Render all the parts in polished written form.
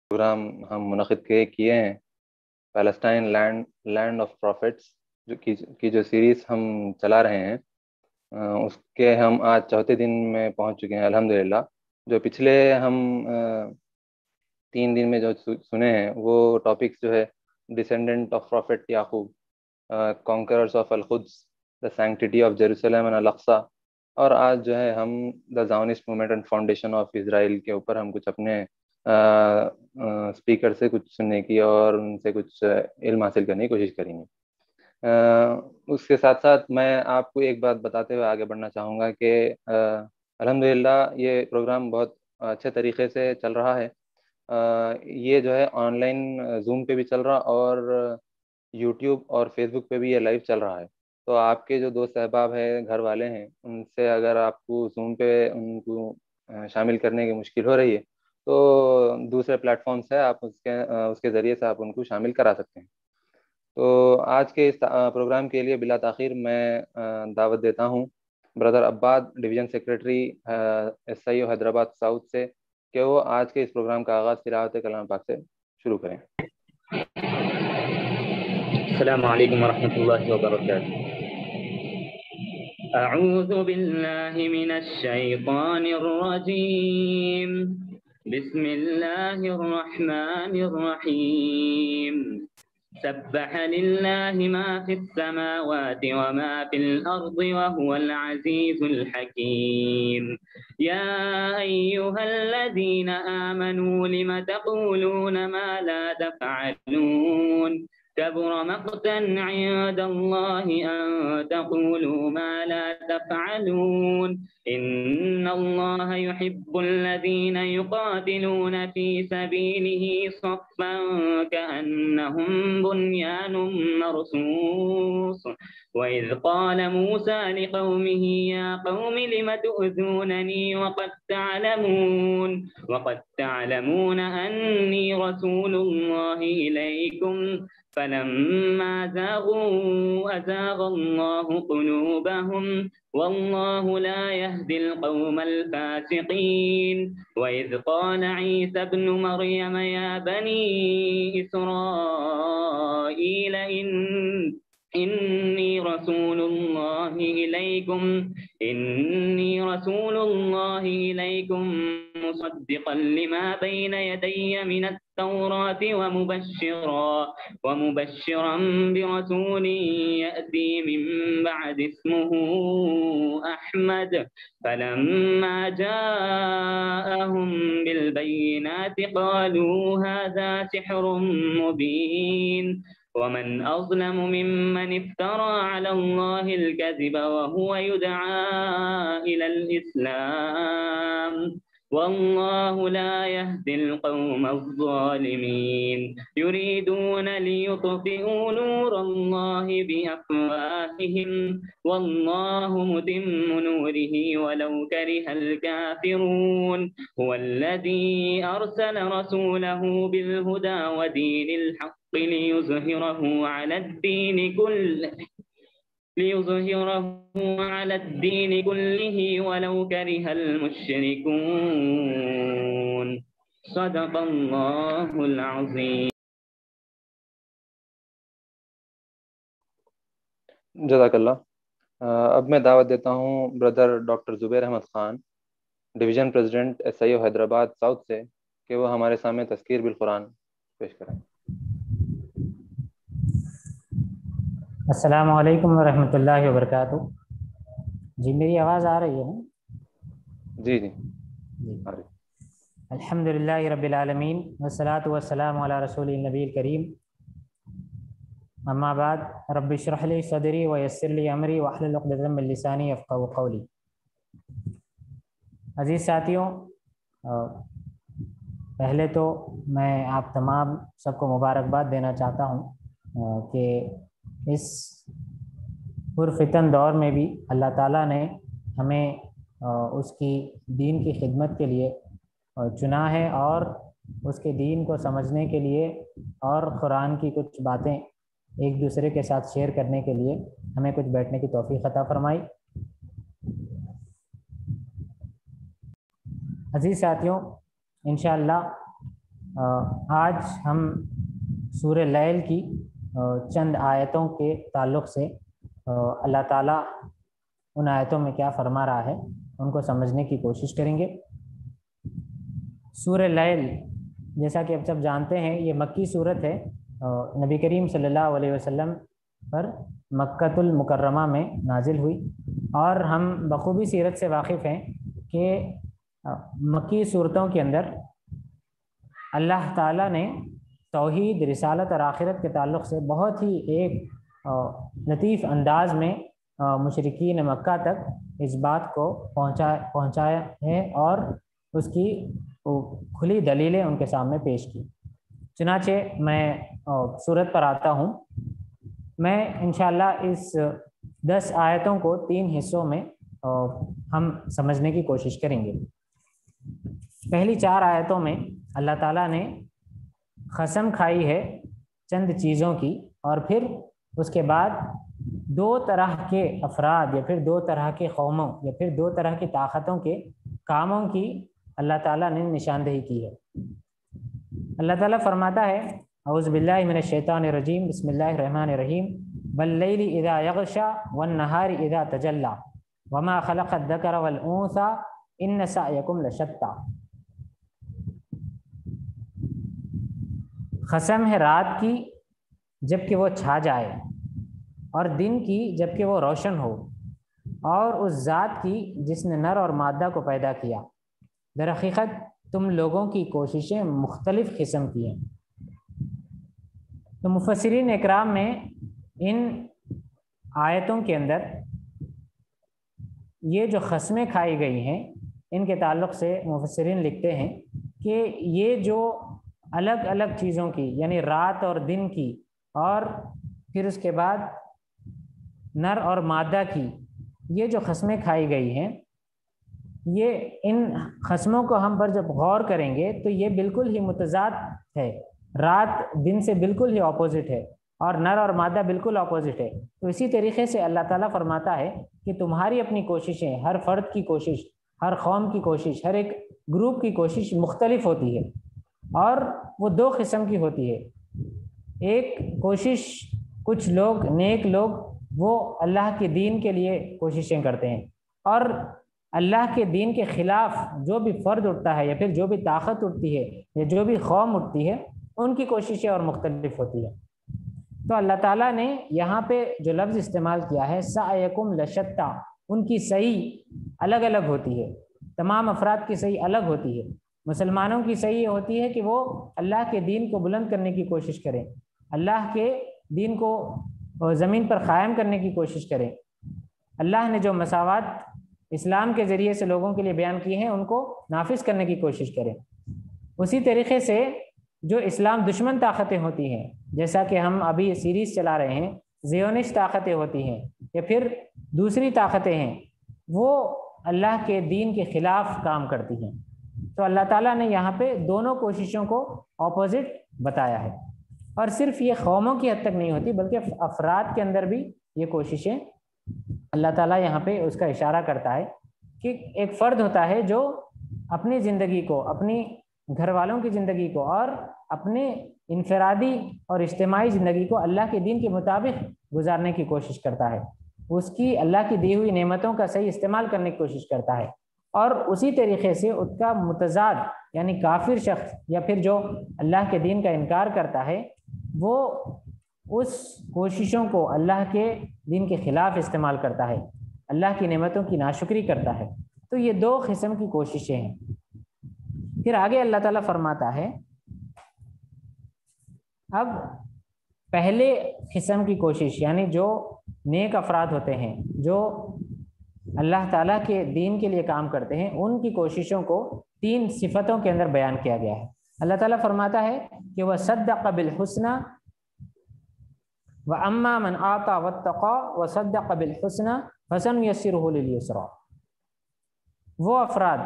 Programme ہم منعقد کیے ہیں پیلسٹائن لینڈ آف پروفٹس کی جو سیریز ہم چلا رہے ہیں، اس کے ہم آج چوتھے دن میں پہنچ چکے ہیں الحمدللہ۔ جو پچھلے ہم 3 دن میں جو سنے ہیں وہ ٹاپکس جو ہے ڈسینڈنٹ آف پروفٹ یعقوب، کانکررز آف القدس، the sanctity of Jerusalem and الاقصی، اور آج جو ہے ہم the Zionist movement and foundation of Israel کے اوپر ہم کچھ اپنے اسپیکر سے کچھ سننے کی اور ان سے کچھ علم حاصل کرنے کی کوشش کریں گے۔ اس کے ساتھ ساتھ میں آپ کو ایک بات بتاتے ہوئے آگے بڑھنا چاہوں گا کہ الحمدللہ یہ پروگرام بہت اچھے طریقے سے چل رہا ہے۔ یہ جو ہے آن لائن زوم پہ بھی چل رہا اور یوٹیوب اور فیس بک پہ بھی یہ لائیو چل رہا ہے۔ تو آپ کے جو دوست احباب ہیں، گھر والے ہیں، ان سے اگر آپ کو زوم پہ ان کو شامل کرنے کی مشکل ہو رہی ہے تو دوسرے پلیٹ فارمس ہے، آپ اس کے ذریعے سے آپ ان کو شامل کرا سکتے ہیں۔ تو آج کے اس پروگرام کے لیے بلا تاخیر میں دعوت دیتا ہوں brother Ibad, division secretary S I O Hyderabad south سے، کہ وہ آج کے اس پروگرام کا آغاز تلاوت کلام پاک سے شروع کریں۔ السلام علیکم ورحمۃ اللہ وبرکاتہ۔ اعوذ باللہ من الشیطان الرجیم، بسم اللہ الرحمن الرحیم۔ سبح للہ ما فی السماوات وما فی الارض وهو العزیز الحکیم۔ یا ایہا الذین آمنوا لم تقولون ما لا تفعلون، كبر مقتا عند الله أن تقولوا ما لا تفعلون، إن الله يحب الذين يقاتلون في سبيله صفا كأنهم بنيان مرصوص۔ وإذ قال موسى لقومه يا قوم لم تؤذونني وقد تعلمون أني رسول الله إليكم، فلما زاغوا أزاغ الله قلوبهم والله لا يهدي القوم الفاسقين۔ وإذ قال عيسى ابن مريم يا بني إسرائيل إني رسول الله إليكم مصدقا لما بين يدي من التوراة ومبشرا برسول يأتي من بعد اسمه أحمد، فلما جاءهم بالبينات قالوا هذا سحر مبين، ومن أظلم ممن افترى على الله الكذب وهو يدعى إلى الإسلام، والله لا يهدي القوم الظالمين۔ يريدون ليطفئوا نور الله بأفواههم والله متم نوره ولو كره الكافرون۔ هو الذي أرسل رسوله بالهدى ودين الحق ليظهره على الدين كله ولو كره المشركون۔ صدق اللہ العظیم۔ جزاک اللہ۔ اب میں دعوت دیتا ہوں brother doctor Zubair Ahmed Khan, division president S I O Hyderabad south سے، کہ وہ ہمارے سامنے تذکیر بالقرآن پیش کریں۔ السلام علیکم ورحمۃ اللہ وبرکاتہ۔ جی میری آواز آ رہی ہے نا؟ جی الحمدللہ رب العالمین والصلاۃ والسلام علی رسول النبی الکریم، اما بعد، رب اشرح لی صدری ویسر لی امری واحلل عقدۃ من لسانی یفقہوا قولی۔ عزیز ساتھیوں، پہلے تو میں آپ تمام سب کو مبارکباد دینا چاہتا ہوں کہ اس پرفتن دور میں بھی اللہ تعالیٰ نے ہمیں اس کی دین کی خدمت کے لیے چنا ہے، اور اس کے دین کو سمجھنے کے لیے اور قرآن کی کچھ باتیں ایک دوسرے کے ساتھ شیئر کرنے کے لیے ہمیں کچھ بیٹھنے کی توفیق عطا فرمائی۔ عزیز ساتھیوں، انشاءاللہ آج ہم سورہ لیل کی چند آیتوں کے تعلق سے اللہ تعالیٰ ان آیتوں میں کیا فرما رہا ہے ان کو سمجھنے کی کوشش کریں گے۔ سورہ لیل جیسا کہ اب سب جانتے ہیں یہ مکی صورت ہے، نبی کریم صلی اللہ علیہ وسلم پر مکۃ المکرمہ میں نازل ہوئی، اور ہم بخوبی سیرت سے واقف ہیں کہ مکی صورتوں کے اندر اللہ تعالیٰ نے توحید، رسالت اور آخرت کے تعلق سے بہت ہی ایک لطیف انداز میں مشرکین مکہ تک اس بات کو پہنچایا ہے اور اس کی کھلی دلیلیں ان کے سامنے پیش کی۔ چنانچہ میں صورت پر آتا ہوں۔ میں انشاءاللہ اس 10 آیتوں کو 3 حصوں میں ہم سمجھنے کی کوشش کریں گے۔ پہلی 4 آیتوں میں اللہ تعالیٰ نے قسم کھائی ہے چند چیزوں کی، اور پھر اس کے بعد 2 طرح کے افراد یا پھر 2 طرح کے قوموں یا پھر 2 طرح کی طاقتوں کے کاموں کی اللہ تعالیٰ نے نشاندہی کی ہے۔ اللہ تعالیٰ فرماتا ہے اعوذ باللہ من الشیطان الرجیم بسم اللہ الرحمن الرحیم واللیل اذا یغشی والنہار اذا تجلی وما خلق الذکر والانثی ان سعیکم لشتی۔ قسم ہے رات کی جب کہ وہ چھا جائے، اور دن کی جب کہ وہ روشن ہو، اور اس ذات کی جس نے نر اور مادہ کو پیدا کیا، در حقیقت تم لوگوں کی کوششیں مختلف قسم کی ہیں۔ تو مفسرین اکرام میں ان آیتوں کے اندر یہ جو قسمیں کھائی گئی ہیں ان کے تعلق سے مفسرین لکھتے ہیں کہ یہ جو الگ الگ چیزوں کی یعنی رات اور دن کی، اور پھر اس کے بعد نر اور مادہ کی یہ جو قسمیں کھائی گئی ہیں، یہ ان قسموں کو ہم پر جب غور کریں گے تو یہ بالکل ہی متضاد ہے۔ رات دن سے بالکل ہی اپوزٹ ہے اور نر اور مادہ بالکل اپوزٹ ہے۔ تو اسی طریقے سے اللہ تعالیٰ فرماتا ہے کہ تمہاری اپنی کوششیں، ہر فرد کی کوشش، ہر قوم کی کوشش، ہر ایک گروپ کی کوشش مختلف ہوتی ہے، اور وہ 2 قسم کی ہوتی ہے۔ ایک کوشش کچھ لوگ، نیک لوگ، وہ اللہ کے دین کے لیے کوششیں کرتے ہیں، اور اللہ کے دین کے خلاف جو بھی فرد اٹھتا ہے یا پھر جو بھی طاقت اٹھتی ہے یا جو بھی قوم اٹھتی ہے ان کی کوششیں اور مختلف ہوتی ہیں۔ تو اللہ تعالیٰ نے یہاں پہ جو لفظ استعمال کیا ہے سعیکم لشتی، ان کی صحیح الگ الگ ہوتی ہے، تمام افراد کی صحیح الگ ہوتی ہے۔ مسلمانوں کی صحیح ہوتی ہے کہ وہ اللہ کے دین کو بلند کرنے کی کوشش کریں، اللہ کے دین کو زمین پر قائم کرنے کی کوشش کریں، اللہ نے جو مساوات اسلام کے ذریعے سے لوگوں کے لیے بیان کی ہیں ان کو نافذ کرنے کی کوشش کریں۔ اسی طریقے سے جو اسلام دشمن طاقتیں ہوتی ہیں، جیسا کہ ہم ابھی سیریز چلا رہے ہیں، زیونسٹ طاقتیں ہوتی ہیں یا پھر دوسری طاقتیں ہیں، وہ اللہ کے دین کے خلاف کام کرتی ہیں۔ تو اللہ تعالیٰ نے یہاں پہ دونوں کوششوں کو اپوزٹ بتایا ہے، اور صرف یہ قوموں کی حد تک نہیں ہوتی بلکہ افراد کے اندر بھی یہ کوششیں اللہ تعالیٰ یہاں پہ اس کا اشارہ کرتا ہے کہ ایک فرد ہوتا ہے جو اپنی زندگی کو، اپنی گھر والوں کی زندگی کو اور اپنے انفرادی اور اجتماعی زندگی کو اللہ کے دین کے مطابق گزارنے کی کوشش کرتا ہے، اس کی اللہ کی دی ہوئی نعمتوں کا صحیح استعمال کرنے کی کوشش کرتا ہے، اور اسی طریقے سے اس کا متضاد یعنی کافر شخص یا پھر جو اللہ کے دین کا انکار کرتا ہے وہ اس کوششوں کو اللہ کے دین کے خلاف استعمال کرتا ہے، اللہ کی نعمتوں کی ناشکری کرتا ہے۔ تو یہ 2 قسم کی کوششیں ہیں۔ پھر آگے اللہ تعالیٰ فرماتا ہے اب پہلے قسم کی کوشش یعنی جو نیک افراد ہوتے ہیں، جو اللہ تعالیٰ کے دین کے لیے کام کرتے ہیں، ان کی کوششوں کو 3 صفتوں کے اندر بیان کیا گیا ہے۔ اللہ تعالیٰ فرماتا ہے کہ وَصَدَّقَ بِالْحُسْنَى وَأَمَّا مَنْ آتَى وَاتَّقَى وَصَدَّقَ بِالْحُسْنَى فَسَنُيَسِّرُهُ لِلْيُسْرَى۔ وہ افراد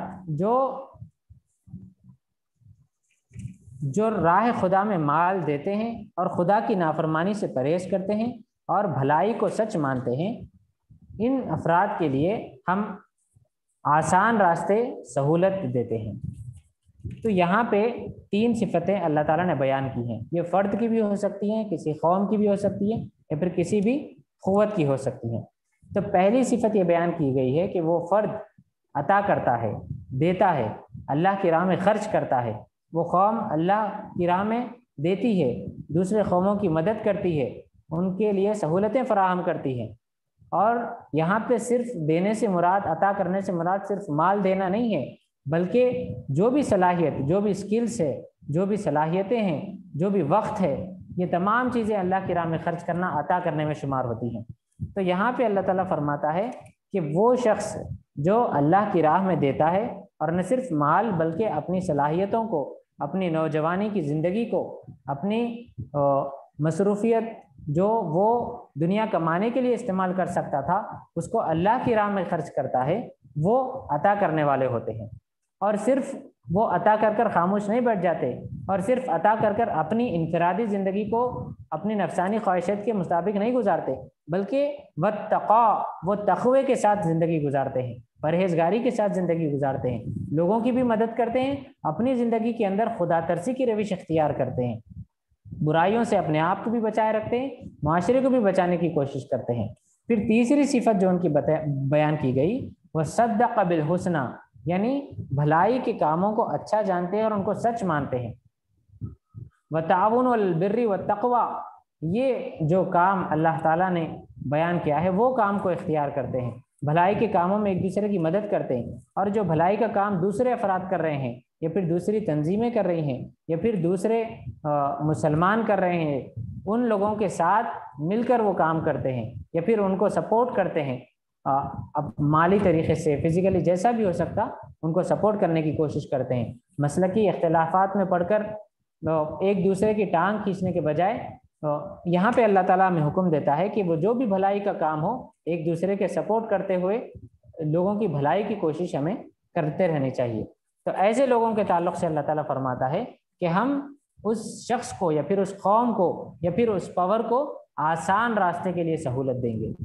جو راہ خدا میں مال دیتے ہیں اور خدا کی نافرمانی سے پرہیز کرتے ہیں اور بھلائی کو سچ مانتے ہیں، ان افراد کے لیے ہم آسان راستے سہولت دیتے ہیں۔ تو یہاں پہ 3 صفتیں اللہ تعالیٰ نے بیان کی ہیں. یہ فرد کی بھی ہو سکتی ہیں, کسی قوم کی بھی ہو سکتی ہیں, یا پھر کسی بھی قوت کی ہو سکتی ہیں. تو پہلی صفت یہ بیان کی گئی ہے کہ وہ فرد عطا کرتا ہے, دیتا ہے, اللہ کی راہ میں خرچ کرتا ہے. وہ قوم اللہ کی راہ میں دیتی ہے, دوسرے قوموں کی مدد کرتی ہے, ان کے لیے سہولتیں فراہم کرتی ہے. اور یہاں پہ صرف دینے سے مراد, عطا کرنے سے مراد صرف مال دینا نہیں ہے, بلکہ جو بھی صلاحیت, جو بھی سکلز ہے, جو بھی صلاحیتیں ہیں, جو بھی وقت ہے, یہ تمام چیزیں اللہ کی راہ میں خرچ کرنا عطا کرنے میں شمار ہوتی ہیں. تو یہاں پہ اللہ تعالیٰ فرماتا ہے کہ وہ شخص جو اللہ کی راہ میں دیتا ہے, اور نہ صرف مال بلکہ اپنی صلاحیتوں کو, اپنی نوجوانی کی زندگی کو, اپنی مصروفیت جو وہ دنیا کمانے کے لیے استعمال کر سکتا تھا, اس کو اللہ کی راہ میں خرچ کرتا ہے, وہ عطا کرنے والے ہوتے ہیں. اور صرف وہ عطا کر کر خاموش نہیں بیٹھ جاتے, اور صرف عطا کر کر اپنی انفرادی زندگی کو اپنی نفسانی خواہشات کے مطابق نہیں گزارتے, بلکہ واتقوا, وہ تقوی کے ساتھ زندگی گزارتے ہیں, پرہیزگاری کے ساتھ زندگی گزارتے ہیں, لوگوں کی بھی مدد کرتے ہیں, اپنی زندگی کے اندر خدا ترسی کی روش اختیار کرتے ہیں, برائیوں سے اپنے آپ کو بھی بچائے رکھتے ہیں, معاشرے کو بھی بچانے کی کوشش کرتے ہیں. پھر تیسری صفت جو ان کی بیان کی گئی وہ صدق بالحسنی, یعنی بھلائی کے کاموں کو اچھا جانتے ہیں اور ان کو سچ مانتے ہیں. وتعاون البر والتقوی, یہ جو کام اللہ تعالیٰ نے بیان کیا ہے وہ کام کو اختیار کرتے ہیں, بھلائی کے کاموں میں ایک دوسرے کی مدد کرتے ہیں. اور جو بھلائی کا کام دوسرے افراد کر رہے ہیں, یا پھر دوسری تنظیمیں کر رہی ہیں, یا پھر دوسرے مسلمان کر رہے ہیں, ان لوگوں کے ساتھ مل کر وہ کام کرتے ہیں, یا پھر ان کو سپورٹ کرتے ہیں, اب مالی طریقے سے, فزیکلی, جیسا بھی ہو سکتا ان کو سپورٹ کرنے کی کوشش کرتے ہیں. مسلکی اختلافات میں پڑھ کر ایک دوسرے کی ٹانگ کھینچنے کے بجائے یہاں پہ اللہ تعالیٰ ہمیں حکم دیتا ہے کہ وہ جو بھی بھلائی کا کام ہو, ایک دوسرے کے سپورٹ کرتے ہوئے لوگوں کی بھلائی کی کوشش ہمیں کرتے رہنی چاہیے. تو ایسے لوگوں کے تعلق سے اللہ تعالیٰ فرماتا ہے کہ ہم اس شخص کو, یا پھر اس قوم کو, یا پھر اس پاور کو آسان راستے کے لیے سہولت دیں گے.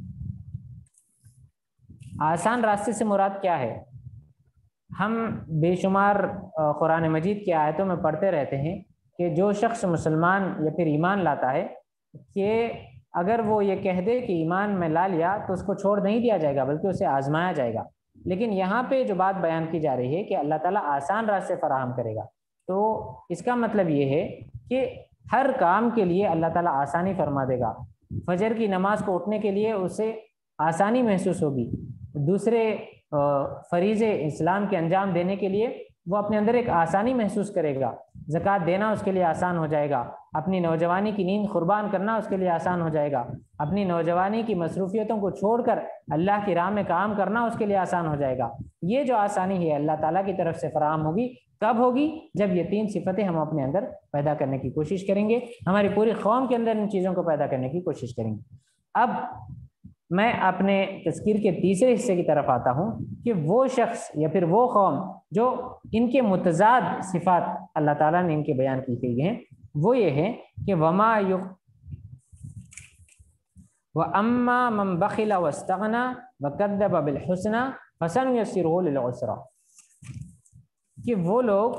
آسان راستے سے مراد کیا ہے؟ ہم بے شمار قرآن مجید کی آیتوں میں پڑھتے رہتے ہیں کہ جو شخص مسلمان یا پھر ایمان لاتا ہے, کہ اگر وہ یہ کہہ دے کہ ایمان میں لا لیا تو اس کو چھوڑ نہیں دیا جائے گا, بلکہ اسے آزمایا جائے گا. لیکن یہاں پہ جو بات بیان کی جا رہی ہے کہ اللہ تعالیٰ آسان راستے فراہم کرے گا, تو اس کا مطلب یہ ہے کہ ہر کام کے لیے اللہ تعالیٰ آسانی فرما دے گا. فجر کی نماز کو اٹھنے کے لیے اسے آسانی محسوس ہوگی, دوسرے فریضے اسلام کے انجام دینے کے لیے وہ اپنے اندر ایک آسانی محسوس کرے گا. زکوٰۃ دینا اس کے لیے آسان ہو جائے گا, اپنی نوجوانی کی نیند قربان کرنا اس کے لیے آسان ہو جائے گا, اپنی نوجوانی کی مصروفیتوں کو چھوڑ کر اللہ کی راہ میں کام کرنا اس کے لیے آسان ہو جائے گا. یہ جو آسانی ہے اللہ تعالیٰ کی طرف سے فراہم ہوگی. کب ہوگی؟ جب یہ 3 صفتیں ہم اپنے اندر پیدا کرنے کی کوشش کریں گے, ہماری پوری قوم کے اندر ان چیزوں کو پیدا کرنے کی کوشش کریں گے. اب میں اپنے تذکیر کے تیسرے حصے کی طرف آتا ہوں کہ وہ شخص یا پھر وہ قوم جو ان کے متضاد صفات اللہ تعالیٰ نے ان کے بیان کی گئی ہیں, وہ یہ ہے کہ وَأَمَّا مَنْ بَخِلَ وَاسْتَغْنَى وَكَذَّبَ بِالْحُسْنَى فَسَنُيَسِّرُهُ لِلْعُسْرَى, کہ وہ لوگ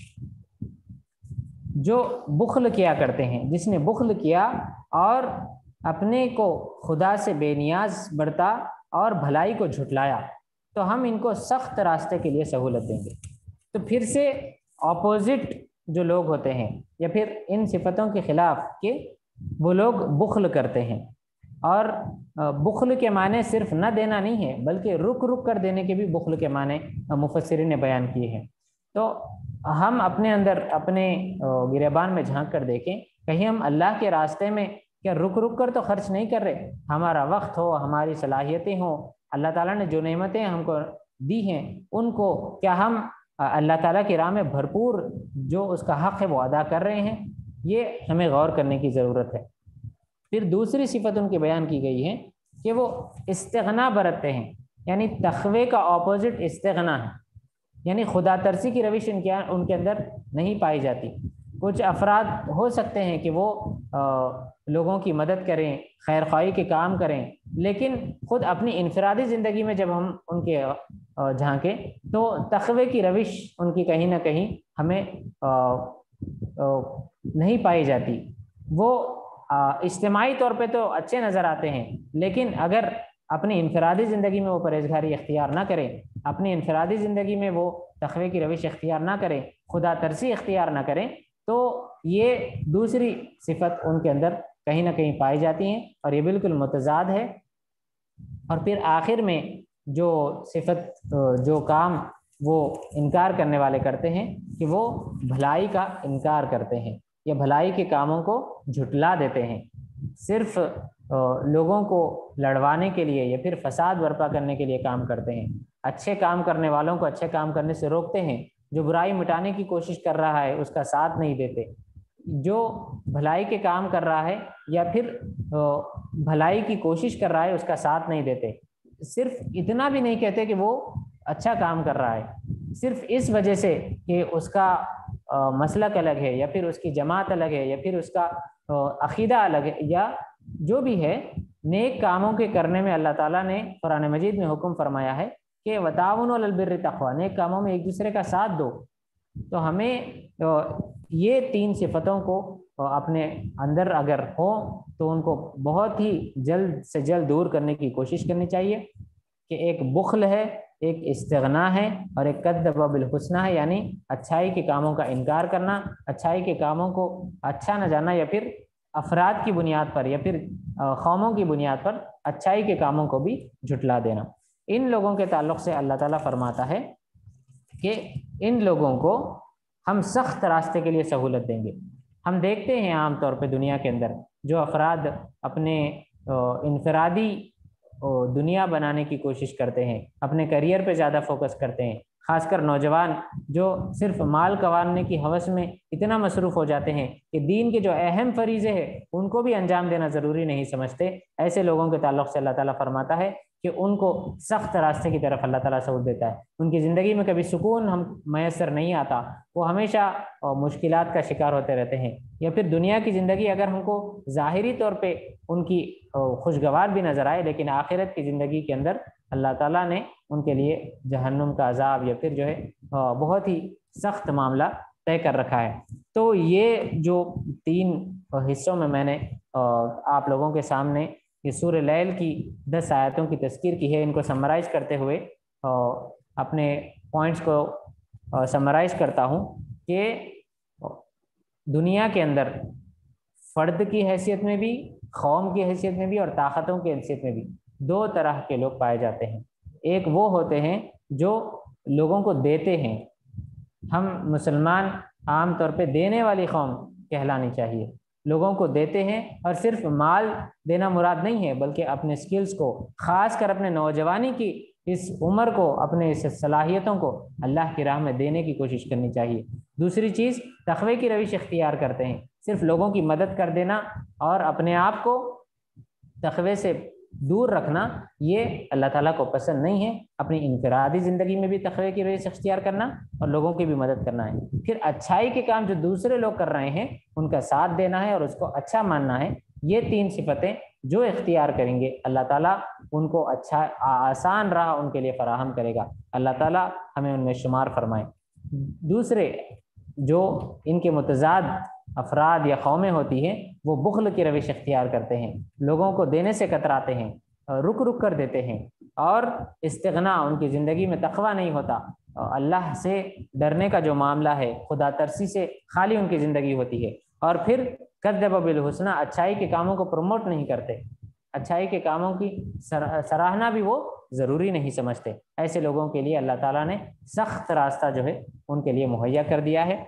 جو بخل کیا کرتے ہیں, جس نے بخل کیا اور اپنے کو خدا سے بے نیاز برتا اور بھلائی کو جھٹلایا, تو ہم ان کو سخت راستے کے لیے سہولت دیں گے. تو پھر سے اپوزٹ جو لوگ ہوتے ہیں, یا پھر ان صفتوں کے خلاف کہ وہ لوگ بخل کرتے ہیں, اور بخل کے معنی صرف نہ دینا نہیں ہے بلکہ رک رک کر دینے کے بھی بخل کے معنی مفسرین نے بیان کیے ہیں. تو ہم اپنے اندر اپنے گریبان میں جھانک کر دیکھیں, کہیں ہم اللہ کے راستے میں کیا رک رک کر تو خرچ نہیں کر رہے. ہمارا وقت ہو, ہماری صلاحیتیں ہوں, اللہ تعالیٰ نے جو نعمتیں ہم کو دی ہیں ان کو کیا ہم اللہ تعالیٰ کی راہ میں بھرپور جو اس کا حق ہے وہ ادا کر رہے ہیں؟ یہ ہمیں غور کرنے کی ضرورت ہے. پھر دوسری صفت ان کی بیان کی گئی ہے کہ وہ استغنا برتتے ہیں, یعنی تقوی کا اپوزٹ استغنا ہے, یعنی خدا ترسی کی روش ان کے اندر نہیں پائی جاتی. کچھ افراد ہو سکتے ہیں کہ وہ لوگوں کی مدد کریں, خیر خواہی کے کام کریں, لیکن خود اپنی انفرادی زندگی میں جب ہم ان کے جھانکے تو تقوی کی روش ان کی کہیں نہ کہیں ہمیں نہیں پائی جاتی. وہ اجتماعی طور پہ تو اچھے نظر آتے ہیں، لیکن اگر اپنی انفرادی زندگی میں وہ پرہیزگاری اختیار نہ کریں، اپنی انفرادی زندگی میں وہ تقوی کی روش اختیار نہ کریں، خدا ترسی اختیار نہ کریں، تو یہ دوسری صفت ان کے اندر کہیں نہ کہیں پائی جاتی ہیں اور یہ بالکل متضاد ہے. اور پھر آخر میں جو صفت جو کام وہ انکار کرنے والے کرتے ہیں کہ وہ بھلائی کا انکار کرتے ہیں یا بھلائی کے کاموں کو جھٹلا دیتے ہیں، صرف لوگوں کو لڑوانے کے لیے یا پھر فساد برپا کرنے کے لیے کام کرتے ہیں، اچھے کام کرنے والوں کو اچھے کام کرنے سے روکتے ہیں، جو برائی مٹانے کی کوشش کر رہا ہے اس کا ساتھ نہیں دیتے، جو بھلائی کے کام کر رہا ہے یا پھر بھلائی کی کوشش کر رہا ہے اس کا ساتھ نہیں دیتے. صرف اتنا بھی نہیں کہتے کہ وہ اچھا کام کر رہا ہے، صرف اس وجہ سے کہ اس کا مسلک الگ ہے یا پھر اس کی جماعت الگ ہے یا پھر اس کا عقیدہ الگ ہے یا جو بھی ہے. نیک کاموں کے کرنے میں اللہ تعالیٰ نے قرآن مجید میں حکم فرمایا ہے کہ وتعاونوا علی البر والتقوی، نیک کاموں میں ایک دوسرے کا ساتھ دو. تو ہمیں یہ تین صفتوں کو اپنے اندر اگر ہو تو ان کو بہت ہی جلد سے جلد دور کرنے کی کوشش کرنی چاہیے کہ ایک بخل ہے، ایک استغنا ہے اور ایک کذب بالحسنی ہے، یعنی اچھائی کے کاموں کا انکار کرنا، اچھائی کے کاموں کو اچھا نہ جاننا یا پھر افراد کی بنیاد پر یا پھر قوموں کی بنیاد پر اچھائی کے کاموں کو بھی جھٹلا دینا. ان لوگوں کے تعلق سے اللہ تعالیٰ فرماتا ہے کہ ان لوگوں کو ہم سخت راستے کے لیے سہولت دیں گے. ہم دیکھتے ہیں عام طور پہ دنیا کے اندر جو افراد اپنے انفرادی دنیا بنانے کی کوشش کرتے ہیں، اپنے کیریئر پہ زیادہ فوکس کرتے ہیں، خاص کر نوجوان جو صرف مال کمانے کی ہوس میں اتنا مصروف ہو جاتے ہیں کہ دین کے جو اہم فریضے ہیں ان کو بھی انجام دینا ضروری نہیں سمجھتے. ایسے لوگوں کے تعلق سے اللہ تعالیٰ فرماتا ہے کہ ان کو سخت راستے کی طرف اللہ تعالیٰ سہولت دیتا ہے. ان کی زندگی میں کبھی سکون ہم میسر نہیں آتا، وہ ہمیشہ مشکلات کا شکار ہوتے رہتے ہیں. یا پھر دنیا کی زندگی اگر ہم کو ظاہری طور پہ ان کی خوشگوار بھی نظر آئے، لیکن آخرت کی زندگی کے اندر اللہ تعالیٰ نے ان کے لیے جہنم کا عذاب یا پھر جو ہے بہت ہی سخت معاملہ طے کر رکھا ہے. تو یہ جو تین حصوں میں نے آپ لوگوں کے سامنے یہ سورہ لیل کی 10 آیتوں کی تذکیر کی ہے، ان کو سمرائز کرتے ہوئے اپنے پوائنٹس کو سمرائز کرتا ہوں کہ دنیا کے اندر فرد کی حیثیت میں بھی، قوم کی حیثیت میں بھی اور طاقتوں کی حیثیت میں بھی دو طرح کے لوگ پائے جاتے ہیں. ایک وہ ہوتے ہیں جو لوگوں کو دیتے ہیں. ہم مسلمان عام طور پہ دینے والی قوم کہلانی چاہیے. لوگوں کو دیتے ہیں اور صرف مال دینا مراد نہیں ہے بلکہ اپنے سکلز کو، خاص کر اپنے نوجوانی کی اس عمر کو، اپنے اس صلاحیتوں کو اللہ کی راہ میں دینے کی کوشش کرنی چاہیے. دوسری چیز تقوی کی روش اختیار کرتے ہیں. صرف لوگوں کی مدد کر دینا اور اپنے آپ کو تقوی سے دور رکھنا یہ اللہ تعالیٰ کو پسند نہیں ہے. اپنی انفرادی زندگی میں بھی تقوی کی روش اختیار کرنا اور لوگوں کی بھی مدد کرنا ہے. پھر اچھائی کے کام جو دوسرے لوگ کر رہے ہیں ان کا ساتھ دینا ہے اور اس کو اچھا ماننا ہے. یہ تین صفتیں جو اختیار کریں گے اللہ تعالیٰ ان کو اچھا آسان راہ ان کے لیے فراہم کرے گا. اللہ تعالیٰ ہمیں ان میں شمار فرمائے. دوسرے جو ان کے متضاد افراد یا قومیں ہوتی ہیں وہ بخل کی روش اختیار کرتے ہیں، لوگوں کو دینے سے کتراتے ہیں، رک رک کر دیتے ہیں، اور استغنا ان کی زندگی میں تقوی نہیں ہوتا. اللہ سے ڈرنے کا جو معاملہ ہے، خدا ترسی سے خالی ان کی زندگی ہوتی ہے. اور پھر کذب بالحسنی، اچھائی کے کاموں کو پروموٹ نہیں کرتے، اچھائی کے کاموں کی سراہنا بھی وہ ضروری نہیں سمجھتے. ایسے لوگوں کے لیے اللہ تعالیٰ نے سخت راستہ جو ہے ان کے لیے مہیا کر دیا ہے.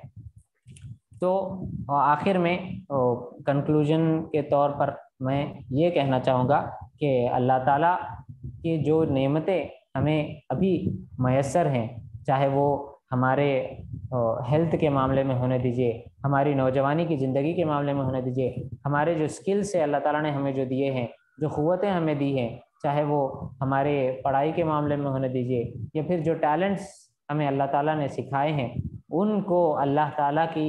تو آخر میں کنکلوژن کے طور پر میں یہ کہنا چاہوں گا کہ اللہ تعالیٰ کی جو نعمتیں ہمیں ابھی میسر ہیں، چاہے وہ ہمارے ہیلتھ کے معاملے میں ہونے دیجیے، ہماری نوجوانی کی زندگی کے معاملے میں ہونے دیجیے، ہمارے جو سکلز ہے اللہ تعالیٰ نے ہمیں جو دیے ہیں، جو قوتیں ہمیں دی ہیں، چاہے وہ ہمارے پڑھائی کے معاملے میں ہونے دیجیے یا پھر جو ٹیلنٹس ہمیں اللہ تعالیٰ نے سکھائے ہیں، ان کو اللہ تعالیٰ کی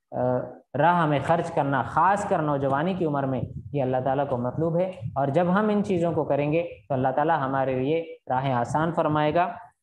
راہ میں خرچ کرنا، خاص کر نوجوانی کی عمر میں، یہ اللہ تعالیٰ کو مطلوب ہے. اور جب ہم ان چیزوں کو کریں گے تو اللہ تعالیٰ ہمارے لیے راہیں آسان فرمائے گا.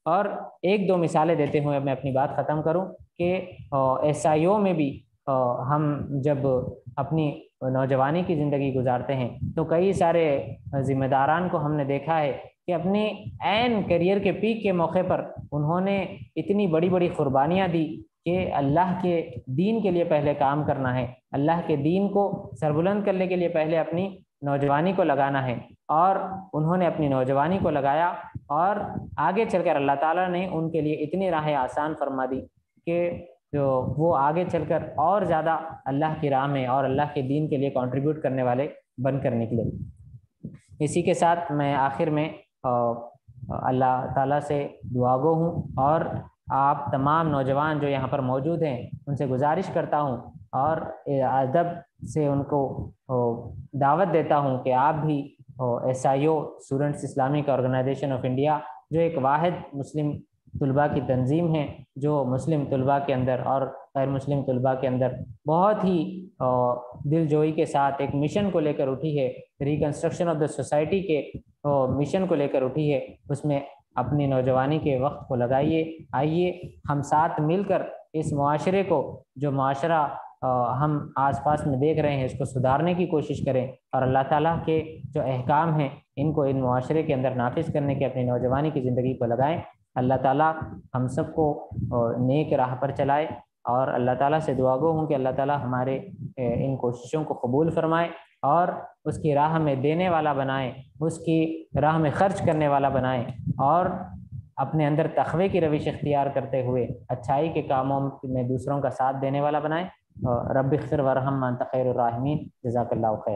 اور ایک دو مثالیں دیتے ہوئے میں اپنی بات ختم کروں کہ SIO میں بھی ہم جب اپنی نوجوانی کی زندگی گزارتے ہیں تو کئی سارے ذمہ داران کو ہم نے دیکھا ہے کہ اپنے عین کیریئر کے پیک کے موقع پر انہوں نے اتنی بڑی بڑی قربانیاں دی کہ اللہ کے دین کے لیے پہلے کام کرنا ہے، اللہ کے دین کو سربلند کرنے کے لیے پہلے اپنی نوجوانی کو لگانا ہے، اور انہوں نے اپنی نوجوانی کو لگایا اور آگے چل کر اللہ تعالیٰ نے ان کے لیے اتنی راہیں آسان فرما دی کہ جو وہ آگے چل کر اور زیادہ اللہ کی راہ میں اور اللہ کے دین کے لیے کنٹریبیوٹ کرنے والے بن کر نکلے۔ اسی کے ساتھ میں آخر میں اللہ تعالیٰ سے دعا گو ہوں اور آپ تمام نوجوان جو یہاں پر موجود ہیں ان سے گزارش کرتا ہوں اور ادب سے ان کو دعوت دیتا ہوں کہ آپ بھی SIO students Islamic organisation of India جو ایک واحد مسلم طلباء کی تنظیم ہے جو مسلم طلباء کے اندر اور غیر مسلم طلباء کے اندر بہت ہی دل جوئی کے ساتھ ایک مشن کو لے کر اٹھی ہے، ریکنسٹرکشن آف دا سوسائٹی کے مشن کو لے کر اٹھی ہے، اس میں اپنی نوجوانی کے وقت کو لگائیے۔ آئیے ہم ساتھ مل کر اس معاشرے کو، جو معاشرہ ہم آس پاس میں دیکھ رہے ہیں، اس کو سدھارنے کی کوشش کریں اور اللہ تعالیٰ کے جو احکام ہیں ان کو ان معاشرے کے اندر نافذ کرنے کے اپنی نوجوانی کی زندگی کو لگائیں۔ اللہ تعالیٰ ہم سب کو نیک راہ پر چلائے اور اللہ تعالیٰ سے دعا گو ہوں کہ اللہ تعالیٰ ہمارے ان کوششوں کو قبول فرمائے اور اس کی راہ میں دینے والا بنائے، اس کی راہ میں خرچ کرنے والا بنائے اور اپنے اندر تقوی کی روش اختیار کرتے ہوئے اچھائی کے کاموں میں دوسروں کا ساتھ دینے والا بنائے۔ رب اغفر ورحم انت خیر الراحمین، جزاک اللہ خیر۔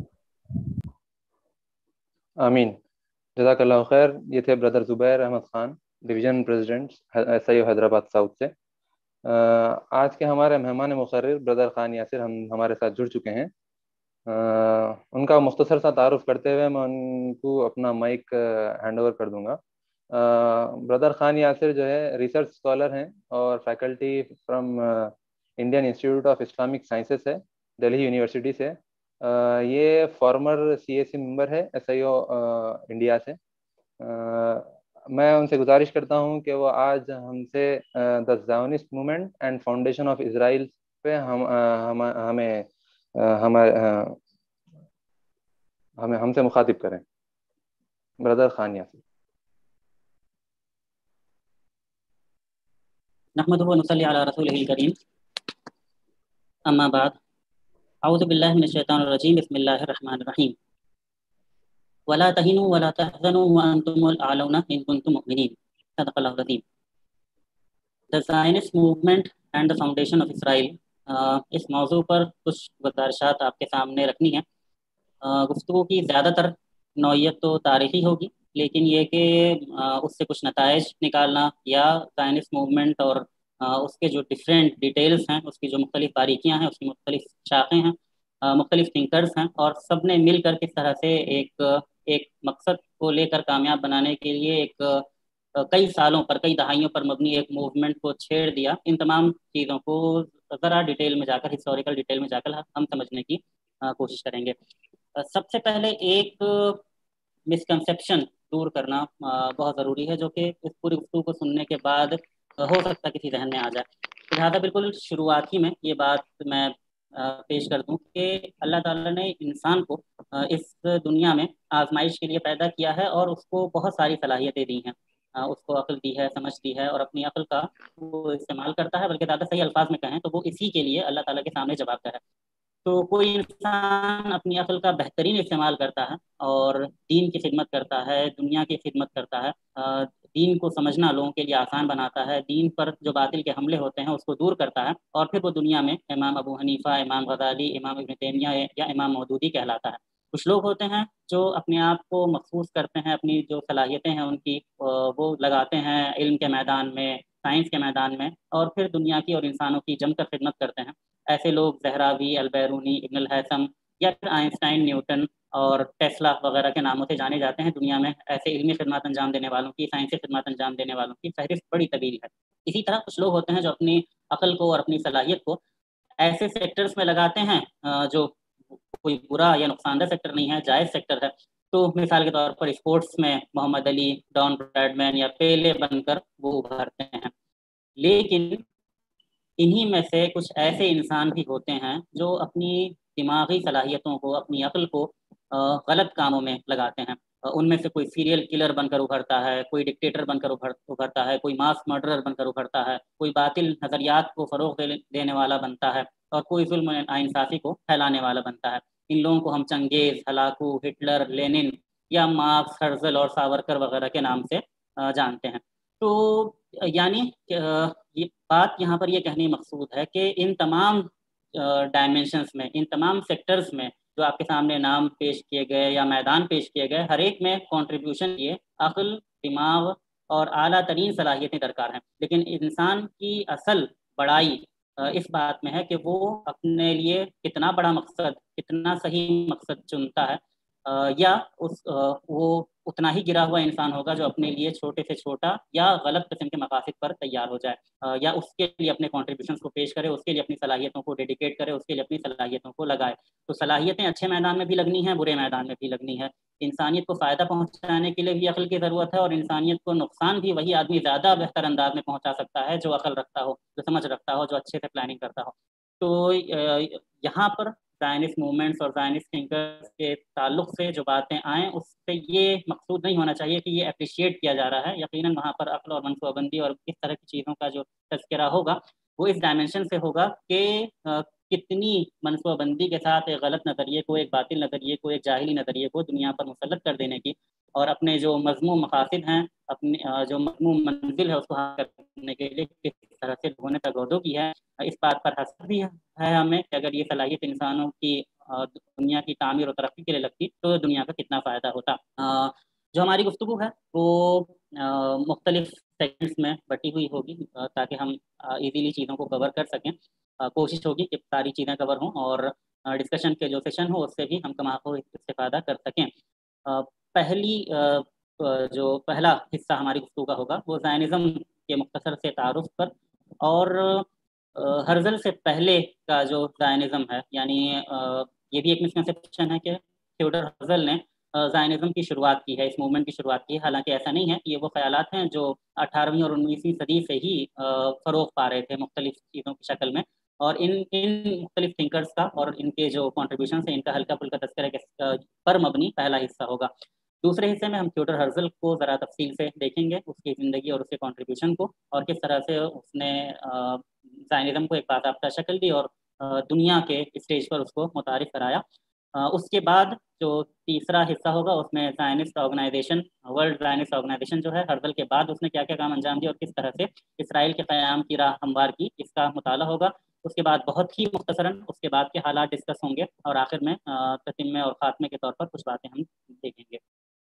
آمین، جزاک اللہ خیر۔ یہ تھے brother Zubair Ahmed Khan, division president SIO Hyderabad south سے۔ آج کے ہمارے مہمان مقرر بردر خان یاسر ہمارے ساتھ جڑ چکے ہیں۔ ان کا مختصر سا تعارف کرتے ہوئے میں ان کو اپنا مائک ہینڈ اوور کر دوں گا۔ بردر خان یاسر جو ہے ریسرچ اسکالر ہیں اور faculty from Indian institute of Islamic sciences ہے، دہلی یونیورسٹی سے۔ یہ فارمر CAC ممبر ہے SIO انڈیا سے۔ میں ان سے گزارش کرتا ہوں کہ وہ آج ہم سے the Zionist movement and foundation of Israel پہ ہم سے مخاطب کریں۔ برادر خان یاسر۔ نحمدہ و نصلی علی رسولہ الکریم، اما بعد، اعوذ باللہ من الشیطان الرجیم، بسم اللہ الرحمن الرحیم۔ ولا تہنوا ولا تحزنوا وانتم الاعلون ان کنتم مؤمنین، صدق اللہ العظیم۔ The Zionist movement and the foundation of Israel، اس موضوع پر کچھ گزارشات آپ کے سامنے رکھنی ہے۔ گفتگو کی زیادہ تر نوعیت تو تاریخی ہوگی، لیکن یہ کہ اس سے کچھ نتائج نکالنا یا زائنسٹ موومنٹ اور اس کے جو ڈفرینٹ ڈیٹیلز ہیں، اس کی جو مختلف باریکیاں ہیں، اس کی مختلف شاخیں ہیں، مختلف تھنکرز ہیں، اور سب نے مل کر کس طرح سے ایک مقصد کو لے کر کامیاب بنانے کے لیے ایک کئی سالوں پر، کئی دہائیوں پر مبنی ایک موومنٹ کو چھیڑ دیا، ان تمام چیزوں کو ذرا ڈیٹیل میں جا کر، ہسٹوریکل ڈیٹیل میں جا کر ہم سمجھنے کی کوشش کریں گے۔ سب سے پہلے ایک مسکنسیپشن دور کرنا بہت ضروری ہے، جو کہ اس پوری گفتگو کو سننے کے بعد ہو سکتا ہے کسی ذہن میں آ جائے۔ لہٰذا بالکل شروعات ہی میں یہ بات میں پیش کر دوں کہ اللہ تعالیٰ نے انسان کو اس دنیا میں آزمائش کے لیے پیدا کیا ہے اور اس کو بہت ساری صلاحیتیں دی ہیں۔ اس کو عقل دی ہے، سمجھ دی ہے، اور اپنی عقل کا وہ استعمال کرتا ہے، بلکہ زیادہ صحیح الفاظ میں کہیں تو وہ اسی کے لیے اللہ تعالیٰ کے سامنے جواب دہ ہے۔ تو کوئی انسان اپنی عقل کا بہترین استعمال کرتا ہے اور دین کی خدمت کرتا ہے، دنیا کی خدمت کرتا ہے، دین کو سمجھنا لوگوں کے لیے آسان بناتا ہے، دین پر جو باطل کے حملے ہوتے ہیں اس کو دور کرتا ہے، اور پھر وہ دنیا میں امام ابو حنیفہ، امام غزالی، امام ابن تیمیہ یا امام مودودی کہلاتا ہے۔ کچھ لوگ ہوتے ہیں جو اپنے آپ کو مخصوص کرتے ہیں، اپنی جو صلاحیتیں ہیں ان کی وہ لگاتے ہیں علم کے میدان میں، سائنس کے میدان میں، اور پھر دنیا کی اور انسانوں کی جم کر خدمت کرتے ہیں۔ ایسے لوگ زہراوی، البیرونی، ابن الہیثم یا پھر آئنسٹائن، نیوٹن اور ٹیسلا وغیرہ کے ناموں سے جانے جاتے ہیں۔ دنیا میں ایسے علمی خدمات انجام دینے والوں کی، سائنسی خدمات انجام دینے والوں کی فہرست بڑی طویل ہے۔ اسی طرح کچھ لوگ ہوتے ہیں جو اپنی عقل کو اور اپنی صلاحیت کو ایسے سیکٹرز میں لگاتے ہیں جو کوئی برا یا نقصان دہ سیکٹر نہیں ہے، جائز سیکٹر ہے، تو مثال کے طور پر اسپورٹس میں محمد علی، ڈان براڈمین یا پیلے بن کر وہ ابھرتے ہیں، لیکن انہی میں سے کچھ ایسے انسان بھی ہوتے ہیں جو اپنی دماغی صلاحیتوں کو، اپنی عقل کو غلط کاموں میں لگاتے ہیں۔ ان میں سے کوئی سیریل کلر بن کر ابھرتا ہے، کوئی ڈکٹیٹر بن کر ابھرتا ہے، کوئی ماس مرڈرر بن کر ابھرتا ہے، کوئی باطل نظریات کو فروغ دینے والا بنتا ہے، اور کوئی ظلم و ناانصافی کو پھیلانے والا بنتا ہے۔ ان لوگوں کو ہم چنگیز، ہلاکو، ہٹلر، لینن یا مارکس، ہرزل اور ساورکر وغیرہ کے نام سے جانتے ہیں۔ تو یعنی یہ بات یہاں پر یہ کہنے مقصود ہے کہ ان تمام ڈائمینشنس میں، ان تمام سیکٹرز میں جو آپ کے سامنے نام پیش کیے گئے یا میدان پیش کیے گئے، ہر ایک میں کنٹریبیوشن یہ عقل، دماغ اور اعلیٰ ترین صلاحیتیں درکار ہیں۔ لیکن انسان کی اصل بڑائی اس بات میں ہے کہ وہ اپنے لیے کتنا بڑا مقصد، کتنا صحیح مقصد چنتا ہے، یا وہ اتنا ہی گرا ہوا انسان ہوگا جو اپنے لیے چھوٹے سے چھوٹا یا غلط قسم کے مقاصد پر تیار ہو جائے، یا اس کے لیے اپنے کنٹریبیوشنس کو پیش کرے، اس کے لیے اپنی صلاحیتوں کو ڈیڈیکیٹ کرے، اس کے لیے اپنی صلاحیتوں کو لگائے۔ تو صلاحیتیں اچھے میدان میں بھی لگنی ہیں، برے میدان میں بھی لگنی ہے۔ انسانیت کو فائدہ پہنچانے کے لیے بھی عقل کی ضرورت ہے، اور انسانیت کو نقصان بھی وہی آدمی زیادہ بہتر انداز میں پہنچا سکتا ہے جو عقل رکھتا ہو، جو سمجھ رکھتا ہو، جو اچھے سے پلاننگ کرتا ہو۔ تو یہاں پر زائنسٹ موومنٹس اور زائنسٹ تھنکرز کے تعلق سے جو باتیں آئیں، اس سے یہ مقصود نہیں ہونا چاہیے کہ یہ اپریشیٹ کیا جا رہا ہے۔ یقیناً وہاں پر عقل اور منصوبہ بندی اور اس طرح کی چیزوں کا جو تذکرہ ہوگا وہ اس ڈائمنشن سے ہوگا کہ کتنی منصوبہ بندی کے ساتھ ایک غلط نظریے کو، ایک باطل نظریے کو، ایک جاہلی نظریے کو دنیا پر مسلط کر دینے کی، اور اپنے جو مذموم مقاصد ہیں، اپنی جو مذموم منزل ہے اس کو حاصل کرنے کے لیے کس طرح سے ہونے تک گودوں کی ہے۔ اس بات پر حسد بھی ہے ہمیں کہ اگر یہ صلاحیت انسانوں کی دنیا کی تعمیر و ترقی کے لیے لگتی تو دنیا کا کتنا فائدہ ہوتا۔ جو ہماری گفتگو ہے وہ مختلف سیگمنٹس میں بٹی ہوئی ہوگی تاکہ ہم ایزیلی چیزوں کو کور کر سکیں۔ کوشش ہوگی کہ ساری چیزیں کور ہوں اور ڈسکشن کے جو سیشن ہو اس سے بھی ہم کماخو استفادہ کر سکیں۔ پہلا حصہ ہماری گفتگو کا ہوگا وہ زائنزم کے مختصر سے تعارف پر، اور ہرزل سے پہلے کا جو زائنزم ہے، یعنی یہ بھی ایک مسکنسیپشن ہے کہ تھیوڈر ہرزل نے زائنزم کی شروعات کی ہے، اس موومنٹ کی شروعات کی ہے۔ حالانکہ ایسا نہیں ہے، یہ وہ خیالات ہیں جو 18ویں اور 19ویں صدی سے ہی فروغ پا رہے تھے مختلف چیزوں کی شکل میں، اور ان مختلف تھنکرز کا اور ان کے جو کنٹریبیوشنس ہیں ان کا ہلکا پھلکا تذکرہ پر مبنی پہلا حصہ ہوگا۔ دوسرے حصے میں ہم تھیوڈر ہرزل کو ذرا تفصیل سے دیکھیں گے، اس کی زندگی اور اس کے کنٹریبیوشن کو، اور کس طرح سے اس نے زائنزم کو ایک باضابطہ شکل دی اور دنیا کے اسٹیج پر اس کو متعارف کرایا۔ اس کے بعد جو تیسرا حصہ ہوگا اس میں Zionist organisation, world Zionist organisation جو ہے ہرزل کے بعد اس نے کیا کیا کام انجام دیا اور کس طرح سے اسرائیل کے قیام کی راہ ہموار کی، اس کا مطالعہ ہوگا۔ اس کے بعد بہت ہی مختصراً اس کے بعد کے حالات ڈسکس ہوں گے، اور آخر میں تتمہ اور خاتمے کے طور پر کچھ باتیں ہم دیکھیں گے۔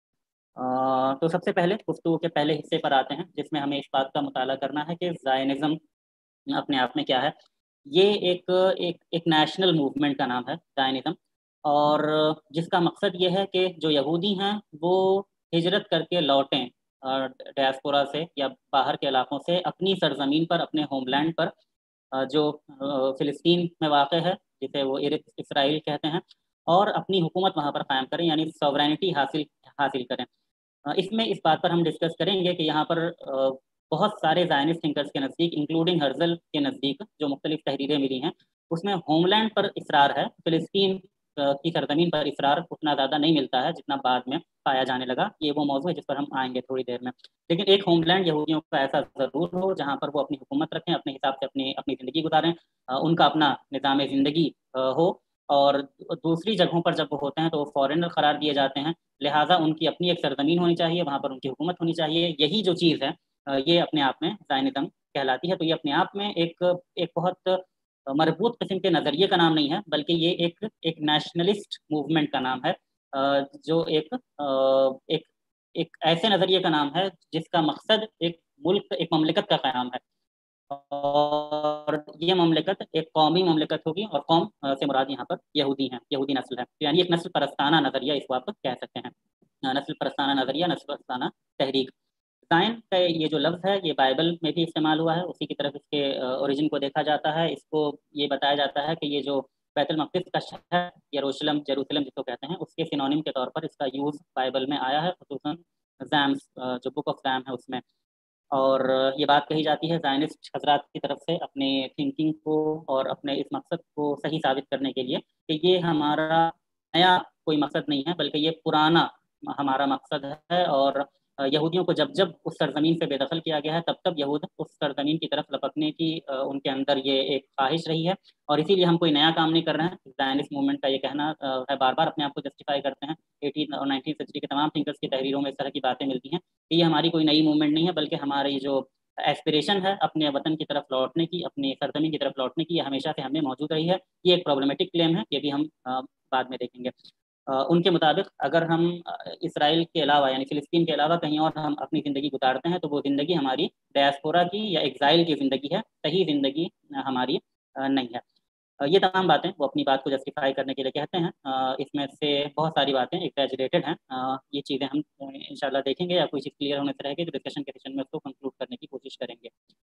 تو سب سے پہلے گفتگو کے پہلے حصے پر آتے ہیں جس میں ہمیں اس بات کا مطالعہ کرنا ہے کہ زائنزم اپنے آپ میں کیا ہے۔ یہ ایک نیشنل موومنٹ کا نام ہے زائنزم، اور جس کا مقصد یہ ہے کہ جو یہودی ہیں وہ ہجرت کر کے لوٹیں ڈیاسپورا سے یا باہر کے علاقوں سے اپنی سرزمین پر، اپنے ہوم لینڈ پر جو فلسطین میں واقع ہے جسے وہ اسرائیل کہتے ہیں، اور اپنی حکومت وہاں پر قائم کریں، یعنی سوورینٹی حاصل کریں۔ اس میں اس بات پر ہم ڈسکس کریں گے کہ یہاں پر بہت سارے زائنسٹ تھنکرز کے نزدیک، انکلوڈنگ ہرزل کے نزدیک جو مختلف تحریریں ملی ہیں اس میں ہوم لینڈ پر اصرار ہے، فلسطین کی سرزمین پر اصرار اتنا زیادہ نہیں ملتا ہے جتنا بعد میں پایا جانے لگا۔ یہ وہ موضوع ہے جس پر ہم آئیں گے تھوڑی دیر میں، لیکن ایک ہوم لینڈ یہودیوں کا ایسا ضرور ہو جہاں پر وہ اپنی حکومت رکھیں، اپنے حساب سے اپنی زندگی گزاریں، ان کا اپنا نظام زندگی ہو، اور دوسری جگہوں پر جب وہ ہوتے ہیں تو وہ فارنر قرار دیے جاتے ہیں، لہٰذا ان کی اپنی ایک سرزمین ہونی چاہیے، وہاں پر ان کی حکومت ہونی چاہیے۔ یہی جو چیز ہے یہ اپنے آپ میں زائنزم کہلاتی ہے۔ تو یہ اپنے آپ میں ایک بہت مربوط قسم کے نظریے کا نام نہیں ہے، بلکہ یہ ایک نیشنلسٹ موومنٹ کا نام ہے، جو ایک ایسے نظریے کا نام ہے جس کا مقصد ایک مملکت کا قیام ہے، اور یہ مملکت ایک قومی مملکت ہوگی، اور قوم سے مراد یہاں پر یہودی ہیں، یہودی نسل ہے، یعنی ایک نسل پرستانہ نظریہ اس کو آپ کہہ سکتے ہیں، نسل پرستانہ نظریہ، نسل پرستانہ تحریک۔ زائن کا یہ جو لفظ ہے یہ بائبل میں بھی استعمال ہوا ہے، اسی کی طرف اس کے اوریجن کو دیکھا جاتا ہے۔ اس کو یہ بتایا جاتا ہے کہ یہ جو بیت المقدس کا شہر یروشلم جس کو کہتے ہیں، اس کے سینونیم کے طور پر اس کا یوز بائبل میں آیا ہے، خصوصاً زیمس جو بک آف زیم ہے اس میں. اور یہ بات کہی جاتی ہے زائنسٹ حضرات کی طرف سے اپنے تھنکنگ کو اور اپنے اس مقصد کو صحیح ثابت کرنے کے لیے کہ یہ ہمارا نیا کوئی مقصد نہیں ہے بلکہ یہ پرانا ہمارا مقصد ہے. اور یہودیوں کو جب جب اس سرزمین سے بے دخل کیا گیا ہے تب تب یہود اس سرزمین کی طرف لپکنے کی ان کے اندر یہ ایک خواہش رہی ہے، اور اسی لیے ہم کوئی نیا کام نہیں کر رہے ہیں. زائنسٹ موومنٹ کا یہ کہنا ہے، بار بار اپنے آپ کو جسٹیفائی کرتے ہیں. 18 اور 19 صدی کے تمام تھنکرس کی تحریروں میں اس طرح کی باتیں ملتی ہیں کہ یہ ہماری کوئی نئی موومنٹ نہیں ہے بلکہ ہماری جو ایسپریشن ہے اپنے وطن کی طرف لوٹنے کی، اپنی سرزمین کی طرف لوٹنے کی، یہ ہمیشہ سے ہمیں موجود رہی ہے. یہ ایک پرابلمٹک کلیم ہے، یہ بھی ہم بعد میں دیکھیں گے. ان کے مطابق اگر ہم اسرائیل کے علاوہ یعنی فلسطین کے علاوہ کہیں اور ہم اپنی زندگی گزارتے ہیں تو وہ زندگی ہماری ڈیاسپورا کی یا ایگزائل کی زندگی ہے، صحیح زندگی ہماری نہیں ہے. یہ تمام باتیں وہ اپنی بات کو جسٹیفائی کرنے کے لیے کہتے ہیں. اس میں سے بہت ساری باتیں ایگزیجریٹڈ ہیں. یہ چیزیں ہم انشاءاللہ دیکھیں گے، یا کوئی چیز کلیئر ہونے سے رہے گی تو ڈسکشن کے سیشن میں اس کو کنکلوڈ کرنے کی کوشش کریں گے.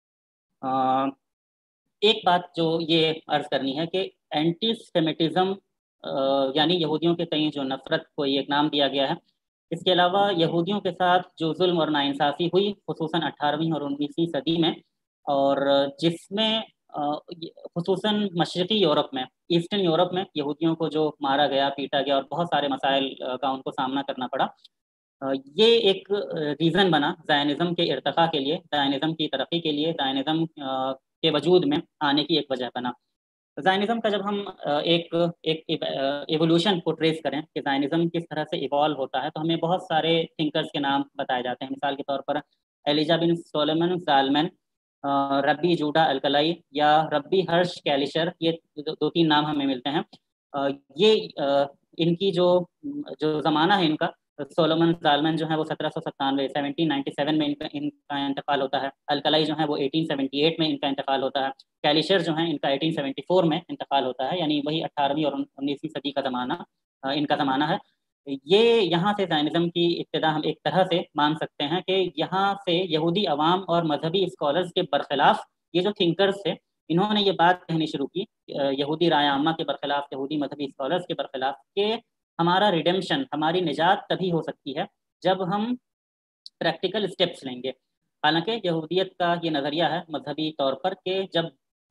ایک بات جو یہ عرض کرنی ہے کہ اینٹی سیمیٹزم یعنی یہودیوں کے تئیں جو نفرت کو ایک نام دیا گیا ہے، اس کے علاوہ یہودیوں کے ساتھ جو ظلم اور ناانصافی ہوئی خصوصاً 18ویں اور 19ویں صدی میں، اور جس میں خصوصاً مشرقی یورپ میں، ایسٹرن یورپ میں یہودیوں کو جو مارا گیا، پیٹا گیا اور بہت سارے مسائل کا ان کو سامنا کرنا پڑا، یہ ایک ریزن بنا زائنزم کے ارتقاء کے لیے، زائنزم کی ترقی کے لیے، زائنزم کے وجود میں آنے کی ایک وجہ بنا. زائنزم کا جب ہم ایک ایوولوشن کو ٹریس کریں کہ زائنزم کس طرح سے ایوالو ہوتا ہے تو ہمیں بہت سارے تھنکرز کے نام بتائے جاتے ہیں. مثال کے طور پر ایلیجا بن سولومن زالمن، ربی جوڈا الکلائی یا ربی ہرش کیلیشر، یہ 2-3 نام ہمیں ملتے ہیں. یہ ان کی جو زمانہ ہے ان کا، سولومن زالمن جو ہے وہ 1797 میں ان کا انتقال ہوتا ہے. الکلائی جو ہے وہ 1878 میں ان کا انتقال ہوتا ہے. کیلیشر جو ہیں ان کا 1874 میں انتقال ہوتا ہے، یعنی وہی 18ویں اور 19ویں صدی کا زمانہ ان کا زمانہ ہے. یہ یہاں سے زائنزم کی ابتدا ہم ایک طرح سے مان سکتے ہیں کہ یہاں سے یہودی عوام اور مذہبی اسکالرز کے برخلاف یہ جو تھنکرز تھے انہوں نے یہ بات کہنی شروع کی یہودی رائے عامہ کے برخلاف، یہودی مذہبی اسکالرز کے برخلاف، کہ ہمارا ریڈیمشن، ہماری نجات تبھی ہو سکتی ہے جب ہم پریکٹیکل اسٹیپس لیں گے. حالانکہ یہودیت کا یہ نظریہ ہے مذہبی طور پر کہ جب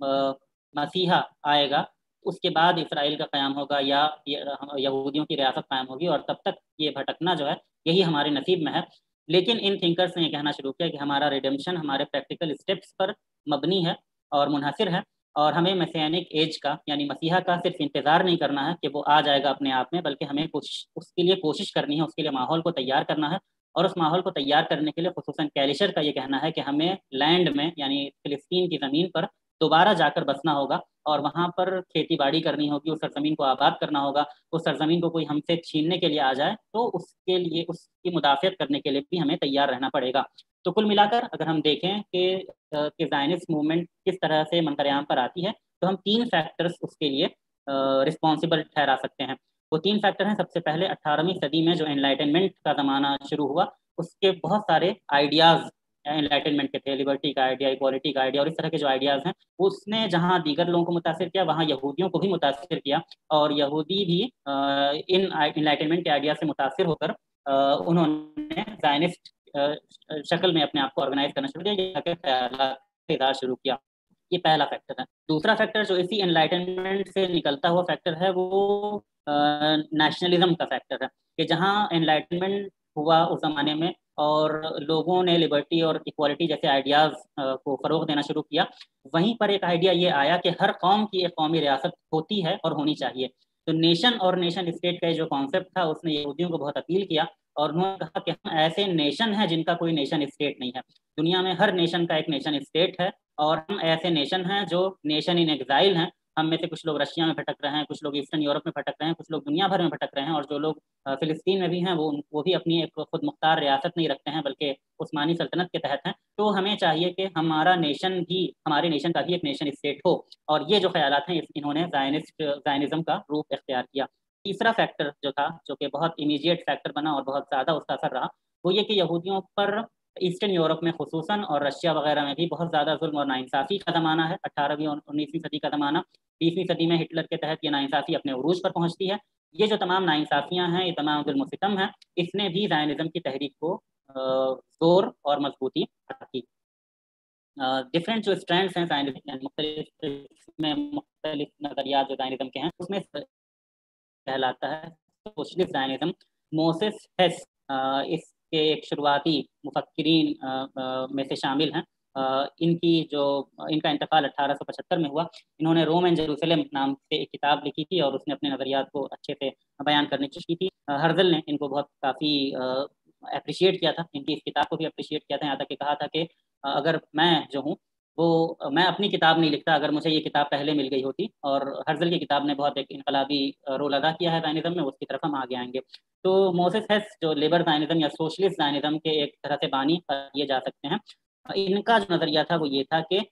مسیحا آئے گا اس کے بعد اسرائیل کا قیام ہوگا یا یہودیوں کی ریاست قائم ہوگی، اور تب تک یہ بھٹکنا جو ہے یہی ہمارے نصیب میں ہے. لیکن ان تھنکرز نے یہ کہنا شروع کیا کہ ہمارا ریڈیمشن ہمارے پریکٹیکل اسٹیپس پر مبنی ہے اور منحصر ہے، اور ہمیں مسیحانک ایج کا یعنی مسیحا کا صرف انتظار نہیں کرنا ہے کہ وہ آ جائے گا اپنے آپ میں، بلکہ ہمیں اس کے لیے کوشش کرنی ہے، اس کے لیے ماحول کو تیار کرنا ہے. اور اس ماحول کو تیار کرنے کے لیے خصوصاً کیلیشر کا یہ کہنا ہے کہ ہمیں لینڈ میں یعنی فلسطین کی زمین پر دوبارہ جا کر بسنا ہوگا اور وہاں پر کھیتی باڑی کرنی ہوگی، اس سرزمین کو آباد کرنا ہوگا. اس سرزمین کو کوئی ہم سے چھیننے کے لیے آ جائے تو اس کے لیے، اس کی مدافعت کرنے کے لیے بھی ہمیں تیار رہنا پڑے گا. تو کل ملا کر اگر ہم دیکھیں کہ زائنسٹ موومنٹ کس طرح سے منظر-عام پر آتی ہے تو ہم 3 فیکٹرز اس کے لیے رسپانسبل ٹھہرا سکتے ہیں. وہ 3 فیکٹر ہیں. سب سے پہلے 18ویں صدی میں جو انلائٹنمنٹ کا زمانہ شروع ہوا، اس کے بہت سارے آئیڈیاز انلائٹنمنٹ کے تھے، لبرٹی کا آئیڈیا، ایکوالٹی کا آئیڈیا اور اس طرح کے جو آئیڈیاز ہیں، اس نے جہاں دیگر لوگوں کو متاثر کیا وہاں یہودیوں کو بھی متاثر کیا، اور یہودی بھی ان انلائٹنمنٹ کے آئیڈیا سے متاثر ہو کر انہوں نے زائنسٹ شکل میں اپنے آپ کو آرگنائز کرنا شروع کیا، خیالات کا اظہار شروع کیا. یہ پہلا فیکٹر ہے. دوسرا فیکٹر جو اسی انلائٹنمنٹ سے نکلتا ہوا فیکٹر ہے وہ نیشنلزم کا فیکٹر ہے، کہ جہاں انلائٹنمنٹ ہوا اس زمانے میں اور لوگوں نے لبرٹی اور ایکوالٹی جیسے آئیڈیاز کو فروغ دینا شروع کیا، وہیں پر ایک آئیڈیا یہ آیا کہ ہر قوم کی ایک قومی ریاست ہوتی ہے اور ہونی چاہیے. تو نیشن اور نیشن اسٹیٹ کا جو کانسیپٹ تھا اس نے یہودیوں کو بہت اپیل کیا، اور انہوں نے کہا کہ ہم ایسے نیشن ہیں جن کا کوئی نیشن اسٹیٹ نہیں ہے. دنیا میں ہر نیشن کا ایک نیشن اسٹیٹ ہے، اور ہم ایسے نیشن ہیں جو نیشن ان ایگزائل ہیں. ہم میں سے کچھ لوگ رشیا میں بھٹک رہے ہیں، کچھ لوگ ایسٹرن یورپ میں بھٹک رہے ہیں، کچھ لوگ دنیا بھر میں بھٹک رہے ہیں، اور جو لوگ فلسطین میں بھی ہیں وہ بھی اپنی ایک خود مختار ریاست نہیں رکھتے ہیں بلکہ عثمانی سلطنت کے تحت ہیں. تو ہمیں چاہیے کہ ہمارا نیشن بھی، ہمارے نیشن کا بھی ایک نیشن اسٹیٹ ہو، اور یہ جو خیالات ہیں انہوں نے زائنزم کا روپ اختیار کیا. تیسرا فیکٹر جو تھا، جو کہ بہت امیجیٹ فیکٹر بنا اور بہت زیادہ اس کا اثر رہا، وہ یہ کہ یہودیوں پر ایسٹرن یورپ میں خصوصاً اور رشیا وغیرہ میں بھی بہت زیادہ ظلم اور ناانصافی کا زمانہ ہے، 18ویں اور 19ویں صدی کا زمانہ. 20वीं सदी में हिटलर के तहत ये नाइंसाफ़ी अपने उरूज पर पहुंचती है। ये जो तमाम नाइंसाफ़ियाँ हैं, ये तमाम जुल्म सितम हैं, इसने भी ज़ायनिज़्म की तहरीक को ज़ोर और मजबूती दी। डिफरेंट जो स्ट्रैंड्स हैं मुख्तलिफ नज़रियात जो ज़ायनिज़्म के हैं, उसमें कहलाता है सोशलिस्ट ज़ायनिज़्म। मोसेस हेस इसके एक शुरुआती मुफक्किरीन में से शामिल हैं। इनका इंतकाल 1875 में हुआ। इन्होंने रोम एंड जेरूसलम नाम से एक किताब लिखी थी और उसने अपने नज़रियात को अच्छे से बयान करने की कोशिश की थी। हर्जल ने इनको बहुत काफ़ी अप्रिशिएट किया था, इनकी इस किताब को भी अप्रिशिएट किया था, यहाँ तक कि कहा था कि अगर मैं जो हूँ वो मैं अपनी किताब नहीं लिखता अगर मुझे ये किताब पहले मिल गई होती। और हर्जल की किताब ने बहुत एक इनकलाबी रोल अदा किया है ज़ायनिज़्म में, उसकी तरफ हम आगे आएंगे। तो मोसेस हेस जो लेबर ज़ायनिज़्म या सोशलिस्ट ज़ायनिज़्म के एक तरह से बानी ये जा सकते हैं। इनका जो नज़रिया था वो ये था कि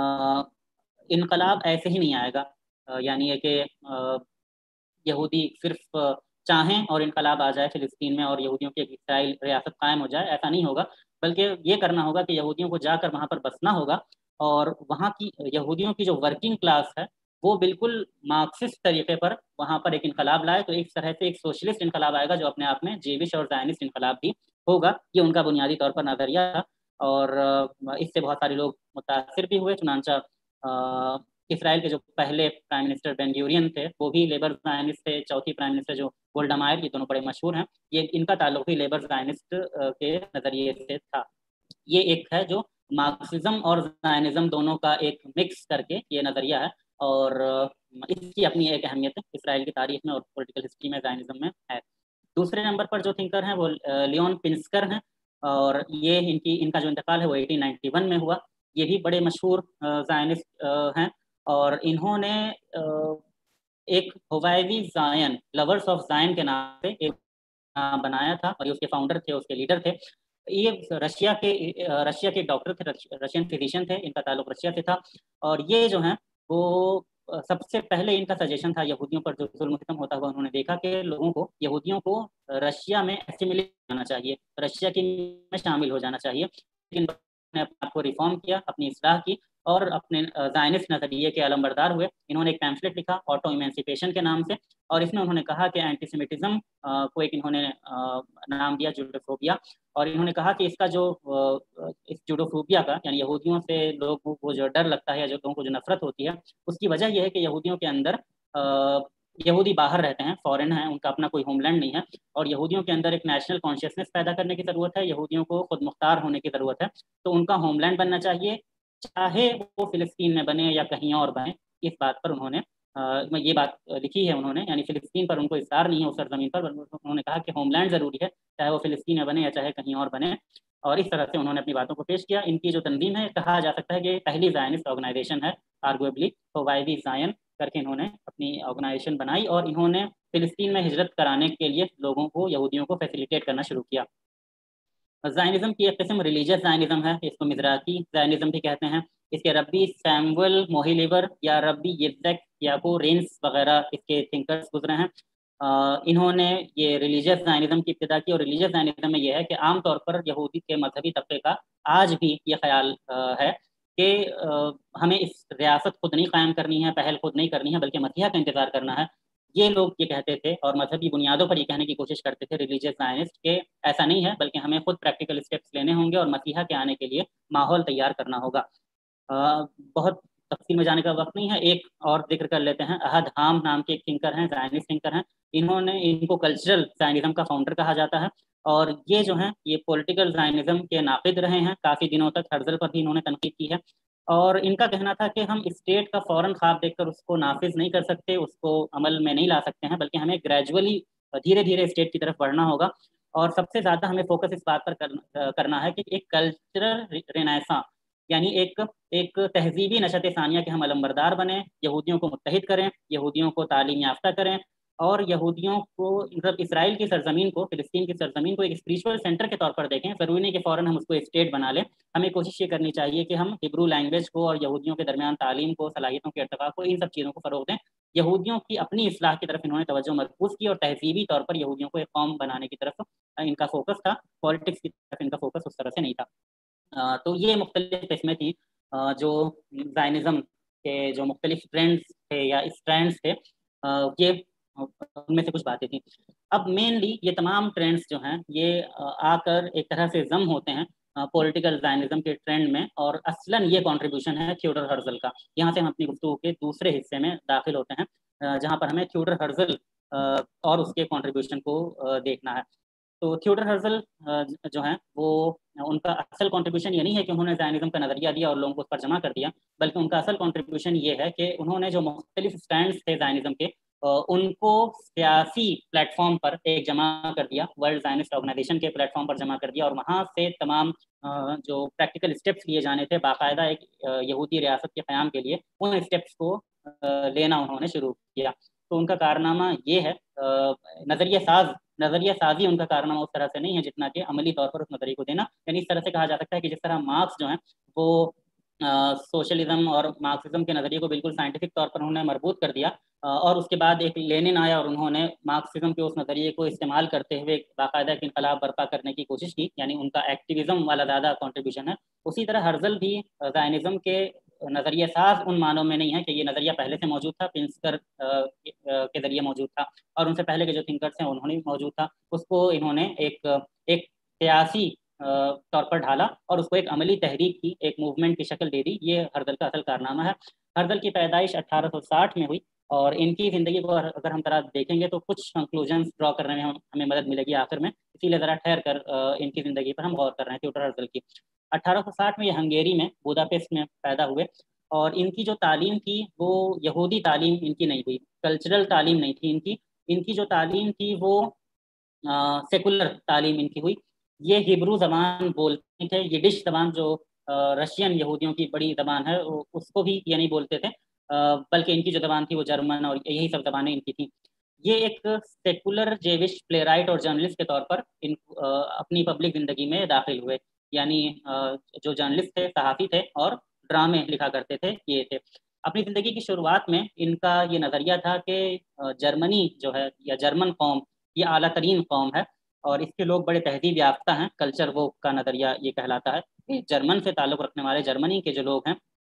इनकलाब ऐसे ही नहीं आएगा, यानी है कि यहूदी सिर्फ चाहें और इनकलाब आ जाए फ़िलिस्तीन में और यहूदियों की एक इस्राइल रियासत कायम हो जाए, ऐसा नहीं होगा। बल्कि ये करना होगा कि यहूदियों को जाकर वहाँ पर बसना होगा और वहाँ की यहूदियों की जो वर्किंग क्लास है वो बिल्कुल मार्क्सिस्ट तरीके पर वहाँ पर एक इनकलाब लाए। तो एक तरह से एक सोशलिस्ट इनकलाब आएगा जो अपने आप में जेविश और ज़ायनिस्ट इनकलाब भी होगा। ये उनका बुनियादी तौर पर नज़रिया था और इससे बहुत सारे लोग मुतासिर भी हुए। चुनांचा इसराइल के जो पहले प्राइम मिनिस्टर बेन गुरियन थे वो भी लेबर ज़ायनिस्ट थे। चौथी प्राइम मिनिस्टर जो गोल्डा मायर, ये दोनों बड़े मशहूर हैं। ये इनका ताल्लुक भी लेबर ज़ायनिस्ट के नज़रिए से था। ये एक है जो मार्क्सिज्म और ज़ायनिज़्म दोनों का एक मिक्स करके ये नज़रिया है और इसकी अपनी एक अहमियत है इसराइल की तारीख में और पॉलिटिकल हिस्ट्री में ज़ायनिज़्म में है। दूसरे नंबर पर जो थिंकर हैं वो लियोन पिंस्कर हैं और ये इनका जो इंतकाल है वो 1891 में हुआ। ये भी बड़े मशहूर ज़ायनिस्ट हैं और इन्होंने एक Hovevei Zion, lovers of Zion के नाम से एक बनाया था और ये उसके फाउंडर थे, उसके लीडर थे। ये रशिया के डॉक्टर थे, रशियन फिजिशियन थे, इनका ताल्लुक रशिया से था और ये जो हैं वो सबसे पहले इनका सजेशन था यहूदियों पर जो जुल्म सितम होता हुआ उन्होंने देखा कि यहूदियों को रशिया में एसिमिलेट करना चाहिए, रशिया की में शामिल हो जाना चाहिए। लेकिन उन्होंने अपने आप को रिफॉर्म किया, अपनी इस्लाह की और अपने ज़ायनिस्ट नज़रिए के अलमबरदार हुए। इन्होंने एक पैम्फलेट लिखा ऑटो इमेंसिपेशन के नाम से और इसमें उन्होंने कहा कि एंटीसेमिटिज्म को एक इन्होंने नाम दिया जूडोफोबिया और इन्होंने कहा कि इसका जो इस जूडोफोबिया का यानी यहूदियों से लोगों को जो डर लगता है या जो लोगों को जो नफरत होती है उसकी वजह यह है कि यहूदियों के अंदर यहूदी बाहर रहते हैं, फॉरेन हैं, उनका अपना कोई होमलैंड नहीं है और यहूदियों के अंदर एक नेशनल कॉन्शियसनेस पैदा करने की ज़रूरत है, यहूदियों को खुद मुख्तार होने की ज़रूरत है। तो उनका होमलैंड बनना चाहिए, चाहे वो फ़िलिस्तीन में बने या कहीं और बने। इस बात पर उन्होंने ये बात लिखी है उन्होंने, यानी फ़िलिस्तीन पर उनको इस्रार नहीं है उस सरज़मीन पर। उन्होंने कहा कि होमलैंड ज़रूरी है, चाहे वो फ़िलिस्तीन में बने या चाहे कहीं और बने और इस तरह से उन्होंने अपनी बातों को पेश किया। इनकी जो तंजीम है कहा जा सकता है कि पहली ज़ायनिस्ट ऑर्गेनाइजेशन है, आर्गुएबली हुवाइवी ज़ायन करके इन्होंने अपनी ऑर्गेनाइजेशन बनाई और इन्होंने फ़िलिस्तीन में हिजरत कराने के लिए लोगों को, यहूदियों को फैसिलिटेट करना शुरू किया। ज़ायनिज़्म की एक किस्म रिलीजियस ज़ायनिज़्म है, इसको मिज़राकी ज़ायनिज़्म भी कहते हैं। इसके रब्बी सैमुअल मोहिलीवर या रब्बी यित्ज़हक याकूब रेंस वगैरह इसके थिंकर्स गुजरे हैं। इन्होंने ये रिलीजियस ज़ायनिज़्म की इब्तिदा की और रिलीजियस ज़ायनिज़्म में यह है कि आम तौर पर यहूदी के मजहबी तबके का आज भी ये ख्याल है कि हमें इस रियासत खुद नहीं कायम करनी है, पहल खुद नहीं करनी है, बल्कि मसीहा का इंतज़ार करना है। ये लोग ये कहते थे और मजहबी बुनियादों पर ये कहने की कोशिश करते थे रिलीजियस ज़ायनिस्ट के ऐसा नहीं है, बल्कि हमें खुद प्रैक्टिकल स्टेप्स लेने होंगे और मसीहा के आने के लिए माहौल तैयार करना होगा। बहुत तफसील में जाने का वक्त नहीं है, एक और जिक्र कर लेते हैं। अहद हाम नाम के एक थिंकर हैं, ज़ायनिस्ट थिंकर हैं। इनको कल्चरल ज़ायनिज़्म का फाउंडर कहा जाता है और ये जो हैं ये पॉलिटिकल ज़ायनिज़्म के नाक़िद रहे हैं काफ़ी दिनों तक। हर्जल पर भी इन्होंने तनकीद की है और इनका कहना था कि हम स्टेट का फ़ौरन ख्वाब देखकर उसको नाफिज नहीं कर सकते, उसको अमल में नहीं ला सकते हैं, बल्कि हमें ग्रेजुअली धीरे धीरे स्टेट की तरफ बढ़ना होगा। और सबसे ज़्यादा हमें फोकस इस बात पर करना है कि एक कल्चरल रेनेसां यानी एक तहजीबी नशत सानिया के हम अलमबरदार बने, यहूदियों को मुत्तहिद करें, यहूदियों को तालीम याफ्ता करें और यहूदियों को मतलब इसराइल की सरजमीन को, फ़िलिस्तीन की सरजमीन को एक स्पिरिचुअल सेंटर के तौर पर देखें। ज़रूरी नहीं कि फ़ौरन हम उसको स्टेट बना लें। हमें कोशिश ये करनी चाहिए कि हम हिब्रू लैंग्वेज को और यहूदियों के दरमियान तालीम को, सलाहियतों के इर्तिक़ा को, इन सब चीज़ों को फ़रोग़ दें। यहूदियों की अपनी इस्लाह की तरफ इन्होंने तवज्जो मरकूज़ की और तहज़ीबी तौर पर यहूदियों को एक कौम बनाने की तरफ इनका फोकस था, पॉलिटिक्स की तरफ इनका फोकस उस तरह से नहीं था। तो ये मुख्तलिफ़ किस्में थी जो ज़ायनिज़्म के जो मुख्तलिफ ट्रेंड्स थे या स्ट्रैंड्स थे, ये उनमें से कुछ बातें थी। अब मेनली ये तमाम ट्रेंड्स जो हैं ये आकर एक तरह से जम होते हैं पॉलिटिकल ज़ायनिज़्म के ट्रेंड में, और असलन ये कंट्रीब्यूशन है थियोडर हर्जल का। यहाँ से हम अपनी गुफ्तगू के दूसरे हिस्से में दाखिल होते हैं, जहाँ पर हमें थियोडर हर्जल और उसके कंट्रीब्यूशन को देखना है। तो थियोडर हर्जल जो हैं वो, उनका असल कंट्रीब्यूशन ये नहीं है कि उन्होंने ज़ायनिज़्म का नज़रिया दिया और लोगों को उस पर जमा कर दिया, बल्कि उनका असल कंट्रीब्यूशन ये है कि उन्होंने जो मुख्तलिफ स्टैंड्स थे ज़ायनिज़्म के, उनको सियासी प्लेटफॉर्म पर एक जमा कर दिया, वर्ल्ड ज़ायनिस्ट ऑर्गेनाइजेशन के प्लेटफॉर्म पर जमा कर दिया, और वहाँ से तमाम जो प्रैक्टिकल स्टेप्स लिए जाने थे बाकायदा एक यहूदी रियासत के क़याम के लिए, उन स्टेप्स को लेना उन्होंने शुरू किया। तो उनका कारनामा ये है, नज़रिया साजी उनका कारनामा उस तरह से नहीं है जितना कि अमली तौर पर उस नज़रिए को देना। यानी इस तरह से कहा जा सकता है कि जिस तरह मार्क्स जो हैं वो सोशलिज्म और मार्क्सिज्म के नज़रिए को बिल्कुल साइंटिफिक तौर पर उन्होंने मरबूत कर दिया, और उसके बाद एक लेनिन आया और उन्होंने मार्क्सिज्म के उस नज़रिए को इस्तेमाल करते हुए बाकायदा एक इनकलाब बर्पा करने की कोशिश की, यानी उनका एक्टिविज़म वाला ज़्यादा कंट्रीब्यूशन है। उसी तरह हर्जल भी ज़ायनिज़्म के नज़रिया साज उन मानों में नहीं है कि ये नज़रिया पहले से मौजूद था, पिंस्कर के ज़रिए मौजूद था, और उनसे पहले के जो थिंकर्स हैं उन्होंने भी मौजूद था, उसको इन्होंने एक सियासी तौर पर ढाला और उसको एक अमली तहरीक की, एक मूवमेंट की शक्ल दे दी। ये हर्जल का असल कारनामा है। हर्जल की पैदाइश 1860 में हुई, और इनकी ज़िंदगी को अगर हम तरह देखेंगे तो कुछ कंक्लूजन्स ड्रॉ करने में हमें मदद मिलेगी आखिर में, इसीलिए ज़रा ठहर कर इनकी ज़िंदगी पर हम गौर कर रहे हैं। थियोडर हर्जल की 1860 में ये हंगेरी में बुदापेस्ट में पैदा हुए, और इनकी जो तालीम थी वो यहूदी तालीम इनकी नहीं हुई, कल्चरल तालीम नहीं थी इनकी। इनकी जो तालीम थी वो सेकुलर तालीम इनकी हुई। ये हिब्रू ज़बान बोलते थे, यिडिश ज़बान जो रशियन यहूदियों की बड़ी ज़बान है उसको भी ये नहीं बोलते थे, बल्कि इनकी जो ज़बान थी वो जर्मन और यही सब ज़बानें इनकी थी। ये एक सेकुलर जेविश प्लेराइट और जर्नलिस्ट के तौर पर अपनी पब्लिक ज़िंदगी में दाखिल हुए, यानी जो जर्नलिस्ट थे, सहाफ़ी थे और ड्रामे लिखा करते थे, ये थे। अपनी ज़िंदगी की शुरुआत में इनका ये नज़रिया था कि जर्मनी जो है या जर्मन कौम ये आला तरीन कौम है और इसके लोग बड़े तहजीब याफ्ता हैं। कल्चर वो का नज़रिया ये कहलाता है कि जर्मन से ताल्लुक़ रखने वाले जर्मनी के जो लोग हैं,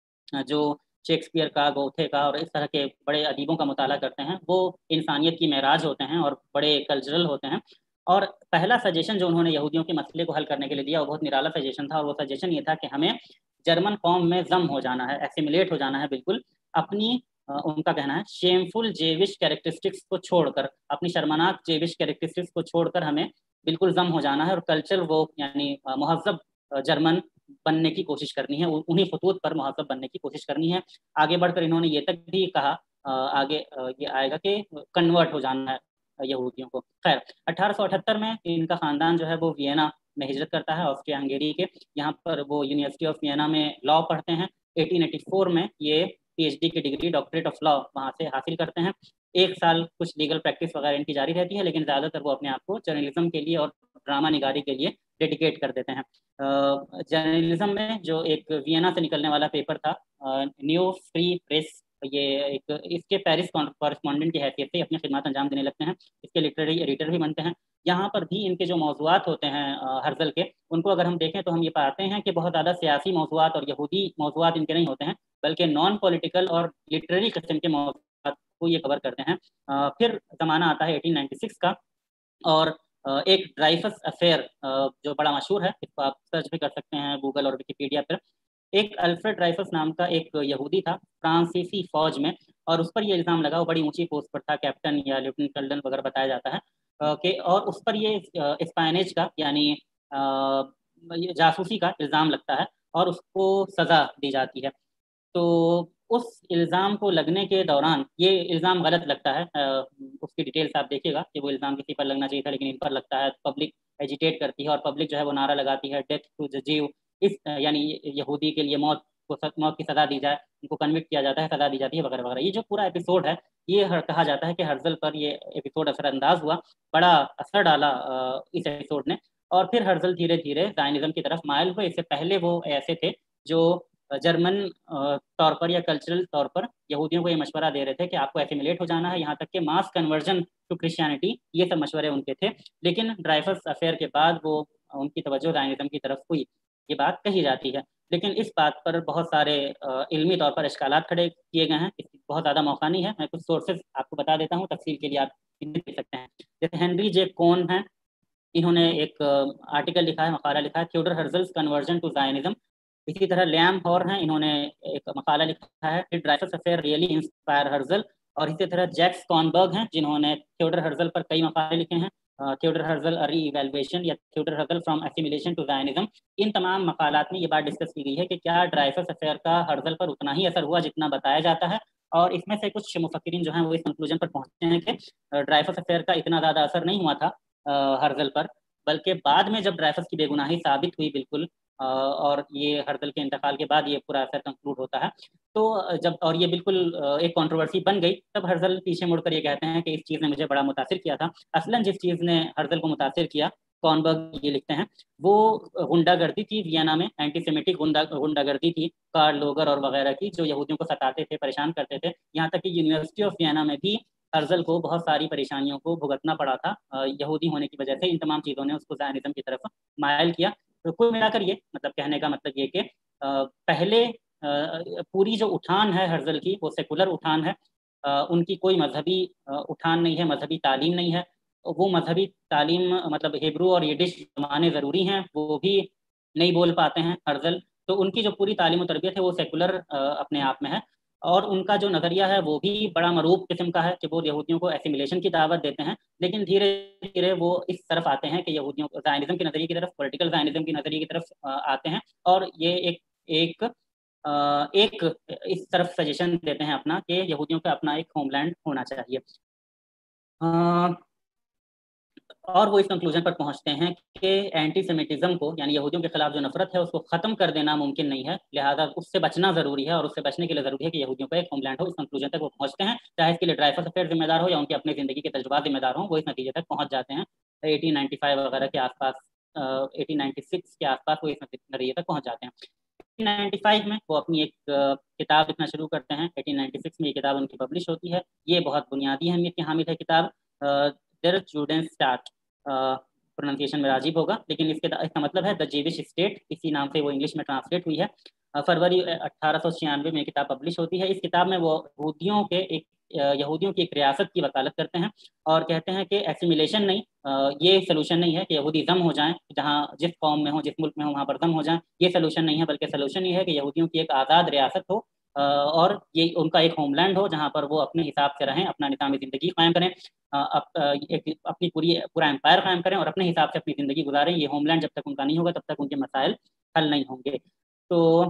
जो शेक्सपियर का, गोथे का और इस तरह के बड़े अदीबों का मुताला करते हैं, वो इंसानियत की महराज होते हैं और बड़े कल्चरल होते हैं। और पहला सजेशन जो उन्होंने यहूदियों के मसले को हल करने के लिए दिया वो बहुत निराला सजेशन था, और वो सजेशन ये था कि हमें जर्मन कौम में जम हो जाना है, एसिमिलेट हो जाना है बिल्कुल, अपनी उनका कहना है शेमफुल जेविश कैरेक्टरिस्टिक्स को छोड़कर, अपनी शर्मनाक जेविश कैरेक्टरिस्टिक्स को छोड़कर हमें बिल्कुल जम हो जाना है और कल्चर वो यानी महज़ब जर्मन बनने की कोशिश करनी है, उन्हीं खतूत पर महज़ब बनने की कोशिश करनी है। आगे बढ़कर इन्होंने ये तक भी कहा, आगे ये आएगा कि कन्वर्ट हो जाना है यहूदियों को। खैर 1878 में इनका ख़ानदान जो है वो वियना में हिजरत करता है, ऑस्ट्रिया हंगेरी के। यहाँ पर वो यूनिवर्सिटी ऑफ वियना में लॉ पढ़ते हैं। 1884 में ये पीएचडी की डिग्री, डॉक्टरेट ऑफ लॉ वहाँ से हासिल करते हैं। एक साल कुछ लीगल प्रैक्टिस वगैरह इनकी जारी रहती है, लेकिन ज़्यादातर वो अपने आप को जर्नलिज्म के लिए और ड्रामा निगारी के लिए डेडिकेट कर देते हैं। जर्नलिज्म में जो एक वियना से निकलने वाला पेपर था न्यू फ्री प्रेस, ये एक इसके पेरिस कॉरेस्पॉन्डेंट की हैसियत से अपनी खिदमत अंजाम देने लगते हैं। इसके लिटरेरी एडिटर भी बनते हैं। यहाँ पर भी इनके जो मौज़ूआत होते हैं हर्जल के, उनको अगर हम देखें तो हम ये पाते हैं कि बहुत ज़्यादा सियासी मौज़ूआत और यहूदी मौज़ूआत इनके नहीं होते हैं, बल्कि नॉन पॉलिटिकल और लिटरेरी किस्म के मौज़ूआत को ये कवर करते हैं। फिर ज़माना आता है 1896 का, और एक ड्राइफस अफेयर जो बड़ा मशहूर है, इसको आप सर्च भी कर सकते हैं गूगल और विकिपीडिया पर। एक अल्फ्रेड ड्राइफस नाम का एक यहूदी था फ्रांसीसी फौज में, और उस पर ये इल्ज़ाम लगा, वो बड़ी ऊंची पोस्ट पर था, कैप्टन या लेफ्टिनेंट कर्नल वगैरह बताया जाता है कि, और उस पर ये स्पाइनेज का यानी जासूसी का इल्ज़ाम लगता है और उसको सज़ा दी जाती है। तो उस इल्ज़ाम को लगने के दौरान ये इल्ज़ाम गलत लगता है, उसकी डिटेल्स आप देखिएगा कि वो इल्ज़ाम किसी पर लगना चाहिए था लेकिन इन पर लगता है। पब्लिक एजिटेट करती है और पब्लिक जो है वो नारा लगाती है डेथ टू द जीव, इस यानी यहूदी के लिए मौत की सज़ा दी जाए, उनको कन्विक्ट किया जाता है, सज़ा दी जाती है वगैरह वगैरह। ये जो पूरा एपिसोड है ये कहा जाता है कि हर्जल पर ये एपिसोड असरअंदाज हुआ, बड़ा असर डाला इस एपिसोड ने, और फिर हर्जल धीरे धीरे ज़ायनिज़्म की तरफ मायल हुए। इससे पहले वो ऐसे थे जो जर्मन तौर पर या कल्चरल तौर पर यहूदियों को ये मशवरा दे रहे थे कि आपको एसिमिलेट हो जाना है, यहाँ तक कि मास कन्वर्जन टू क्रिश्चियनिटी, ये सब मशवरे उनके थे। लेकिन ड्राइफस अफेयर के बाद वो उनकी तवज्जो ज़ायनिज़्म की तरफ हुई। یہ بات کہی جاتی ہے، لیکن اس بات پر بہت سارے علمی طور پر اشکالات کھڑے کیے گئے ہیں، اس کی بہت زیادہ موقع نہیں ہے. میں کچھ سورسز آپ کو بتا دیتا ہوں تفصیل کے لیے، آپ دیکھ سکتے ہیں. جیسے ہنری جے کون ہیں، انہوں نے ایک آرٹیکل لکھا ہے، مقالہ لکھا ہے، Theodor Herzl's conversion to Zionism. اسی طرح لیام ہور ہیں، انہوں نے ایک مقالہ لکھا ہے did Dreyfus affair really inspire Herzl. اور اسی طرح جیکس کونبرگ ہیں، جنہوں نے تھیوڈر ہرزل پر کئی مقالے لکھے ہیں، تھیوڈر ہرزل ری ایویلویشن یا Theodor Herzl from assimilation to Zionism. ان تمام مقالات میں یہ بات ڈسکس کی گئی ہے کہ کیا ڈرائفس افیئر کا ہرزل پر اتنا ہی اثر ہوا جتنا بتایا جاتا ہے. اور اس میں سے کچھ مفکرین جو ہیں وہ اس کنکلوژن پر پہنچتے ہیں کہ ڈرائفس افیئر کا اتنا زیادہ اثر نہیں ہوا تھا ہرزل پر، بلکہ بعد میں جب ڈرائفس کی بے گناہی ثابت ہوئی بالکل، اور یہ ہرزل کے انتقال کے بعد یہ پورا اثر کنکلوڈ ہوتا ہے، تو جب اور یہ بالکل ایک کنٹروورسی بن گئی، تب ہرزل پیچھے مڑ کر یہ کہتے ہیں کہ اس چیز نے مجھے بڑا متاثر کیا تھا. اصلاً جس چیز نے ہرزل کو متاثر کیا، کونبرگ یہ لکھتے ہیں، وہ غنڈہ گردی تھی وینا میں، اینٹی سیمیٹک غنڈہ گردی تھی کارل لوگر اور وغیرہ کی، جو یہودیوں کو ستاتے تھے، پریشان کرتے تھے. یہاں تک کہ یونیورسٹی آف وینا میں بھی ہرزل کو بہت ساری پریشانیوں کو بھگتنا پڑا تھا یہودی ہونے کی وجہ سے. ان تمام چیزوں نے اس کو زائنزم کی طرف مائل کیا. تو کل ملا کر یہ مطلب کہنے کا مطلب یہ کہ پہلے پوری جو اٹھان ہے ہرزل کی وہ سیکولر اٹھان ہے، ان کی کوئی مذہبی اٹھان نہیں ہے، مذہبی تعلیم نہیں ہے. وہ مذہبی تعلیم مطلب ہیبرو اور یڈش زبانیں ضروری ہیں، وہ بھی نہیں بول پاتے ہیں ہرزل. تو ان کی جو پوری تعلیم و تربیت ہے وہ سیکولر اپنے آپ میں ہے. اور ان کا جو نظریہ ہے وہ بھی بڑا مروب قسم کا ہے کہ وہ یہودیوں کو ایسیمیلیشن کی دعوت دیتے ہیں، لیکن دھیرے دھیرے وہ اس طرف آتے ہیں کہ یہودیوں کو زائنزم کے نظریے کی طرف، پولیٹیکل زائنزم کے نظریے کی طرف آتے ہیں. اور یہ ایک اس طرف سجیشن دیتے ہیں اپنا کہ یہودیوں کا اپنا ایک ہوم لینڈ ہونا چاہیے. اور وہ اس کنکلوژن پر پہنچتے ہیں کہ اینٹی سیمیٹزم کو، یعنی یہودیوں کے خلاف جو نفرت ہے اس کو ختم کر دینا ممکن نہیں ہے، لہٰذا اس سے بچنا ضروری ہے، اور اس سے بچنے کے لیے ضروری ہے کہ یہودیوں کا ایک ہوم لینڈ ہو. اس کنکلوژن تک وہ پہنچتے ہیں، چاہے اس کے لیے ڈرائفس افیئر ذمہ دار ہو یا ان کی اپنی زندگی کے تجربات ذمہ دار ہوں، وہ اس نتیجے تک پہنچ جاتے ہیں. 1895 وغیرہ کے آس پاس، 1896 کے آس پاس وہ اس نتیجے تک پہنچ جاتے ہیں. 1895 میں وہ اپنی ایک کتاب لکھنا شروع کرتے ہیں. 1896 میں یہ کتاب ان کی پبلش ہوتی ہے. یہ بہت بنیادی اہمیت کی حامل ہے کتاب. در جوڈنسٹاٹ پروننسیشن میں عجیب ہوگا، لیکن اس کا مطلب ہے دا جیوش اسٹیٹ، اسی نام سے وہ انگلش میں ٹرانسلیٹ ہوئی ہے. فروری 1896 میں کتاب پبلش ہوتی ہے. اس کتاب میں وہ یہودیوں کی ایک ریاست کی وکالت کرتے ہیں اور کہتے ہیں کہ ایسیمیلیشن نہیں، یہ سلوشن نہیں ہے کہ یہودی ضم ہو جائیں، جہاں جس قوم میں ہوں، جس ملک میں ہوں وہاں پر ضم ہو جائیں، یہ سلوشن نہیں ہے، بلکہ سلوشن یہ ہے کہ یہودیوں کی ایک آزاد ریاست ہو اور یہ ان کا ایک ہوم لینڈ ہو جہاں پر وہ اپنے حساب سے رہیں، اپنا نظام زندگی قائم کریں، اپنی پورا امپائر قائم کریں اور اپنے حساب سے اپنی زندگی گزاریں. یہ ہوم لینڈ جب تک ان کا نہیں ہوگا تب تک ان کے مسائل حل نہیں ہوں گے. تو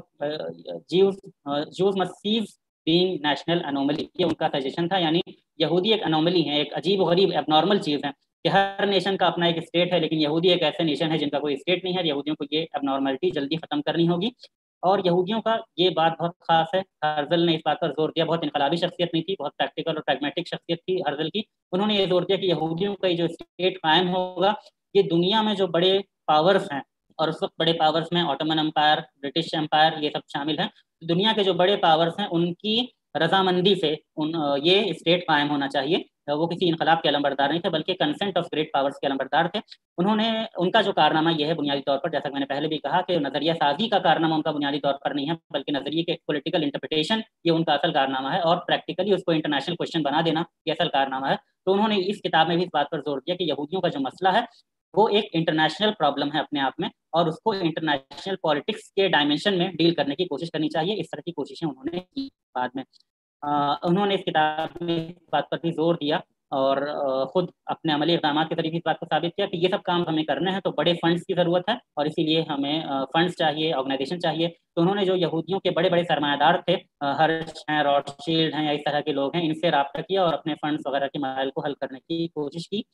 Jews must cease being national anomaly, یہ ان کا سجیشن تھا. یعنی یہودی ایک انوملی ہے، ایک عجیب و غریب اب نارمل چیز ہے کہ ہر نیشن کا اپنا ایک اسٹیٹ ہے، لیکن یہودی ایک ایسے نیشن ہے جن کا کوئی اسٹیٹ نہیں ہے. یہودیوں کو یہ اب نارملٹی جلدی ختم کرنی ہوگی. اور یہودیوں کا یہ بات بہت خاص ہے، ہرزل نے اس بات پر زور دیا. بہت انقلابی شخصیت نہیں تھی، بہت پریکٹیکل اور پریگمیٹک شخصیت تھی ہرزل کی. انہوں نے یہ زور دیا کہ یہودیوں کا جو اسٹیٹ قائم ہوگا، یہ دنیا میں جو بڑے پاورز ہیں، اور اس وقت بڑے پاورز میں آٹومن امپائر، برٹش امپائر، یہ سب شامل ہیں. دنیا کے جو بڑے پاورز ہیں ان کی رضامندی سے یہ اسٹیٹ قائم ہونا چاہیے. وہ کسی انقلاب کے علمبردار نہیں تھے، بلکہ کنسنٹ آف گریٹ پاورز کے علمبردار تھے. ان کا جو کارنامہ یہ ہے بنیادی طور پر، جیسا کہ میں نے پہلے بھی کہا کہ نظریہ سازی کا کارنامہ ان کا بنیادی طور پر نہیں ہے، بلکہ نظریے کے پولیٹیکل انٹرپریٹیشن یہ ان کا اصل کارنامہ ہے، اور پریکٹیکلی اس کو انٹرنیشنل کویشچن بنا دینا یہ اصل کارنامہ ہے. تو انہوں نے اس کتاب میں بھی اس بات پر زور دیا کہ یہودیوں کا جو مسئلہ ہے وہ ایک انٹرنیشنل پرابلم ہے اپنے آپ میں، اور اس کو انٹرنیشنل پالیٹکس کے ڈائمینشن میں ڈیل کرنے کی کوشش کرنی چاہیے. اس طرح کی کوششیں انہوں نے کی. بعد میں انہوں نے اس کتاب میں اس بات پر بھی زور دیا اور خود اپنے عملی اقدامات کے ذریعے اس بات کو ثابت کیا کہ یہ سب کام ہمیں کرنے ہیں تو بڑے فنڈز کی ضرورت ہے، اور اسی لیے ہمیں فنڈز چاہیے، آرگنائزیشن چاہیے. تو انہوں نے جو یہودیوں کے بڑے بڑے سرمایہ دار تھے، ہرش ہیں، روتشیلڈ ہیں، یا اس طرح کے لوگ ہیں، ان سے رابطہ کیا اور اپنے فنڈز وغیرہ کے مسائل کو حل کرنے کی کوشش کی.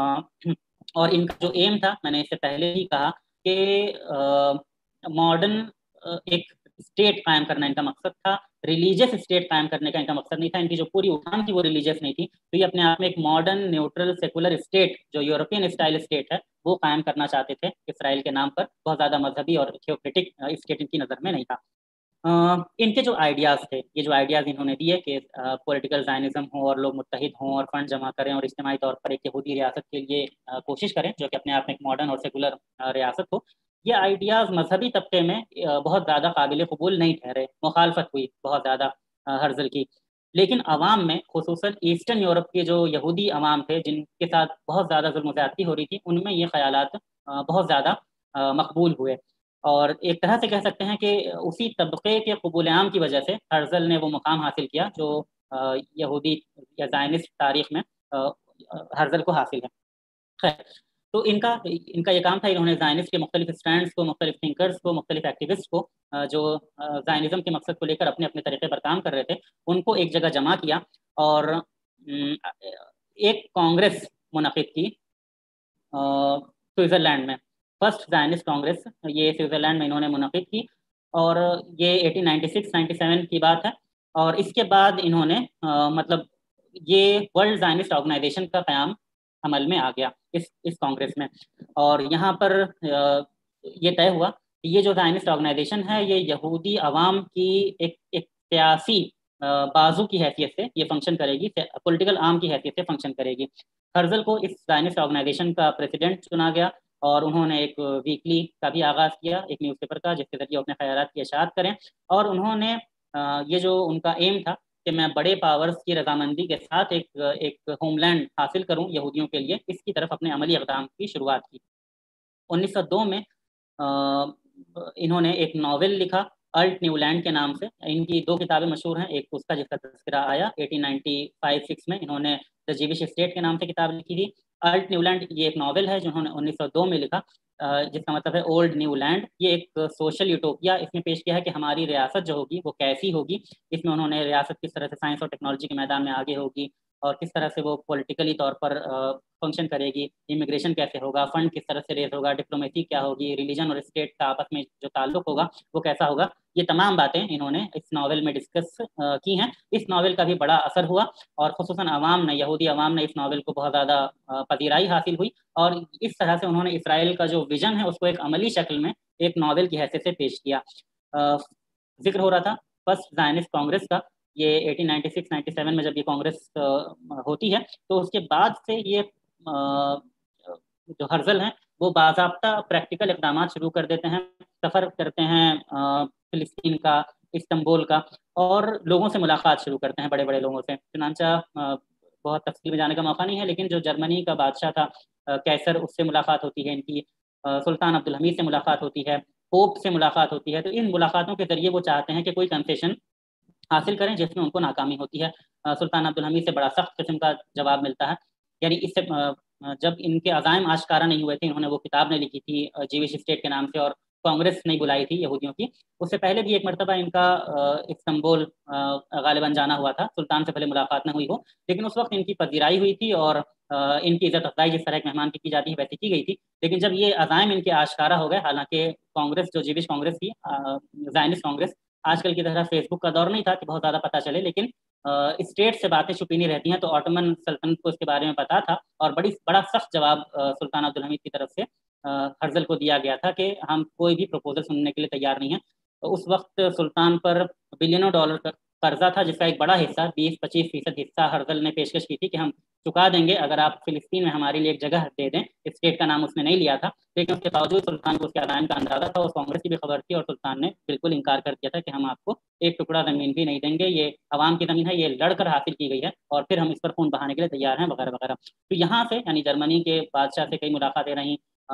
اور ان کا جو ایم تھا، میں نے اس سے پہلے ہی کہا کہ ماڈرن ایک اسٹیٹ قائم کرنا ان کا مقصد تھا. ریلیجیس اسٹیٹ قائم کرنے کا ان کا مقصد نہیں تھا. ان کی جو پوری اٹھان تھی وہ ریلیجیس نہیں تھی. تو یہ اپنے آپ میں ایک ماڈرن نیوٹرل سیکولر اسٹیٹ جو یورپین اسٹائل اسٹیٹ ہے وہ قائم کرنا چاہتے تھے اسرائیل کے نام پر. بہت زیادہ مذہبی اور تھیوکریٹک اسٹیٹ ان کی نظر میں نہیں تھا. ان کے جو آئیڈیاز تھے، یہ جو آئیڈیاز انہوں نے دیے کہ پولیٹیکل زائنزم ہو اور لوگ متحد ہوں اور فنڈ جمع کریں اور اجتماعی طور پر ایک یہودی ریاست کے لیے کوشش کریں جو کہ اپنے آپ میں ایک ماڈرن اور سیکولر ریاست ہو، یہ آئیڈیاز مذہبی طبقے میں بہت زیادہ قابل قبول نہیں ٹھہرے، مخالفت ہوئی بہت زیادہ ہرزل کی، لیکن عوام میں خصوصاً ایسٹرن یورپ کے جو یہودی عوام تھے جن کے ساتھ بہت زیادہ ظلم و زیادتی ہو رہی تھی، ان میں یہ خیالات بہت زیادہ مقبول ہوئے، اور ایک طرح سے کہہ سکتے ہیں کہ اسی طبقے کے قبول عام کی وجہ سے ہرزل نے وہ مقام حاصل کیا جو یہودی یا زائنسٹ تاریخ میں ہرزل کو حاصل ہے۔ خیر، تو ان کا یہ کام تھا، انہوں نے زائنسٹ کے مختلف اسٹینڈس کو، مختلف تھنکرز کو، مختلف ایکٹیوسٹ کو جو زائنزم کے مقصد کو لے کر اپنے اپنے طریقے پر کام کر رہے تھے، ان کو ایک جگہ جمع کیا اور ایک کانگریس منعقد کی سوئٹزرلینڈ میں، فرسٹ زائنسٹ کانگریس، یہ سوئٹزرلینڈ میں انہوں نے منعقد کی، اور یہ 1896-97 کی بات ہے، اور اس کے بعد انہوں نے مطلب یہ ورلڈ زائنسٹ آرگنائزیشن کا قیام عمل میں آ گیا اس کانگریس میں، اور یہاں پر یہ طے ہوا کہ یہ جو زائنسٹ آرگنائزیشن ہے یہ یہودی عوام کی ایک سیاسی بازو کی حیثیت سے یہ فنکشن کرے گی، پولیٹیکل آرم کی حیثیت سے فنکشن کرے گی۔ ہرزل کو اس زائنسٹ آرگنائزیشن کا پریزیڈنٹ چنا گیا، اور انہوں نے ایک ویکلی کا بھی آغاز کیا، ایک نیوز پیپر کا، جس کے ذریعے اپنے خیالات کی اشاعت کریں، اور انہوں نے یہ جو ان کا ایم تھا کہ میں بڑے پاورز کی رضامندی کے ساتھ ایک ہوم لینڈ حاصل کروں یہودیوں کے لیے، اس کی طرف اپنے عملی اقدام کی شروعات کی۔ 1902 میں انہوں نے ایک ناول لکھا الٹ نیو لینڈ کے نام سے، ان کی 2 کتابیں مشہور ہیں، ایک اس کا جس کا تذکرہ آیا 1895-6 میں انہوں نے دا جیوش اسٹیٹ کے نام سے کتاب لکھی تھی۔ الٹ نیو لینڈ یہ ایک ناول ہے جو انہوں نے 1902 میں لکھا، جس کا مطلب ہے اولڈ نیو لینڈ۔ یہ ایک سوشل یوٹوپیا اس میں پیش کیا ہے کہ ہماری ریاست جو ہوگی وہ کیسی ہوگی، اس میں انہوں نے ریاست کس طرح سے سائنس اور ٹیکنالوجی کے میدان میں آگے ہوگی، اور کس طرح سے وہ پولیٹیکلی طور پر فنکشن کرے گی، امیگریشن کیسے ہوگا، فنڈ کس طرح سے ریز ہوگا، ڈپلومیسی کیا ہوگی، ریلیجن اور اسٹیٹ کا آپس میں جو تعلق ہوگا وہ کیسا ہوگا، یہ تمام باتیں انہوں نے اس ناول میں ڈسکس کی ہیں۔ اس ناول کا بھی بڑا اثر ہوا، اور خصوصاً عوام نے، یہودی عوام نے اس ناول کو بہت زیادہ پذیرائی حاصل ہوئی، اور اس طرح سے انہوں نے اسرائیل کا جو ویژن ہے اس کو ایک عملی شکل میں ایک ناول کی حیثیت سے پیش کیا۔ ذکر ہو رہا تھا فرسٹ زائنسٹ کانگریس کا، یہ 1896-97 میں جب یہ کانگریس ہوتی ہے تو اس کے بعد سے یہ جو ہرزل ہیں وہ باضابطہ پریکٹیکل اقدامات شروع کر دیتے ہیں، سفر کرتے ہیں فلسطین کا، استنبول کا، اور لوگوں سے ملاقات شروع کرتے ہیں، بڑے بڑے لوگوں سے۔ چنانچہ بہت تفصیل میں جانے کا موقع نہیں ہے، لیکن جو جرمنی کا بادشاہ تھا کیسر، اس سے ملاقات ہوتی ہے ان کی، سلطان عبدالحمید سے ملاقات ہوتی ہے، پوپ سے ملاقات ہوتی ہے۔ تو ان ملاقاتوں کے ذریعے وہ چاہتے ہیں کہ کوئی کنسیشن حاصل کریں، جس میں ان کو ناکامی ہوتی ہے۔ سلطان عبدالحمید سے بڑا سخت قسم کا جواب ملتا ہے، یعنی اس سے جب ان کے عزائم آشکارا نہیں ہوئے تھے، انہوں نے وہ کتاب نہیں لکھی تھی جیوش اسٹیٹ کے نام سے، اور کانگریس نہیں بلائی تھی یہودیوں کی، اس سے پہلے بھی ایک مرتبہ ان کا استنبول غالباً جانا ہوا تھا، سلطان سے پہلے ملاقات نہ ہوئی ہو، لیکن اس وقت ان کی پذیرائی ہوئی تھی، اور ان کی عزت افزائی جس طرح ایک مہمان کی جاتی ہے ویسی کی گئی تھی۔ لیکن جب یہ عزائم ان کے آشکارا ہو گئے، حالانکہ کانگریس جو جیوش کانگریس تھی، زائنسٹ کانگریس، آج کل کی طرح فیس بک کا دور نہیں تھا کہ بہت زیادہ پتہ چلے، لیکن اسٹیٹ سے باتیں چھپی نہیں رہتی ہیں، تو آٹومن سلطنت کو اس کے بارے میں پتا تھا، اور بڑا سخت جواب سلطان عبدالحمید کی طرف سے ہرزل کو دیا گیا تھا کہ ہم کوئی بھی پروپوزل سننے کے لیے تیار نہیں ہیں۔ تو اس وقت سلطان پر بلینوں ڈالر کا قرضہ تھا، جس کا ایک بڑا حصہ 20-25% حصہ ہرزل نے پیشکش کی تھی کہ ہم چکا دیں گے اگر آپ فلسطین میں ہمارے لیے ایک جگہ دے دیں۔ اسٹیٹ کا نام اس نے نہیں لیا تھا، لیکن اس کے باوجود سلطان کو اس کے عزائم کا اندازہ تھا، اس کانگریس کی بھی خبر تھی، اور سلطان نے بالکل انکار کر دیا تھا کہ ہم آپ کو ایک ٹکڑا زمین بھی نہیں دیں گے، یہ عوام کی زمین ہے، یہ لڑ کر حاصل کی گئی ہے، اور پھر ہم اس پر خون بہانے کے لیے تیار ہیں، وغیرہ وغیرہ۔ تو یہاں سے یعنی جرمنی کے بادشاہ سے کئی ملاقاتیں رہیں،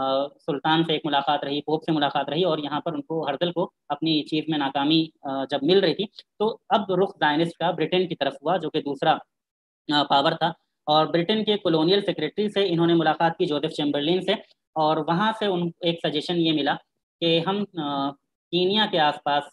سلطان سے ایک ملاقات رہی، پوپ سے ملاقات رہی، اور یہاں پر ان کو ہرزل کو اپنی چیز میں ناکامی جب مل رہی تھی، تو اب رخ زائنسٹ کا برٹن کی طرف ہوا، جو کہ دوسرا پاور تھا، اور برٹن کے کولونیل سیکریٹری سے انہوں نے ملاقات کی، جوزف چیمبرلین سے، اور وہاں سے ان ایک سجیشن یہ ملا کہ ہم کینیا کے آس پاس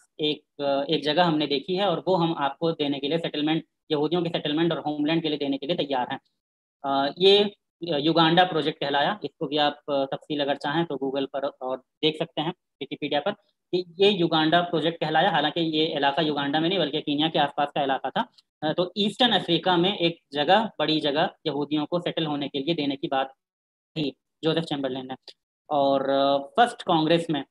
ایک جگہ ہم نے دیکھی ہے، اور وہ ہم آپ کو دینے کے لیے سیٹلمنٹ، یہودیوں کے سیٹلمنٹ اور ہوم لینڈ کے لیے دینے کے لیے تیار ہیں۔ یہ یوگانڈا پروجیکٹ کہلایا، اس کو بھی آپ تفصیل اگر چاہیں تو گوگل پر اور دیکھ سکتے ہیں، ویکیپیڈیا پر، کہ یہ یوگانڈا پروجیکٹ کہلایا، حالانکہ یہ علاقہ یوگانڈا میں نہیں بلکہ کینیا کے آس پاس کا علاقہ تھا۔ تو ایسٹرن افریقہ میں ایک جگہ، بڑی جگہ یہودیوں کو سیٹل ہونے کے لیے دینے کی بات تھی جوزف چیمبرلین نے۔ اور فرسٹ کانگریس میں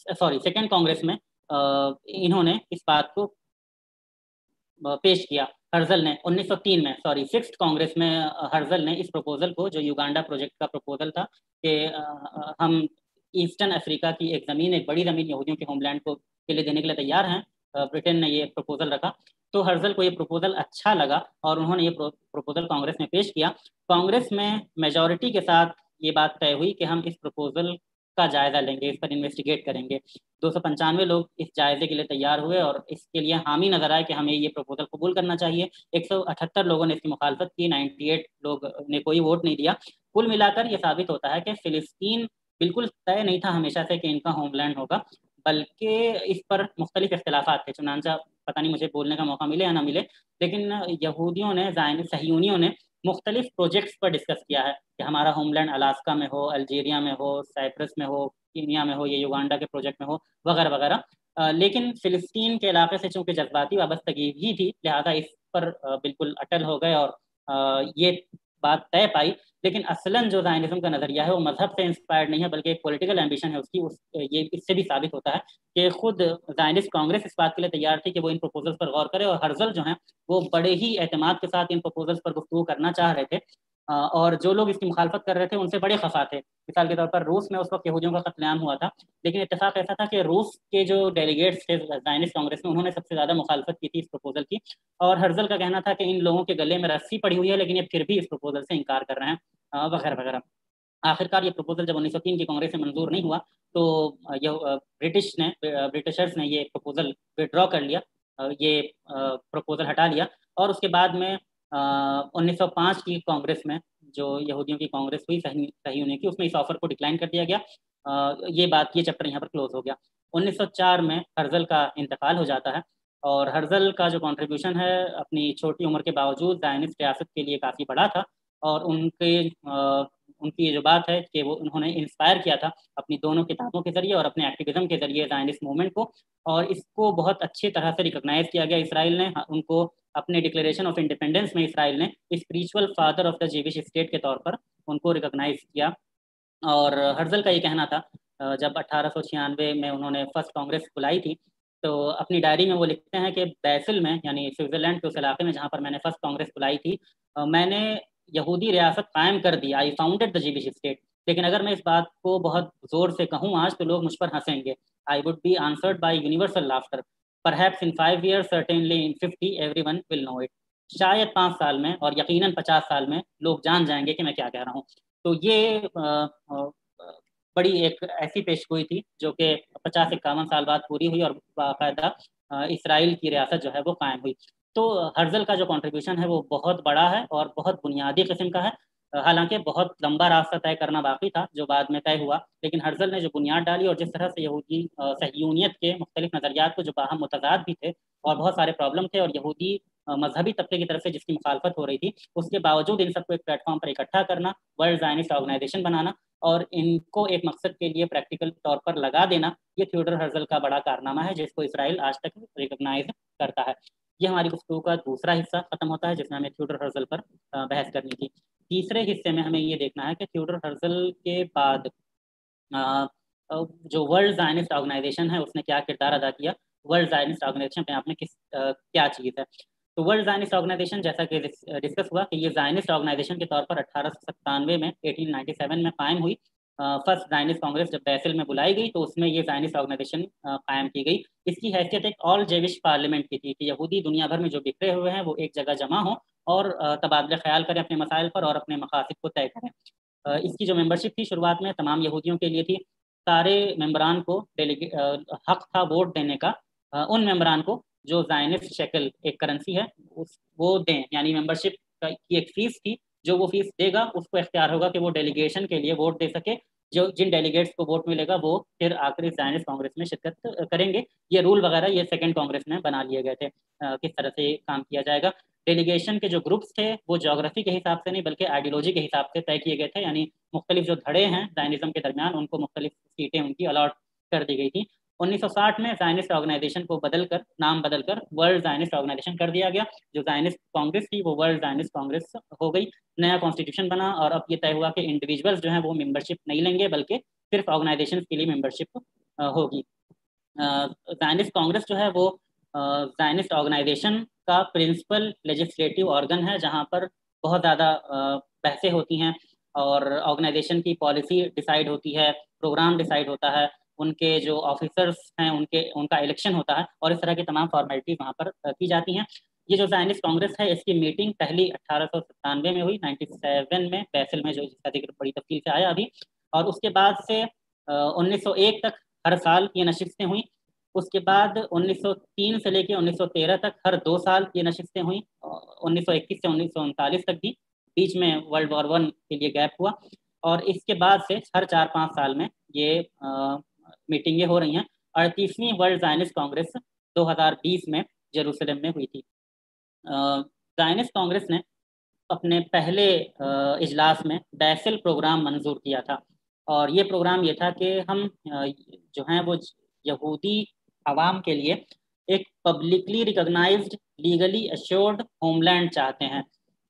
سیکنڈ کانگریس میں انہوں نے اس بات کو پیش کیا ہرزل نے 1903 میں سکسڈ کانگریس میں ہرزل نے اس پروپوزل کو، جو یوگانڈا پروجیکٹ کا پروپوزل تھا کہ ہم ایسٹرن افریقہ کی ایک زمین، ایک بڑی زمین یہودیوں کے ہوم لینڈ کو کے لیے دینے کے لیے تیار ہیں، برٹن نے یہ پروپوزل رکھا، تو ہرزل کو یہ پروپوزل اچھا لگا اور انہوں نے یہ پروپوزل کانگریس میں پیش کیا۔ کانگریس میں میجورٹی کے ساتھ یہ بات طے ہوئی کہ ہم اس پروپوزل کا جائزہ لیں گے، اس پر انویسٹیگیٹ کریں گے۔ 295 لوگ اس جائزے کے لیے تیار ہوئے اور اس کے لیے حامی نظر آئے کہ ہمیں یہ پروپوزل قبول کرنا چاہیے۔ 178 لوگوں نے اس کی مخالفت کی، 98 لوگ نے کوئی ووٹ نہیں دیا۔ کل ملا کر یہ ثابت ہوتا ہے کہ فلسطین بالکل طے نہیں تھا ہمیشہ سے کہ ان کا ہوم لینڈ ہوگا، بلکہ اس پر مختلف اختلافات تھے۔ چنانچہ پتہ نہیں مجھے بولنے کا موقع ملے یا نہ ملے، لیکن یہودیوں نے، صہیونیوں نے مختلف پروجیکٹس پر ڈسکس کیا ہے کہ ہمارا ہوم لینڈ الاسکا میں ہو، الجیریا میں ہو، سائپرس میں ہو، کینیا میں ہو، یہ یوگانڈا کے پروجیکٹ میں ہو، وغیرہ وغیرہ۔ لیکن فلسطین کے علاقے سے چونکہ جذباتی وابستگی بھی تھی، لہذا اس پر بالکل اٹل ہو گئے اور یہ بات طے پائی۔ لیکن اصلاً جو زائنزم کا نظریہ ہے وہ مذہب سے انسپائرڈ نہیں ہے، بلکہ ایک پولیٹیکل ایمبیشن ہے اس کی۔ یہ اس سے بھی ثابت ہوتا ہے کہ خود زائنسٹ کانگریس اس بات کے لیے تیار تھی کہ وہ ان پروپوزلز پر غور کرے، اور ہرزل جو ہیں وہ بڑے ہی اعتماد کے ساتھ ان پروپوزلز پر گفتگو کرنا چاہ رہے تھے، اور جو لوگ اس کی مخالفت کر رہے تھے ان سے بڑے خفا تھے۔ مثال کے طور پر روس میں اس وقت یہودیوں کا قتل عام ہوا تھا، لیکن اتفاق ایسا تھا کہ روس کے جو ڈیلیگیٹس تھے زائنسٹ کانگریس میں، انہوں نے سب سے زیادہ مخالفت کی تھی اس پروپوزل کی، اور ہرزل کا کہنا تھا کہ ان لوگوں کے گلے میں رسی پڑی ہوئی ہے لیکن یہ پھر بھی اس پروپوزل سے انکار کر رہے ہیں، وغیرہ وغیرہ۔ آخرکار یہ پروپوزل جب 1903 کی کانگریس میں منظور نہیں ہوا تو برٹشرز نے یہ پروپوزل وڈرا کر لیا، یہ پروپوزل ہٹا لیا، اور اس کے بعد میں 1905 کی کانگریس میں جو یہودیوں کی کانگریس ہوئی صہیونیوں کی، اس میں اس آفر کو ڈکلائن کر دیا گیا۔ یہ چیپٹر یہاں پر کلوز ہو گیا۔ 1904 میں ہرزل کا انتقال ہو جاتا ہے، اور ہرزل کا جو کنٹریبیوشن ہے اپنی چھوٹی عمر کے باوجود زائنسٹ ریاست کے لیے کافی بڑا تھا، اور ان کی یہ جو بات ہے کہ وہ انہوں نے انسپائر کیا تھا اپنی دونوں کتابوں کے ذریعے اور اپنے ایکٹیویزم کے ذریعے زائنسٹ موومنٹ کو، اور اس کو بہت اچھی طرح سے ریکگنائز کیا گیا اسرائیل نے۔ ان کو اپنے ڈکلیریشن آف انڈیپینڈنس میں اسرائیل نے spiritual father of the Jewish state کے طور پر ان کو ریکگنائز کیا۔ اور ہرزل کا یہ کہنا تھا، جب 1896 میں انہوں نے فرسٹ کانگریس بلائی تھی، تو اپنی ڈائری میں وہ لکھتے ہیں کہ بیسل میں، یعنی سوئٹزرلینڈ کے اس علاقے میں جہاں پر میں نے فرسٹ کانگریس بلائی تھی، میں نے یہودی ریاست قائم کر دی، I founded the Jewish state, لیکن اگر میں اس بات کو بہت زور سے کہوں آج تو لوگ مجھ پر ہنسیں گے۔ I would be answered by universal laughter, perhaps in 5 years, certainly in 50, everyone will know it۔ شاید 5 سال میں اور یقیناً 50 سال میں لوگ جان جائیں گے کہ میں کیا کہہ رہا ہوں۔ تو یہ بڑی ایک ایسی پیش گوئی تھی جو کہ 50-51 سال بعد پوری ہوئی، اور باقاعدہ اسرائیل کی ریاست جو ہے وہ قائم ہوئی۔ تو ہرزل کا جو کنٹریبیوشن ہے وہ بہت بڑا ہے اور بہت بنیادی قسم کا ہے، حالانکہ بہت لمبا راستہ طے کرنا باقی تھا جو بعد میں طے ہوا، لیکن ہرزل نے جو بنیاد ڈالی اور جس طرح سے یہودی صہیونیت کے مختلف نظریات کو جو باہم متضاد بھی تھے اور بہت سارے پرابلم تھے، اور یہودی مذہبی طبقے کی طرف سے جس کی مخالفت ہو رہی تھی، اس کے باوجود ان سب کو ایک پلیٹ فارم پر اکٹھا کرنا، ورلڈ زائنسٹ آرگنائزیشن بنانا اور ان کو ایک مقصد کے لیے پریکٹیکل طور پر لگا دینا، یہ تھیوڈر ہرزل کا بڑا کارنامہ ہے جس کو اسرائیل آج تک ریکگنائز کرتا ہے۔ یہ ہماری گفتگو کا دوسرا حصہ ختم ہوتا ہے جس میں ہمیں تھیوڈر ہرزل پر بحث کرنی تھی۔ تیسرے حصے میں ہمیں یہ دیکھنا ہے کہ تھیوڈر ہرزل کے بعد جو ورلڈ زائنسٹ آرگنائزیشن ہے اس نے کیا کردار ادا کیا، ورلڈ زائنسٹ آرگنائزیشن اپنے آپ میں کیا چیز ہے۔ تو ورلڈ زائنسٹ آرگنائزیشن جیسا کہ ڈسکس ہوا کہ یہ زائنسٹ آرگنائزیشن کے طور پر 1897 میں 1897 میں قائم ہوئی۔ فرسٹ زائنسٹ کانگریس جب بیسل میں بلائی گئی تو اس میں یہ زائنسٹ آرگنائزیشن قائم کی گئی۔ اس کی حیثیت ایک آل جیوش پارلیمنٹ کی تھی کہ یہودی دنیا بھر میں جو بکھرے ہوئے ہیں وہ ایک جگہ جمع ہوں اور تبادلہ خیال کریں اپنے مسائل پر اور اپنے مقاصد کو طے کریں۔ اس کی جو ممبرشپ تھی شروعات میں تمام یہودیوں کے لیے تھی، سارے ممبران کو حق تھا ووٹ دینے کا، ان ممبران کو جو زائنسٹ شیکل ایک کرنسی ہے وہ دیں، یعنی ممبرشپ کی ایک فیس تھی، جو وہ فیس دے گا اس کو اختیار ہوگا کہ وہ ڈیلیگیشن کے لیے ووٹ دے سکے، جن ڈیلیگیٹس کو ووٹ ملے گا وہ پھر آخری زائنسٹ کانگریس میں شرکت کریں گے۔ یہ رول وغیرہ یہ سیکنڈ کانگریس میں بنا لیے گئے تھے، کس طرح سے کام کیا جائے گا۔ ڈیلیگیشن کے جو گروپس تھے وہ جغرافی کے حساب سے نہیں بلکہ آئیڈیولوجی کے حساب سے طے کیے گئے تھے، یعنی مختلف جو دھڑے ہیں زائنزم کے درمیان ان کو مختلف سیٹیں ان کی الاٹ کر دی گئی تھی۔ 1960 میں زائنسٹ آرگنائزیشن کو نام بدل کر ورلڈ زائنسٹ آرگنائزیشن کر دیا گیا۔ جو زائنسٹ کانگریس تھی وہ ورلڈ زائنسٹ کانگریس ہو گئی، نیا کانسٹیٹیوشن بنا، اور اب یہ طے ہوا کہ انڈیویجولز جو ہیں وہ ممبرشپ نہیں لیں گے بلکہ صرف آرگنائزیشن کے لیے ممبرشپ ہوگی۔ زائنسٹ کانگریس جو ہے وہ زائنسٹ آرگنائزیشن کا پرنسپل لیجسلیٹو آرگن ہے، جہاں پر بہت زیادہ بحثیں ہوتی ہیں اور آرگنائزیشن کی پالیسی ڈیسائیڈ ہوتی ہے، پروگرام ڈیسائیڈ ہوتا ہے، ان کے جو آفیسرس ہیں ان کا الیکشن ہوتا ہے، اور اس طرح کی تمام فارمیلٹیز وہاں پر کی جاتی ہیں۔ یہ جو زائنسٹ کانگریس ہے، اس کی میٹنگ پہلی 1897 میں ہوئی، 97 میں بیسل میں، جو اس کا ذکر بڑی تفصیل سے آیا ابھی، اور اس کے بعد سے 1901 تک ہر سال یہ نشستیں ہوئیں۔ اس کے بعد 1903 سے لے کے 1913 تک ہر 2 سال یہ نشستیں ہوئیں، 1921 سے 1939 تک بھی، بیچ میں ورلڈ وار 1 کے لیے گیپ ہوا، اور اس کے بعد سے ہر 4-5 سال میں یہ میٹنگیں ہو رہی ہیں۔ 38ویں ورلڈ زائنسٹ کانگریس 2020 میں جیروسلم میں ہوئی تھی۔ زائنسٹ کانگریس نے اپنے پہلے اجلاس میں بیسل پروگرام منظور کیا تھا، اور یہ پروگرام یہ تھا کہ ہم جو ہیں وہ یہودی عوام کے لیے ایک publicly recognised legally assured homeland چاہتے ہیں۔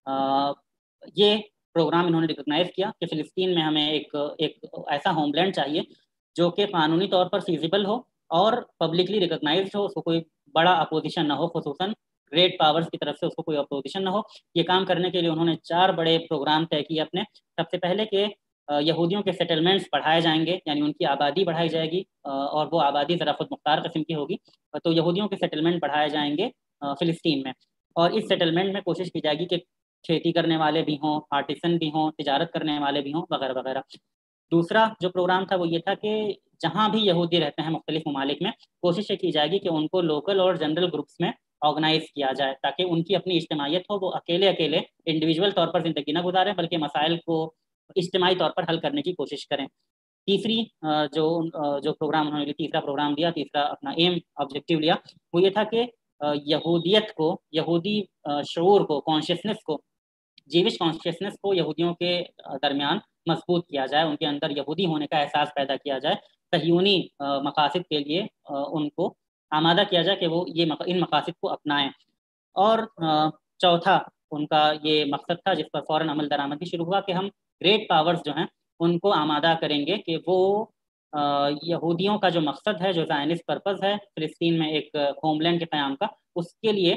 یہ پروگرام انہوں نے ریکگنائز کیا کہ فلسطین میں ہمیں ایک ایسا ہوم لینڈ چاہیے جو کہ قانونی طور پر فیزیبل ہو اور پبلکلی ریکگنائزڈ ہو، اس کو کوئی بڑا اپوزیشن نہ ہو، خصوصاً گریٹ پاورز کی طرف سے اس کو کوئی اپوزیشن نہ ہو۔ یہ کام کرنے کے لیے انہوں نے 4 بڑے پروگرام طے کیے اپنے۔ سب سے پہلے کہ یہودیوں کے سیٹلمنٹس بڑھائے جائیں گے، یعنی ان کی آبادی بڑھائی جائے گی، اور وہ آبادی ذرا خود مختار قسم کی ہوگی، تو یہودیوں کے سیٹلمنٹ بڑھائے جائیں گے فلسطین میں، اور اس سیٹلمنٹ میں کوشش کی جائے گی کہ کھیتی کرنے والے بھی ہوں، آرٹیسن بھی ہوں، تجارت کرنے والے بھی ہوں، وغیرہ وغیرہ۔ دوسرا جو پروگرام تھا وہ یہ تھا کہ جہاں بھی یہودی رہتے ہیں مختلف ممالک میں، کوشش یہ کی جائے گی کہ ان کو لوکل اور جنرل گروپس میں آرگنائز کیا جائے، تاکہ ان کی اپنی اجتماعیت ہو، وہ اکیلے انڈیویجول طور پر زندگی نہ گزاریں، بلکہ مسائل کو اجتماعی طور پر حل کرنے کی کوشش کریں۔ تیسری جو پروگرام انہوں نے تیسرا پروگرام دیا، تیسرا اپنا ایم آبجیکٹیو لیا، وہ یہ تھا کہ یہودیت کو، یہودی شعور کو، کانشیسنس کو، جیوش کانشیسنس کو یہودیوں کے درمیان مضبوط کیا جائے، ان کے اندر یہودی ہونے کا احساس پیدا کیا جائے، صہیونی مقاصد کے لیے ان کو آمادہ کیا جائے کہ وہ ان مقاصد کو اپنائیں۔ اور چوتھا ان کا یہ مقصد تھا، جس پر فوراً عمل درآمد بھی شروع ہوا، کہ ہم گریٹ پاورز جو ہیں ان کو آمادہ کریں گے کہ وہ یہودیوں کا جو مقصد ہے، جو زائنسٹ پرپز ہے فلسطین میں ایک ہوم لینڈ کے قیام کا، اس کے لیے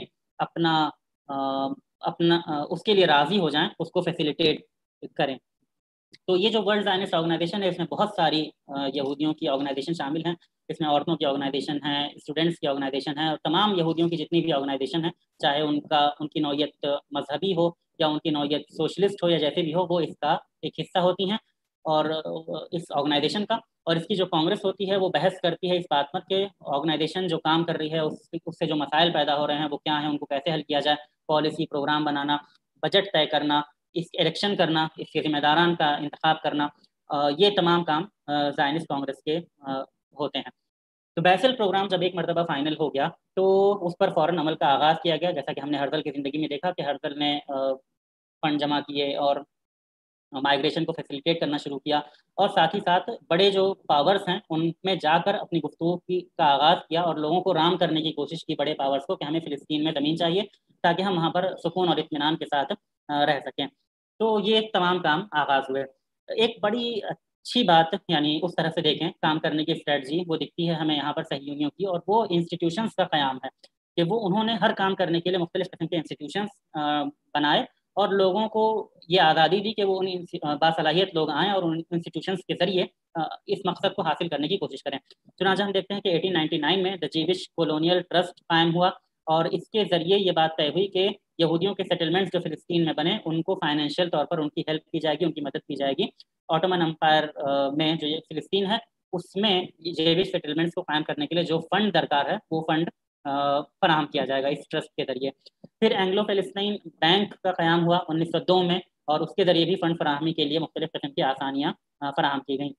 اس کے لیے راضی ہو جائیں، اس کو فیسیلیٹیٹ کریں۔ تو یہ جو ورلڈ زائنسٹ آرگنائزیشن ہے، اس میں بہت ساری یہودیوں کی آرگنائزیشن شامل ہیں، اس میں عورتوں کی آرگنائزیشن ہے، اسٹوڈنٹس کی آرگنائزیشن ہے، اور تمام یہودیوں کی جتنی بھی آرگنائزیشن ہیں، چاہے ان کی نوعیت مذہبی ہو یا ان کی نوعیت سوشلسٹ ہو یا جیسے بھی ہو، وہ اس کا ایک حصہ ہوتی ہیں، اور اس آرگنائزیشن کا۔ اور اس کی جو کانگریس ہوتی ہے وہ بحث کرتی ہے اس بات پر کہ آرگنائزیشن جو کام کر رہی ہے اس سے جو مسائل پیدا ہو رہے ہیں وہ کیا ہیں، ان کو کیسے حل کیا جائے، پالیسی پروگرام بنانا، بجٹ طے کرنا، اس الیکشن کرنا، اس کے ذمہ داران کا انتخاب کرنا، یہ تمام کام زائنسٹ کانگریس کے ہوتے ہیں۔ تو بیسل پروگرام جب ایک مرتبہ فائنل ہو گیا تو اس پر فوراً عمل کا آغاز کیا گیا، جیسا کہ ہم نے ہرزل کی زندگی میں دیکھا کہ ہرزل نے فنڈ جمع کیے اور مائیگریشن کو فیسیلیٹیٹ کرنا شروع کیا، اور ساتھ ہی ساتھ بڑے جو پاورز ہیں ان میں جا کر اپنی گفتگو کا آغاز کیا، اور لوگوں کو رام کرنے کی کوشش کی بڑے پاورز کو کہ ہمیں فلسطین میں زمین چاہیے تاکہ ہم وہاں پر سکون اور اطمینان کے ساتھ رہ سکیں۔ تو یہ تمام کام آغاز ہوئے۔ ایک بڑی اچھی بات، یعنی اس طرح سے دیکھیں کام کرنے کی اسٹریٹجی، وہ دکھتی ہے ہمیں یہاں پر صہیونیوں کی، اور وہ انسٹیٹیوشنس کا قیام ہے کہ وہ انہوں نے ہر کام کرنے کے لیے مختلف قسم کے انسٹیٹیوشنس بنائے، اور لوگوں کو یہ آزادی دی کہ وہ ان باصلاحیت لوگ آئیں اور ان انسٹیٹیوشنس کے ذریعے اس مقصد کو حاصل کرنے کی کوشش کریں۔ چنانچہ ہم دیکھتے ہیں کہ 1899 میں دا جیوش کولونیل ٹرسٹ قائم ہوا، اور اس کے ذریعے یہ بات طے ہوئی کہ یہودیوں کے سیٹلمنٹس جو فلسطین میں بنے ان کو فائنینشیل طور پر ان کی ہیلپ کی جائے گی، ان کی مدد کی جائے گی۔ آٹومن امپائر میں جو یہ فلسطین ہے اس میں جیوش سیٹلمنٹس کو قائم کرنے کے لیے جو فنڈ درکار ہے وہ فنڈ فراہم کیا جائے گا اس ٹرسٹ کے ذریعے۔ پھر اینگلو فلسطین بینک کا قیام ہوا 1902 میں، اور اس کے ذریعے بھی فنڈ فراہمی کے لیے مختلف قسم کی آسانیاں فراہم کی گئیں۔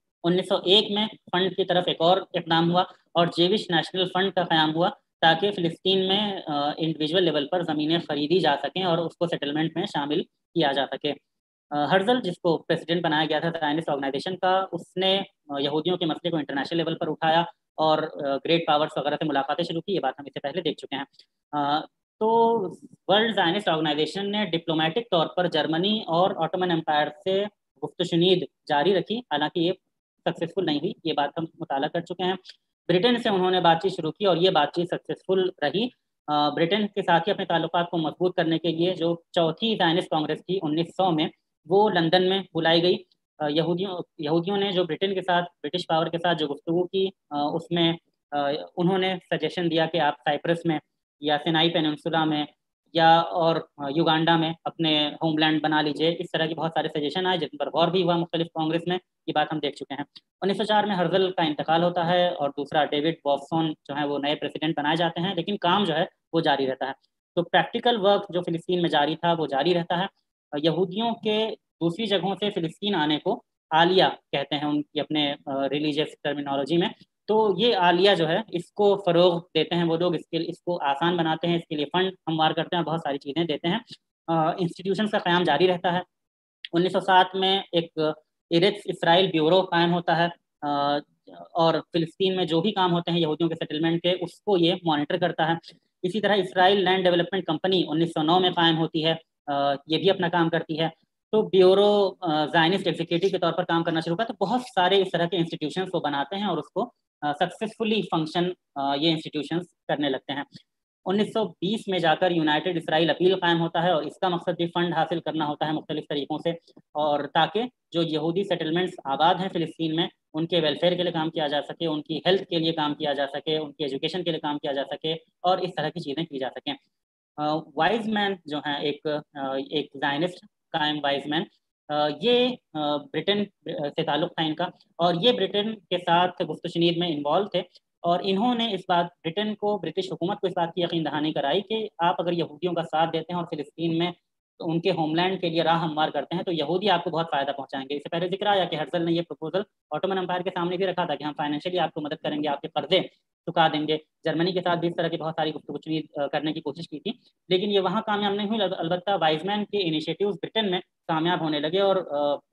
1901 میں فنڈ کی طرف ایک اور اقدام ہوا، اور جیوش نیشنل فنڈ کا قیام ہوا تاکہ فلسطین میں انڈیویجول لیول پر زمینیں خریدی جا سکیں اور اس کو سیٹلمنٹ میں شامل کیا جا سکے۔ ہرزل جس کو پریزیڈنٹ بنایا گیا تھا زائنسٹ آرگنائزیشن کا، اس نے یہودیوں کے مسئلے کو انٹرنیشنل لیول پر اٹھایا اور گریٹ پاورز وغیرہ سے ملاقاتیں شروع کی، یہ بات ہم اس سے پہلے دیکھ چکے ہیں۔ تو ورلڈ زائنسٹ آرگنائزیشن نے ڈپلومیٹک طور پر جرمنی اور آٹومن امپائر سے گفت و شنید جاری رکھی، حالانکہ یہ سکسیزفل نہیں ہوئی، یہ بات ہم مطالعہ کر چکے ہیں۔ برٹن سے انہوں نے بات چیت شروع کی اور یہ بات چیت سکسیزفل رہی. برٹن کے ساتھ ہی اپنے تعلقات کو مضبوط کرنے کے لیے جو چوتھی زائنسٹ کانگریس تھی 1900 میں وہ لندن میں بلائی گئی. یہودیوں نے جو برٹن کے ساتھ برٹش پاور کے ساتھ جو گفتگو کی اس میں انہوں نے سجیشن دیا کہ آپ سائپرس میں یا سینائی پیننسولا میں یا اور یوگانڈا میں اپنے ہوم لینڈ بنا لیجئے. اس طرح کے بہت سارے سجیشن آئے جن پر غور بھی ہوا مختلف کانگریس میں. یہ بات ہم دیکھ چکے ہیں. 1904 میں ہرزل کا انتقال ہوتا ہے اور دوسرا ڈیوڈ وابسون جو ہے وہ نئے پریزیڈنٹ بنائے جاتے ہیں, لیکن کام جو ہے وہ جاری رہتا ہے. تو پریکٹیکل ورک جو فلسطین میں جاری تھا وہ جاری رہتا ہے. یہودیوں کے دوسری جگہوں سے فلسطین آنے کو عالیہ کہتے ہیں ان کی اپنے ریلیجیس ٹرمینالوجی میں. تو یہ عالیہ جو ہے اس کو فروغ دیتے ہیں وہ لوگ, اس کو آسان بناتے ہیں, اس کے لیے فنڈ ہموار کرتے ہیں, بہت ساری چیزیں دیتے ہیں. انسٹیٹیوشنز کا قیام جاری رہتا ہے. 1907 میں ایک ایرتھ اسرائیل بیورو قائم ہوتا ہے اور فلسطین میں جو بھی کام ہوتے ہیں یہودیوں کے سیٹلمنٹ کے اس کو یہ مانیٹر کرتا ہے. اسی طرح اسرائیل لینڈ ڈیولپمنٹ کمپنی 1909 میں قائم ہوتی ہے, یہ بھی اپنا کام کرتی ہے. تو بیورو زائنسٹ ایگزیکٹو کے طور پر کام کرنا شروع کرتا ہے. تو بہت سارے اس طرح کے انسٹیٹیوشنس کو بناتے ہیں اور اس کو سکسیزفلی فنکشن یہ انسٹیٹیوشنس کرنے لگتے ہیں. 1920 میں جا کر یونائٹڈ اسرائیل اپیل قائم ہوتا ہے اور اس کا مقصد بھی فنڈ حاصل کرنا ہوتا ہے مختلف طریقوں سے, اور تاکہ جو یہودی سیٹلمنٹس آباد ہیں فلسطین میں ان کے ویلفیئر کے لیے کام کیا جا سکے, ان کی ہیلتھ کے لیے کام کیا جا سکے, ان کی ایجوکیشن کے لیے کام کیا جا سکے اور اس طرح کی چیزیں کی جا سکیں. وائز مین جو ہیں ایک زائنسٹ قائم وائز مین, یہ برٹن سے تعلق تھا ان کا اور یہ برٹن کے ساتھ گفت و شنید میں انوالو تھے اور انہوں نے اس بات برٹن کو برٹش حکومت کو اس بات کی یقین دہانی کرائی کہ آپ اگر یہودیوں کا ساتھ دیتے ہیں اور فلسطین میں ان کے ہوم لینڈ کے لیے راہ ہموار کرتے ہیں تو یہودی آپ کو بہت فائدہ پہنچائیں گے. اس سے پہلے ذکر آیا کہ ہرزل نے یہ پروپوزل آٹومن امپائر کے سامنے بھی رکھا تھا کہ ہم فائنینشلی آپ کو مدد کریں گے, آپ کے قرضے چکا دیں گے. جرمنی کے ساتھ بھی اس طرح کی بہت ساری گفتگو کرنے کی کوشش کی تھی, لیکن یہ وہاں کامیاب نہیں ہوئی. البتہ وائز مین کے انیشیٹیوز برٹن میں کامیاب ہونے لگے اور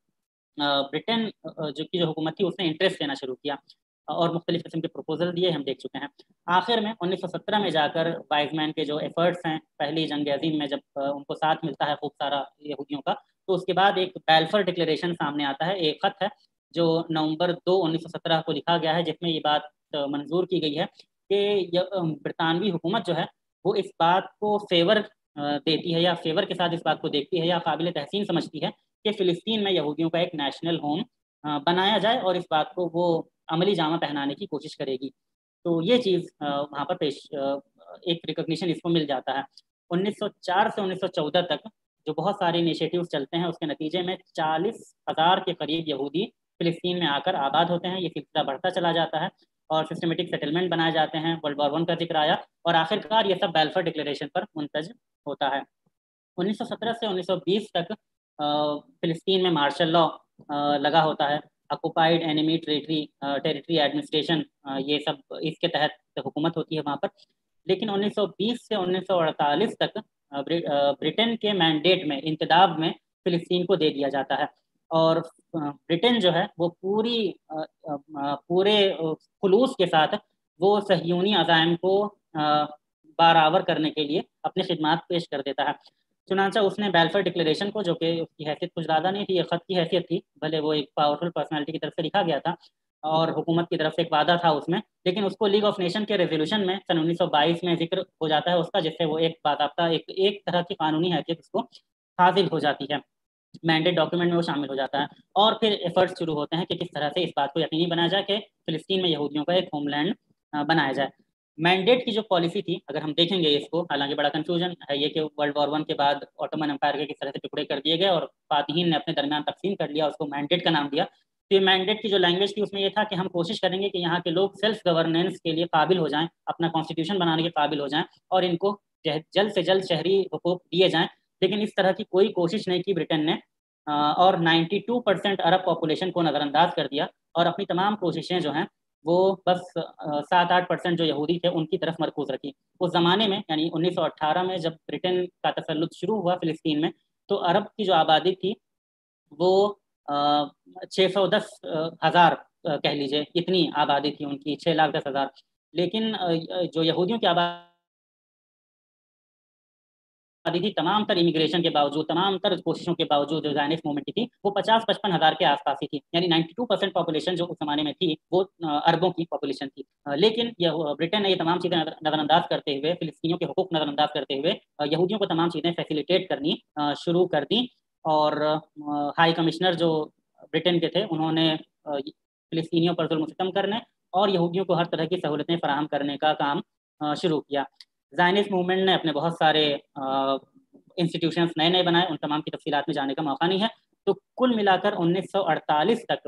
برٹن جو حکومت تھی اس نے انٹرسٹ لینا شروع کیا اور مختلف قسم کے پروپوزل دیے, ہم دیکھ چکے ہیں. آخر میں 1917 میں جا کر وائز مین کے جو ایفرٹس ہیں پہلی جنگ عظیم میں جب ان کو ساتھ ملتا ہے خوب سارا یہودیوں کا, تو اس کے بعد ایک بیلفر ڈکلیریشن سامنے آتا ہے. ایک خط ہے جو نومبر 2 1917 کو لکھا گیا ہے جس میں یہ بات منظور کی گئی ہے کہ برطانوی حکومت جو ہے وہ اس بات کو فیور دیتی ہے یا فیور کے ساتھ اس بات کو دیکھتی ہے یا قابل تحسین سمجھتی ہے کہ فلسطین میں یہودیوں کا ایک نیشنل ہوم بنایا جائے اور اس بات کو وہ عملی جامہ پہنانے کی کوشش کرے گی. تو یہ چیز وہاں پر ایک ریکگنیشن اس کو مل جاتا ہے. 1904 سے 1914 تک جو بہت سارے انیشیٹیوز چلتے ہیں اس کے نتیجے میں 40,000 کے قریب یہودی فلسطین میں آ کر آباد ہوتے ہیں. یہ سلسلہ بڑھتا چلا جاتا ہے اور سسٹمیٹک سیٹلمنٹ بنائے جاتے ہیں. ورلڈ وار 1 کا ذکر آیا اور آخرکار یہ سب بیلفر ڈکلیریشن پر منتج ہوتا ہے. 1917 سے 1920 تک فلسطین میں مارشل لا لگا ہوتا ہے. آکوپائڈ اینیمی ٹیریٹری ایڈمنسٹریشن یہ سب اس کے تحت حکومت ہوتی ہے وہاں پر. لیکن 1920 سے 1948 تک برٹن کے مینڈیٹ میں انتداب میں فلسطین کو دے دیا جاتا ہے اور برٹن جو ہے وہ پورے خلوص کے ساتھ وہ صہیونی عزائم کو برآور کرنے کے لیے اپنی خدمات پیش کر دیتا ہے. چنانچہ اس نے بیلفر ڈکلیریشن کو, جو کہ اس کی حیثیت کچھ زیادہ نہیں تھی, یہ خط کی حیثیت تھی, بھلے وہ ایک پاورفل پرسنالٹی کی طرف سے لکھا گیا تھا اور حکومت کی طرف سے ایک وعدہ تھا اس میں, لیکن اس کو لیگ آف نیشن کے ریزولوشن میں سن 1922 میں ذکر ہو جاتا ہے اس کا, جس سے وہ ایک باضابطہ ایک طرح کی قانونی حیثیت اس کو حاصل ہو جاتی ہے. مینڈیٹ ڈاکیومنٹ میں وہ شامل ہو جاتا ہے اور پھر ایفرٹس شروع ہوتے ہیں کہ کس طرح سے اس بات کو یقینی بنایا جائے کہ فلسطین میں یہودیوں کا ایک ہوم لینڈ بنایا جائے. مینڈیٹ کی جو پالیسی تھی اگر ہم دیکھیں گے اس کو, حالانکہ بڑا کنفیوژن ہے یہ کہ ورلڈ وار 1 کے بعد آٹومن امپائر کے کس طرح سے ٹکڑے کر دیے گئے اور فاتحین نے اپنے درمیان تقسیم کر لیا, اس کو مینڈیٹ کا نام دیا. تو یہ مینڈیٹ کی جو لینگویج تھی اس میں یہ تھا کہ ہم کوشش کریں گے کہ یہاں کے لوگ سیلف گورننس کے لیے قابل ہو جائیں, اپنا کانسٹیٹیوشن بنانے کے قابل ہو جائیں اور ان کو جلد سے جلد شہری حقوق دیے جائیں. لیکن اس طرح کی کوئی کوشش نہیں کی برٹن نے اور 92% عرب پاپولیشن کو نظر انداز کر دیا اور اپنی تمام کوششیں جو ہیں وہ بس 7-8% جو یہودی تھے ان کی طرف مرکوز رکھی. اس زمانے میں یعنی 1918 میں جب برٹن کا تسلط شروع ہوا فلسطین میں تو عرب کی جو آبادی تھی وہ 610,000 کہہ لیجئے, اتنی آبادی تھی ان کی, 6,10,000. لیکن جو یہودیوں کی آبادی آبادی تھی تمام تر امیگریشن کے باوجود، تمام تر کوششوں کے باوجود جو زائنسٹ موومنٹ کی تھی وہ 50-55 ہزار کے آس پاس ہی تھی، یعنی 92% پاپولیشن جو اس زمانے میں تھی وہ عربوں کی پاپولیشن تھی۔ لیکن برٹن نے یہ تمام چیزیں نظر انداز کرتے ہوئے، فلسطینیوں کے حقوق نظر انداز کرتے ہوئے یہودیوں کو تمام چیزیں فیسیلیٹیٹ کرنی شروع کر دیں، اور ہائی کمشنر جو برٹن کے تھے انہوں نے فلسطینیوں پر ظلم و ستم کرنے اور یہودیوں کو ہر طرح کی سہولتیں فراہم کرنے کا کام شروع کیا۔ زائنسٹ موومنٹ نے اپنے بہت سارے انسٹیٹیوشنز نئے بنائے، ان تمام کی تفصیلات میں جانے کا موقع نہیں ہے۔ تو کل ملا کر 1948 تک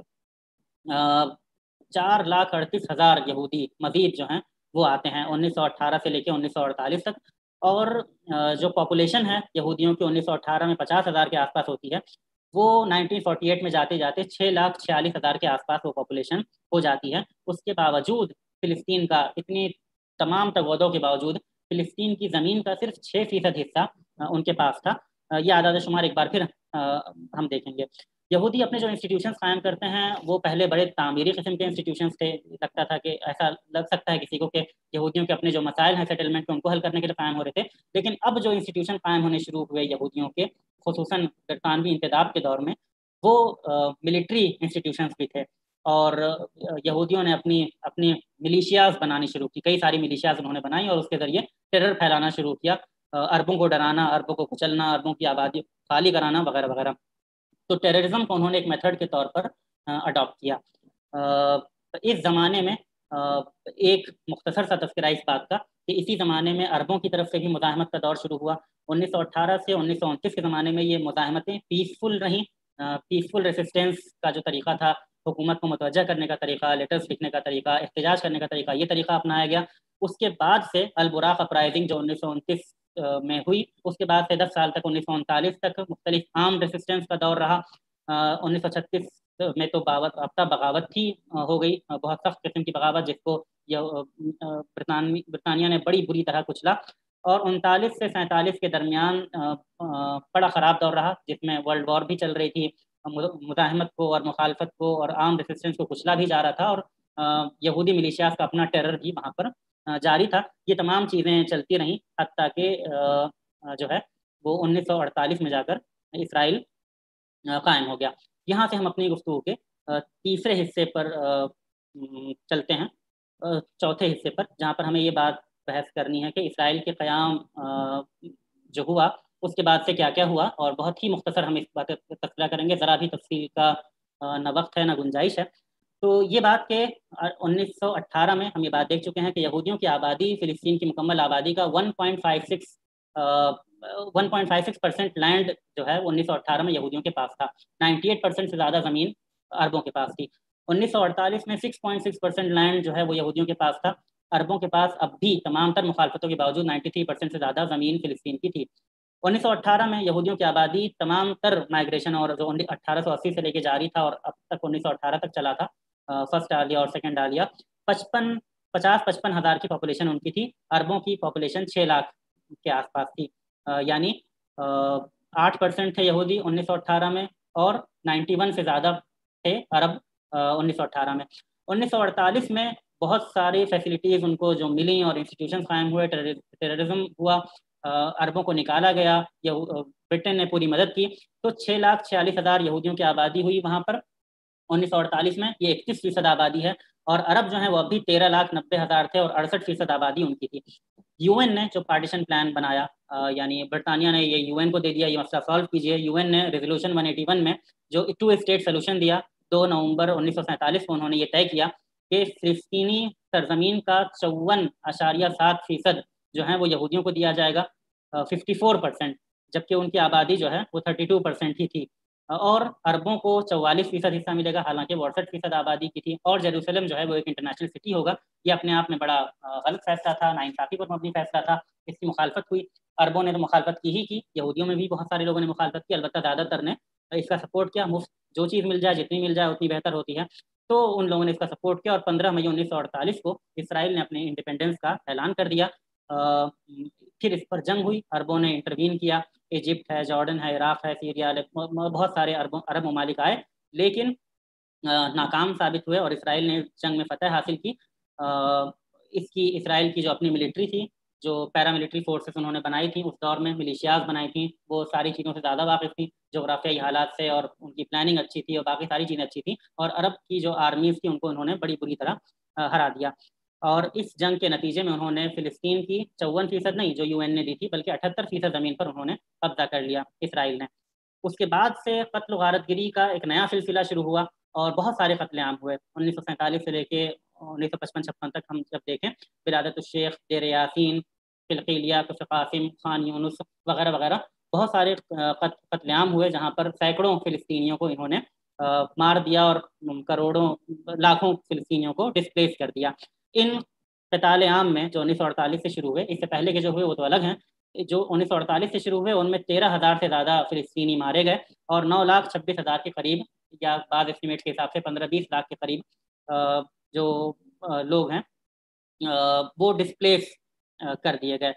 4,38,000 یہودی مزید جو ہیں وہ آتے ہیں 1918 سے لے کے 1948 تک، اور جو پاپولیشن ہے یہودیوں کی 1918 میں 50,000 کے آس پاس ہوتی ہے، وہ 1948 میں جاتے جاتے 6,46,000 کے آس پاس وہ پاپولیشن ہو جاتی ہے۔ اس کے باوجود فلسطین کا اتنی تمام تغودوں کے باوجود فلسطین کی زمین کا صرف 6% حصہ ان کے پاس تھا۔ یہ اعداد و شمار ایک بار پھر ہم دیکھیں گے۔ یہودی اپنے جو انسٹیٹیوشنز قائم کرتے ہیں وہ پہلے بڑے تعمیری قسم کے انسٹیٹیوشنز تھے، لگتا تھا کہ ایسا لگ سکتا ہے کسی کو کہ یہودیوں کے اپنے جو مسائل ہیں سیٹلمنٹ کے ان کو حل کرنے کے لیے قائم ہو رہے تھے، لیکن اب جو انسٹیٹیوشن قائم ہونے شروع ہوئے یہودیوں کے، خصوصاً برطانوی انتداب کے دور میں، وہ ملٹری انسٹیٹیوشنز بھی تھے، اور یہودیوں نے اپنی ملیشیاز بنانی شروع کی، کئی ساری ملیشیاز انہوں نے بنائی اور اس کے ذریعے ٹیرر پھیلانا شروع کیا، عربوں کو ڈرانا، عربوں کو کچلنا، عربوں کی آبادی خالی کرانا وغیرہ وغیرہ۔ تو ٹیررزم کو انہوں نے ایک میتھڈ کے طور پر اڈاپٹ کیا۔ اس زمانے میں ایک مختصر سا تذکرہ اس بات کا کہ اسی زمانے میں عربوں کی طرف سے بھی مزاحمت کا دور شروع ہوا۔ 1918 سے 1929 کے زمانے میں یہ مزاحمتیں پیسفل رہیں، پیسفل ریسسٹنس کا جو طریقہ تھا، حکومت کو متوجہ کرنے کا طریقہ، لیٹرز لکھنے کا طریقہ، احتجاج کرنے کا طریقہ، یہ طریقہ اپنایا گیا۔ اس کے بعد سے البراق اپرائزنگ جو 1929 میں ہوئی، اس کے بعد سے 10 سال تک 1939 تک مختلف عام ریسسٹنس کا دور رہا۔ 1936 میں تو بغاوت تھی، ہو گئی بہت سخت قسم کی بغاوت، جس کو برطانیہ نے بڑی بری طرح کچلا، اور 39 سے 47 کے درمیان بڑا خراب دور رہا، جس میں ورلڈ وار بھی چل رہی تھی، مزاحمت کو اور مخالفت کو اور عام ریسسٹنس کو کچلا بھی جا رہا تھا، اور یہودی ملیشیاز کا اپنا ٹیرر بھی وہاں پر جاری تھا۔ یہ تمام چیزیں چلتی رہیں حتیٰ کہ جو ہے وہ 1948 میں جا کر اسرائیل قائم ہو گیا۔ یہاں سے ہم اپنی گفتگو کے تیسرے حصے پر چلتے ہیں، چوتھے حصے پر، جہاں پر ہمیں یہ بات بحث کرنی ہے کہ اسرائیل کے قیام جو ہوا اس کے بعد سے کیا کیا ہوا، اور بہت ہی مختصر ہم اس بات کا تذکرہ کریں گے، ذرا بھی تفصیل کا نہ وقت ہے نہ گنجائش ہے۔ تو یہ بات کہ 1918 میں ہم یہ بات دیکھ چکے ہیں کہ یہودیوں کی آبادی، فلسطین کی مکمل آبادی کا 1.56% لینڈ جو ہے 1918 میں یہودیوں کے پاس تھا، 98% سے زیادہ زمین عربوں کے پاس تھی۔ 1948 میں 6.6% لینڈ جو ہے وہ یہودیوں کے پاس تھا، عربوں کے پاس اب بھی تمام تر مخالفتوں کے باوجود 93% سے زیادہ زمین فلسطین کی تھی۔ 1918 میں یہودیوں کی آبادی تمام تر مائگریشن اور جو 1880 سے لے کے جاری تھا اور اب تک 1918 تک چلا تھا، فرسٹ عالیہ اور سیکنڈ عالیہ، 50-55 ہزار کی پاپولیشن ان کی تھی، عربوں کی پاپولیشن 6 لاکھ کے آس پاس تھی، یعنی 8% تھے یہودی 1918 میں، اور 91 سے زیادہ تھے عرب 1918 میں۔ 1948 میں بہت ساری فیسلٹیز ان کو جو ملیں اور انسٹیٹیوشن قائم ہوئے، ٹیررزم ہوا، عربوں کو نکالا گیا، برٹن نے پوری مدد کی، تو 6,46,000 یہودیوں کی آبادی ہوئی وہاں پر 1948 میں۔ یہ 31% آبادی ہے، اور عرب جو ہیں وہ اب بھی 13,90,000 تھے، اور 68% آبادی ان کی تھی۔ یو این نے جو پارٹیشن پلان بنایا، یعنی برطانیہ نے یہ یو این کو دے دیا، یہ مسئلہ سالو کیجیے، یو این نے ریزولوشن 181 میں جو 2 اسٹیٹ سولوشن دیا، 2 نومبر 1947 کو انہوں نے یہ طے کیا کہ فلسطینی سرزمین کا 54.7% جو ہے وہ یہودیوں کو دیا جائے گا، 54%، جبکہ ان کی آبادی جو ہے وہ 32% ہی تھی، اور عربوں کو 44% حصہ ملے گا، حالانکہ 68% آبادی کی تھی، اور جیروسلم جو ہے وہ ایک انٹرنیشنل سٹی ہوگا۔ یہ اپنے آپ میں بڑا غلط فیصلہ تھا، ناانصافی پر مبنی فیصلہ تھا، اس کی مخالفت ہوئی، عربوں نے تو مخالفت کی ہی کی، یہودیوں میں بھی بہت سارے لوگوں نے مخالفت کی، البتہ زیادہ تر نے اس کا سپورٹ کیا، مفت جو چیز مل جائے، جتنی مل جائے اتنی بہتر ہوتی ہے، تو ان لوگوں نے اس کا سپورٹ کیا، اور 15 مئی 1948 کو اسرائیل نے اپنے انڈیپینڈنس کا اعلان کر دیا۔ پھر اس پر جنگ ہوئی، عربوں نے انٹروین کیا، ایجپٹ ہے، جارڈن ہے، عراق ہے، سیریا، بہت سارے عرب ممالک آئے، لیکن ناکام ثابت ہوئے، اور اسرائیل نے جنگ میں فتح حاصل کی۔ اسرائیل کی جو اپنی ملٹری تھی جو پیراملٹری فورسز انہوں نے بنائی تھیں اس دور میں، ملیشیاز بنائی تھیں، وہ ساری چیزوں سے زیادہ واقف تھیں، جغرافیائی حالات سے، اور ان کی پلاننگ اچھی تھی اور باقی ساری چیزیں اچھی تھیں، اور عرب کی جو آرمیز تھیں ان کو انہوں نے بڑی بری طرح ہرا دیا۔ اور اس جنگ کے نتیجے میں انہوں نے فلسطین کی 54% نہیں جو UN نے دی تھی، بلکہ 78% زمین پر انہوں نے قبضہ کر لیا اسرائیل نے۔ اس کے بعد سے قتل و غارت گری کا ایک نیا سلسلہ شروع ہوا اور بہت سارے قتل عام ہوئے۔ 1947 سے لے کے 1955-56 تک ہم جب دیکھیں، ولادت الشیخ، دیر یاسین، قلقیلیہ، کفر قاسم، خان یونس وغیرہ وغیرہ، بہت سارے قتل عام ہوئے جہاں پر سینکڑوں فلسطینیوں کو انہوں نے مار دیا اور کروڑوں لاکھوں فلسطینیوں کو ڈسپلیس کر دیا۔ ان قتال عام میں جو 1948 سے شروع ہوئے، اس سے پہلے کے جو ہوئے وہ تو الگ ہیں، جو 1948 سے شروع ہوئے ان میں 13,000 سے زیادہ فلسطینی مارے گئے اور 9,26,000 کے قریب، یا بعض اسٹیمیٹ کے حساب سے 15-20 لاکھ کے قریب جو لوگ ہیں وہ ڈسپلیس کر دیے گئے،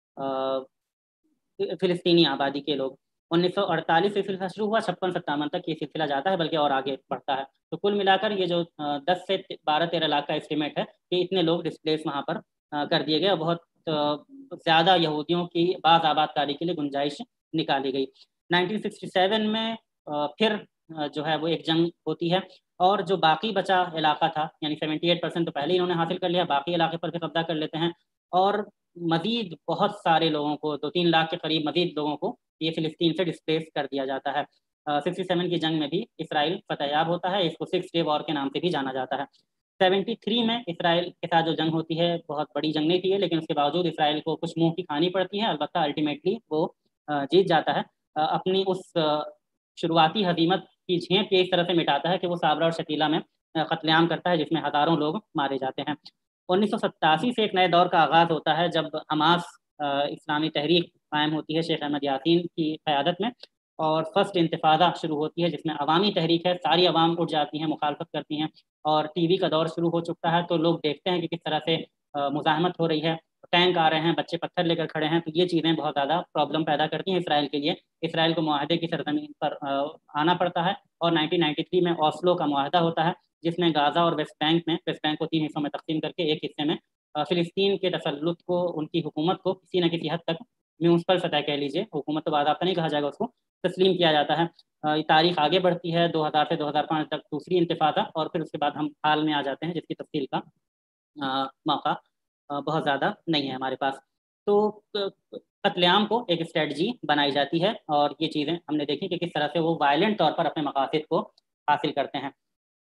فلسطینی آبادی کے لوگ۔ 1948 سے سلسلہ شروع ہوا، 56-57 تک یہ سلسلہ جاتا ہے، بلکہ اور آگے بڑھتا ہے۔ تو کل ملا کر یہ جو 10 سے 12-13 لاکھ کا اسٹیمیٹ ہے کہ اتنے لوگ ڈسپلیس وہاں پر کر دیے گئے، بہت زیادہ یہودیوں کی بعض آباد کاری کے لیے گنجائش نکالی گئی۔ 1967 میں پھر جو ہے وہ ایک جنگ ہوتی ہے، اور جو باقی بچا علاقہ تھا، یعنی 78% تو پہلے ہی انہوں نے حاصل کر لیا، باقی علاقے پر بھی قبضہ کر لیتے ہیں، اور مزید بہت سارے لوگوں کو، 2-3 لاکھ کے قریب مزید لوگوں کو یہ فلسطین سے ڈسپلیس کر دیا جاتا ہے۔ 67 کی جنگ میں بھی اسرائیل فتح یاب ہوتا ہے، اس کو 6 ڈے وار کے نام سے بھی جانا جاتا ہے۔ 73 میں اسرائیل کے ساتھ جو جنگ ہوتی ہے، بہت بڑی جنگ نہیں تھی ہے، لیکن اس کے باوجود اسرائیل کو کچھ منہ کی کھانی پڑتی ہے، البتہ الٹیمیٹلی وہ جیت جاتا ہے۔ اپنی اس شروعاتی ہزیمت کی جھینپ یہ اس طرح سے مٹاتا ہے کہ وہ صابرہ اور شتیلہ میں قتل عام کرتا ہے، جس میں ہزاروں لوگ مارے جاتے ہیں۔ 1987 سے ایک نئے دور کا آغاز ہوتا ہے، جب حماس اسلامی تحریک قائم ہوتی ہے شیخ احمد یاسین کی قیادت میں، اور فرسٹ انتفاضہ شروع ہوتی ہے جس میں عوامی تحریک ہے، ساری عوام اٹھ جاتی ہیں، مخالفت کرتی ہیں، اور ٹی وی کا دور شروع ہو چکا ہے، تو لوگ دیکھتے ہیں کہ کس طرح سے مزاحمت ہو رہی ہے، ٹینک آ رہے ہیں، بچے پتھر لے کر کھڑے ہیں، تو یہ چیزیں بہت زیادہ پرابلم پیدا کرتی ہیں اسرائیل کے لیے۔ اسرائیل کو معاہدے کی سرزمین پر آنا پڑتا ہے، اور 1993 میں اوسلو کا معاہدہ ہوتا ہے، جس میں غازہ اور ویسٹ بینک کو 3 حصوں میں تقسیم کر کے ایک حصے میں فلسطین کے تسلط کو، ان کی حکومت کو کسی نہ کسی حد تک میونسپل سطح کہہ لیجیے، حکومت تو باضابطہ نہیں کہا جائے گا اس کو، تسلیم کیا جاتا ہے۔ یہ تاریخ آگے بڑھتی ہے 2000 سے 2005 تک دوسری انتفاضہ، اور پھر اس کے بعد ہم حال میں آ جاتے ہیں جس کی تفصیل کا موقع بہت زیادہ نہیں ہے ہمارے پاس۔ تو قتل عام کو ایک اسٹریٹجی بنائی جاتی ہے، اور یہ چیزیں ہم نے دیکھی کہ کس طرح سے وہ وائلنٹ طور پر اپنے مقاصد کو حاصل کرتے ہیں۔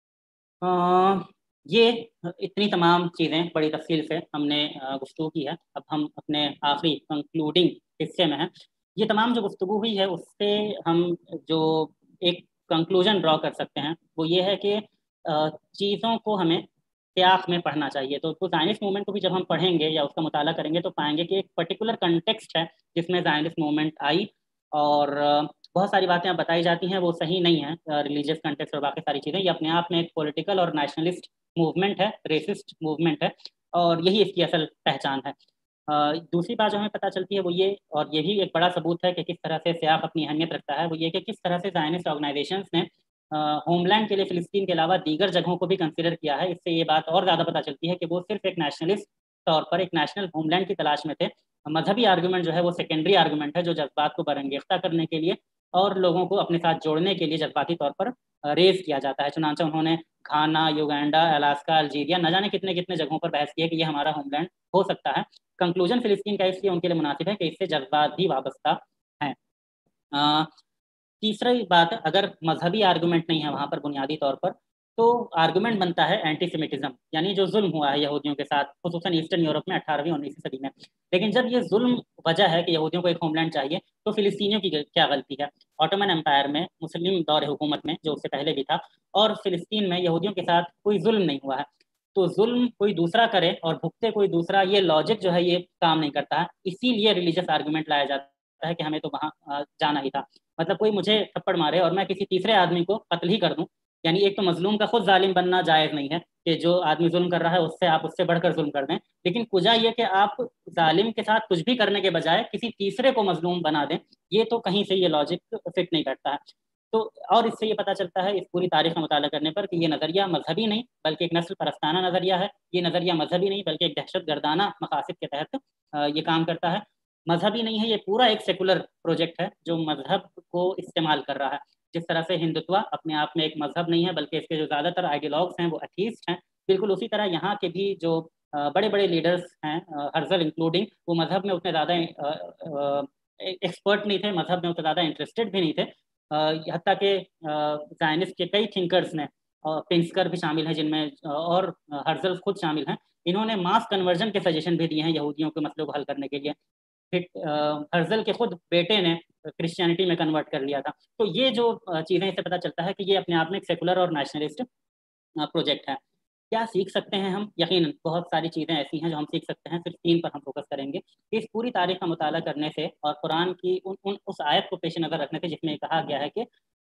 یہ اتنی تمام چیزیں بڑی تفصیل سے ہم نے گفتگو کی ہے، اب ہم اپنے آخری کنکلوڈنگ حصے میں ہیں۔ یہ تمام جو گفتگو ہوئی ہے اس سے ہم جو ایک کنکلوژن ڈرا کر سکتے ہیں وہ یہ ہے کہ چیزوں کو ہمیں سیاق میں پڑھنا چاہیے۔ تو زائنسٹ موومنٹ کو بھی جب ہم پڑھیں گے یا اس کا مطالعہ کریں گے تو پائیں گے کہ ایک پرٹیکولر کنٹیکسٹ ہے جس میں زائنسٹ موومنٹ آئی، اور بہت ساری باتیں اب بتائی جاتی ہیں وہ صحیح نہیں ہیں، ریلیجیس کنٹیکسٹ اور باقی ساری چیزیں، یہ اپنے آپ میں ایک پولیٹیکل اور نیشنلسٹ موومنٹ ہے، ریسسٹ موومنٹ ہے، اور یہی اس کی اصل پہچان ہے۔ دوسری بات جو ہمیں پتہ چلتی ہے وہ یہ، اور یہ بھی ایک بڑا ثبوت ہے کہ کس طرح سے سیاق اپنی اہمیت رکھتا ہے، وہ یہ کہ کس طرح سے زائنسٹ آرگنائزیشنز نے ہوم لینڈ کے لیے فلسطین کے علاوہ دیگر جگہوں کو بھی کنسیڈر کیا ہے۔ اس سے یہ بات اور زیادہ پتہ چلتی ہے کہ وہ صرف ایک نیشنلسٹ طور پر ایک نیشنل ہوم لینڈ کی تلاش میں تھے۔ مذہبی آرگومنٹ جو ہے وہ سیکنڈری آرگومنٹ ہے، جو جذبات کو برانگیختہ کرنے کے لیے اور لوگوں کو اپنے ساتھ جوڑنے کے لیے جذباتی طور پر ریز کیا جاتا ہے۔ چنانچہ انہوں نے گھانا، یوگینڈا، الاسکا، الجیریا، نہ جانے کتنے کتنے جگہوں پر بحث کی ہے کہ یہ ہمارا ہوم لینڈ ہو سکتا ہے۔ کنکلوژن فلسطین کا اس لیے ان کے لیے مناسب ہے کہ اس سے جذبات بھی وابستہ ہیں۔ تیسری بات، اگر مذہبی آرگومنٹ نہیں ہے وہاں پر بنیادی طور پر، تو آرگومنٹ بنتا ہے اینٹی سیمیٹزم، یعنی جو ظلم ہوا ہے یہودیوں کے ساتھ خصوصاً ایسٹرن یورپ میں 18ویں 19ویں صدی میں۔ لیکن جب یہ ظلم وجہ ہے کہ یہودیوں کو ایک ہوم لینڈ چاہیے، تو فلسطینیوں کی کیا غلطی ہے؟ آٹومن امپائر میں، مسلم دور حکومت میں جو اس سے پہلے بھی تھا، اور فلسطین میں یہودیوں کے ساتھ کوئی ظلم نہیں ہوا ہے، تو ظلم کوئی دوسرا کرے اور بھگتے کوئی دوسرا، یہ لاجک جو ہے یہ کام نہیں کرتا ہے۔ اسی لیے ریلیجیس آرگومنٹ لایا جاتا ہے کہ ہمیں تو وہاں جانا ہی تھا۔ مطلب کوئی مجھے تھپڑ مارے اور میں کسی تیسرے آدمی کو قتل ہی کر دوں، یعنی ایک تو مظلوم کا خود ظالم بننا جائز نہیں ہے کہ جو آدمی ظلم کر رہا ہے اس سے آپ اس سے بڑھ کر ظلم کر دیں، لیکن کجا یہ کہ آپ ظالم کے ساتھ کچھ بھی کرنے کے بجائے کسی تیسرے کو مظلوم بنا دیں، یہ تو کہیں سے یہ لاجک فٹ نہیں کرتا ہے۔ تو اور اس سے یہ پتہ چلتا ہے اس پوری تاریخ کا مطالعہ کرنے پر کہ یہ نظریہ مذہبی نہیں بلکہ ایک نسل پرستانہ نظریہ ہے، یہ نظریہ مذہبی نہیں بلکہ ایک دہشت گردانہ مقاصد کے تحت یہ کام کرتا ہے. مذہبی نہیں ہے، یہ پورا ایک سیکولر پروجیکٹ ہے جو مذہب کو استعمال کر رہا ہے. جس طرح سے ہندوتوا اپنے آپ میں ایک مذہب نہیں ہے بلکہ اس کے جو زیادہ تر آئیڈیالوگس ہیں وہ ایتھیسٹ ہیں، بالکل اسی طرح یہاں کے بھی جو بڑے بڑے لیڈرز ہیں، ہرزل انکلوڈنگ، وہ مذہب میں اتنے زیادہ ایکسپرٹ نہیں تھے، مذہب میں اتنے زیادہ انٹرسٹڈ بھی نہیں تھے. حتیٰ کہ زائنسٹ کے کئی تھنکرز نے، پنسکر بھی شامل ہیں جن میں، اور ہرزل خود شامل ہیں، انہوں نے ماس کنورژن کے سجیشن بھی دیے ہیں یہودیوں کے مسئلے کو حل کرنے کے لیے. ہرزل کے خود بیٹے نے کرسچینٹی میں کنورٹ کر لیا تھا. تو یہ جو چیزیں اس سے پتہ چلتا ہے کہ یہ اپنے آپ میں ایک سیکولر اور نیشنلسٹ پروجیکٹ ہے. کیا سیکھ سکتے ہیں ہم؟ یقیناً بہت ساری چیزیں ایسی ہیں جو ہم سیکھ سکتے ہیں. صرف 3 پر ہم فوکس کریں گے. اس پوری تاریخ کا مطالعہ کرنے سے اور قرآن کی اس آیت کو پیش نظر رکھنے سے جس میں کہا گیا ہے کہ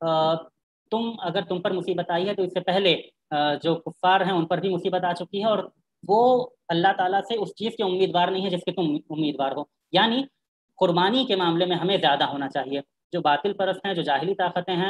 اگر تم پر مصیبت آئی ہے تو اس سے پہلے جو کفار ہیں ان پر بھی مصیبت آ چکی ہے، اور وہ اللہ تعالیٰ سے اس چیز کے امیدوار نہیں ہے جس کے تم امیدوار ہو. یعنی قربانی کے معاملے میں ہمیں زیادہ ہونا چاہیے. جو باطل پرست ہیں، جو جاہلی طاقتیں ہیں،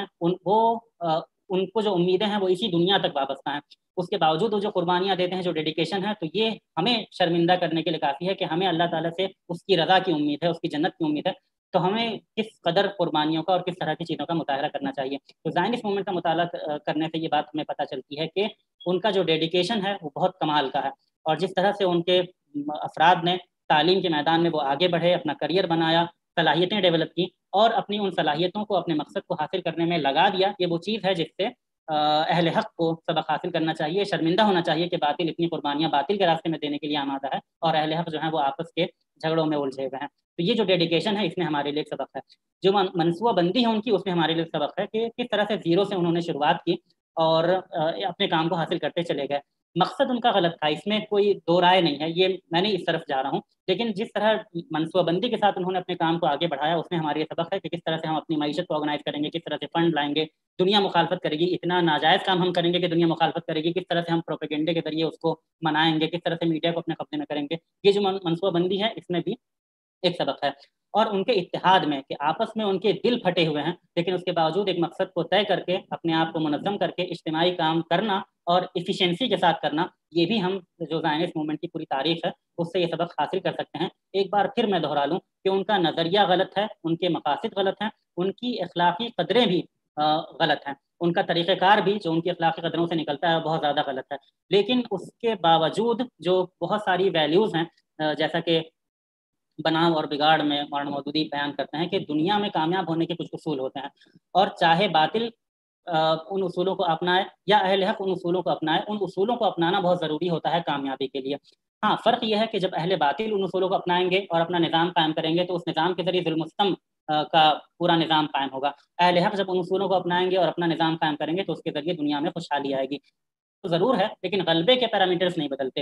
ان کو جو امیدیں ہیں وہ اسی دنیا تک وابستہ ہیں. اس کے باوجود وہ جو قربانیاں دیتے ہیں، جو ڈیڈیکیشن ہے، تو یہ ہمیں شرمندہ کرنے کے لیے کافی ہے کہ ہمیں اللہ تعالیٰ سے اس کی رضا کی امید ہے، اس کی جنت کی امید ہے. تو ہمیں کس قدر قربانیوں کا اور کس طرح کی چیزوں کا مظاہرہ کرنا چاہیے. تو زائنسٹ موومنٹ کا مطالعہ کرنے سے یہ بات ہمیں پتہ چلتی ہے کہ ان کا جو ڈیڈیکیشن ہے وہ بہت کمال کا ہے. اور جس طرح سے ان کے افراد نے تعلیم کے میدان میں وہ آگے بڑھے، اپنا کریئر بنایا، صلاحیتیں ڈیولپ کی، اور اپنی ان صلاحیتوں کو اپنے مقصد کو حاصل کرنے میں لگا دیا. یہ وہ چیز ہے جس سے اہل حق کو سبق حاصل کرنا چاہیے. شرمندہ ہونا چاہیے کہ باطل اتنی قربانیاں باطل کے راستے میں دینے کے لیے آمادہ ہے، اور اہل حق جو ہیں وہ آپس کے جھگڑوں میں الجھے ہوئے ہیں. تو یہ جو ڈیڈیکیشن ہے اس میں ہمارے لیے ایک سبق ہے. جو منصوبہ بندی ہے ان کی، اس میں ہمارے لیے سبق ہے کہ کس طرح سے زیرو سے انہوں نے شروعات کی اور اپنے کام کو حاصل کرتے چلے گئے. مقصد ان کا غلط تھا، اس میں کوئی دو رائے نہیں ہے، یہ میں نہیں اس طرف جا رہا ہوں. لیکن جس طرح منصوبہ بندی کے ساتھ انہوں نے اپنے کام کو آگے بڑھایا، اس میں ہمارے یہ سبق ہے کہ کس طرح سے ہم اپنی معیشت کو آرگنائز کریں گے، کس طرح سے فنڈ لائیں گے. دنیا مخالفت کرے گی، اتنا ناجائز کام ہم کریں گے کہ دنیا مخالفت کرے گی. کس طرح سے ہم پروپیگنڈے کے ذریعے اس کو منائیں گے، کس طرح سے میڈیا کو اپنے قبضے میں کریں گے. یہ جو منصوبہ بندی ہے اس میں بھی ایک سبق ہے. اور ان کے اتحاد میں، کہ آپس میں ان کے دل پھٹے ہوئے ہیں لیکن اس کے باوجود ایک مقصد کو طے کر کے اپنے آپ کو منظم کر کے اجتماعی کام کرنا اور ایفیشنسی کے ساتھ کرنا، یہ بھی ہم جو زائنسٹ موومنٹ کی پوری تاریخ ہے اس سے یہ سبق حاصل کر سکتے ہیں. ایک بار پھر میں دہرا لوں کہ ان کا نظریہ غلط ہے، ان کے مقاصد غلط ہیں، ان کی اخلاقی قدریں بھی غلط ہیں، ان کا طریقہ کار بھی جو ان کی اخلاقی قدروں سے نکلتا ہے بہت زیادہ غلط ہے. لیکن اس کے باوجود جو بہت ساری ویلیوز ہیں، جیسا کہ بناؤ اور بگاڑ میں مولانا مودودی بیان کرتے ہیں کہ دنیا میں کامیاب ہونے کے کچھ اصول ہوتے ہیں، اور چاہے باطل ان اصولوں کو اپنائے یا اہل حق ان اصولوں کو اپنائے، ان اصولوں کو اپنانا بہت ضروری ہوتا ہے کامیابی کے لیے. ہاں، فرق یہ ہے کہ جب اہل باطل ان اصولوں کو اپنائیں گے اور اپنا نظام قائم کریں گے تو اس نظام کے ذریعے ظلم و ستم کا پورا نظام قائم ہوگا. اہل حق جب ان اصولوں کو اپنائیں گے اور اپنا نظام قائم کریں گے تو اس کے ذریعے دنیا میں خوشحالی آئے گی. تو ضرور ہے، لیکن غلبے کے پیرامیٹرز نہیں بدلتے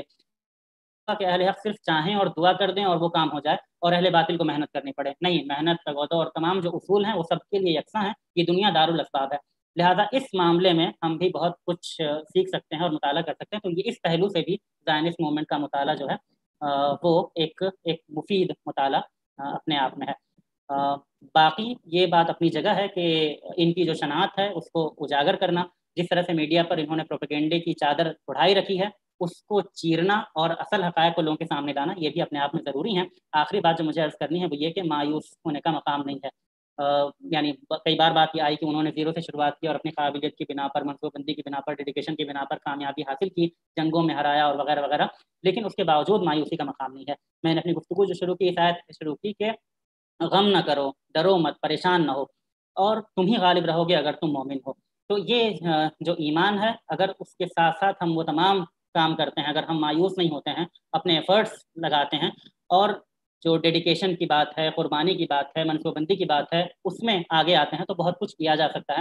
کہ اہل حق صرف چاہیں اور دعا کر دیں اور وہ کام ہو جائے اور اہل باطل کو محنت کرنی پڑے. نہیں، محنت، تگودو اور تمام جو اصول ہیں وہ سب کے لیے یکساں ہیں. یہ دنیا دارالاسباب ہے، لہذا اس معاملے میں ہم بھی بہت کچھ سیکھ سکتے ہیں اور مطالعہ کر سکتے ہیں. تو یہ اس پہلو سے بھی زائنسٹ موومنٹ کا مطالعہ جو ہے وہ ایک مفید مطالعہ اپنے آپ میں ہے. باقی یہ بات اپنی جگہ ہے کہ ان کی جو شناعت ہے اس کو اجاگر کرنا، جس طرح سے میڈیا پر انہوں نے پروپیگنڈے کی چادر اڑائی رکھی ہے اس کو چیرنا اور اصل حقائق کو لوگوں کے سامنے لانا، یہ بھی اپنے آپ میں ضروری ہے. آخری بات جو مجھے عرض کرنی ہے وہ یہ کہ مایوس ہونے کا مقام نہیں ہے. یعنی کئی بار بات یہ آئی کہ انہوں نے زیرو سے شروعات کی اور اپنی قابلیت کی بنا پر، منصوبہ بندی کی بنا پر، ڈیڈیکیشن کی بنا پر کامیابی حاصل کی، جنگوں میں ہرایا اور وغیرہ وغیرہ، لیکن اس کے باوجود مایوسی کا مقام نہیں ہے. میں نے اپنی گفتگو جو شروع کی، شاید شروع کی کہ غم نہ کرو، ڈرو مت، پریشان نہ ہو، اور تم ہی غالب رہو گے اگر تم مومن ہو. تو یہ جو ایمان ہے، اگر اس کے ساتھ ساتھ ہم وہ تمام کام کرتے ہیں، اگر ہم مایوس نہیں ہوتے ہیں، اپنے ایفرٹس لگاتے ہیں، اور جو ڈیڈیکیشن کی بات ہے، قربانی کی بات ہے، منصوبہ بندی کی بات ہے، اس میں آگے آتے ہیں تو بہت کچھ کیا جا سکتا ہے.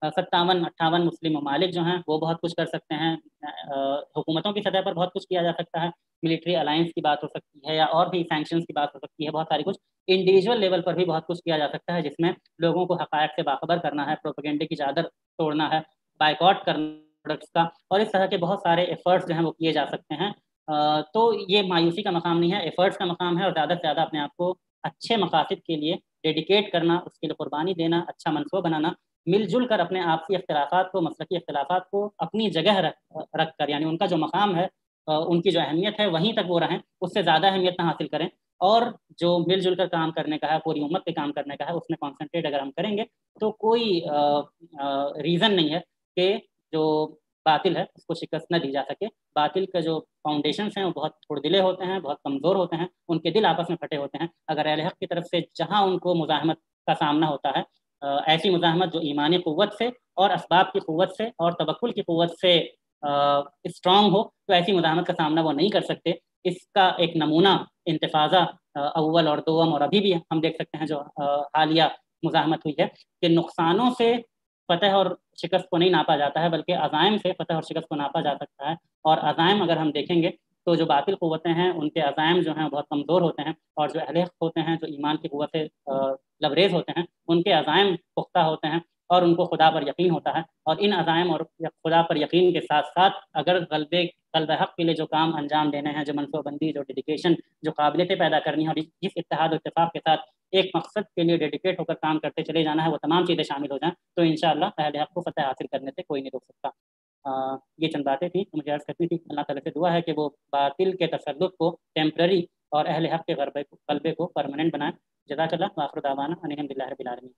57-58 مسلم ممالک جو ہیں وہ بہت کچھ کر سکتے ہیں. حکومتوں کی سطح پر بہت کچھ کیا جا سکتا ہے. ملٹری الائنس کی بات ہو سکتی ہے، یا اور بھی سینکشنز کی بات ہو سکتی ہے. بہت ساری کچھ انڈیویجول لیول پر بھی بہت کچھ کیا جا سکتا ہے، جس میں لوگوں کو حقائق سے باخبر کرنا ہے، پروپیگنڈے کی چادر توڑنا ہے، بائیکاٹ کرنا پروڈکٹس کا، اور اس طرح کے بہت سارے ایفرٹس جو ہیں وہ کیے جا سکتے ہیں. تو یہ مایوسی کا مقام نہیں ہے، ایفرٹس کا مقام ہے، اور زیادہ سے زیادہ اپنے آپ کو اچھے مقاصد کے لیے ڈیڈیکیٹ کرنا، اس کے لیے قربانی دینا، اچھا منصوبہ بنانا، مل جل کر اپنے آپسی اختلافات کو، مسلکی اختلافات کو اپنی جگہ رکھ کر، یعنی ان کا جو مقام ہے ان کی جو اہمیت ہے وہیں تک وہ رہیں، اس سے زیادہ اہمیت نہ حاصل کریں، اور جو مل جل کر کام کرنے کا ہے، پوری امت پہ کام کرنے کا ہے، اس میں کانسنٹریٹ اگر ہم کریں گے تو کوئی ریزن نہیں ہے کہ جو باطل ہے اس کو شکست نہ دی جا سکے۔ باطل کا جو فاؤنڈیشنز ہیں وہ بہت پردلے ہوتے ہیں، بہت کمزور ہوتے ہیں، ان کے دل آپس میں پھٹے ہوتے ہیں۔ اگر اہل حق کی طرف سے جہاں ان کو مزاحمت کا سامنا ہوتا ہے، ایسی مزاحمت جو ایمانی قوت سے اور اسباب کی قوت سے اور توکل کی قوت سے اسٹرانگ ہو، تو ایسی مزاحمت کا سامنا وہ نہیں کر سکتے۔ اس کا ایک نمونہ انتفاضہ اول اور دوم اور ابھی بھی ہم دیکھ سکتے ہیں جو حالیہ مزاحمت ہوئی ہے، کہ نقصانوں سے فتح اور شکست کو نہیں ناپا جاتا ہے، بلکہ عزائم سے فتح اور شکست کو ناپا جا سکتا ہے۔ اور عزائم اگر ہم دیکھیں گے تو جو باطل قوتیں ہیں ان کے عزائم جو ہیں بہت کمزور ہوتے ہیں، اور جو اہل حق ہوتے ہیں جو ایمان کی قوت سے لبریز ہوتے ہیں ان کے عزائم پختہ ہوتے ہیں اور ان کو خدا پر یقین ہوتا ہے۔ اور ان عزائم اور خدا پر یقین کے ساتھ ساتھ اگر قلب حق کے لیے جو کام انجام دینے ہیں، جو منصوبہ بندی، جو ڈیڈیکیشن، جو قابلیتیں پیدا کرنی ہے، اور جس اتحاد و اتفاق کے ساتھ ایک مقصد کے لیے ڈیڈیکیٹ ہو کر کام کرتے چلے جانا ہے، وہ تمام چیزیں شامل ہو جائیں تو انشاءاللہ اہل حق کو فتح حاصل کرنے سے کوئی نہیں روک سکتا۔ یہ چند باتیں تھیں مجھے عرض کرنی تھی۔ اللہ تعالیٰ سے دعا ہے کہ وہ باطل کے تسلط کو ٹیمپرری اور اہل حق کے غلبے کو پرماننٹ بنائیں۔ جزاک اللہ، وآخر دعوانا ان الحمد للہ رب العالمین۔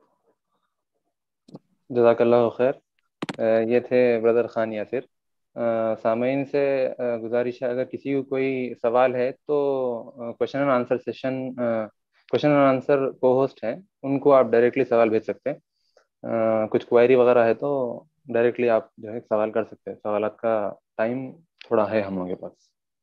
جزاک اللہ خیر۔ یہ تھے بردر خان یاسر۔ سامعین سے گزارش ہے اگر کسی کو کوئی سوال ہے تو question and answer session, question and answer کو ہوسٹ ہیں، ان کو آپ ڈائریکٹلی سوال بھیج سکتے ہیں۔ کچھ کوائری وغیرہ ہے تو ڈائریکٹلی آپ جو ہے سوال کر سکتے ہیں۔ سوالات کا ٹائم تھوڑا ہے ہم لوگوں کے پاس۔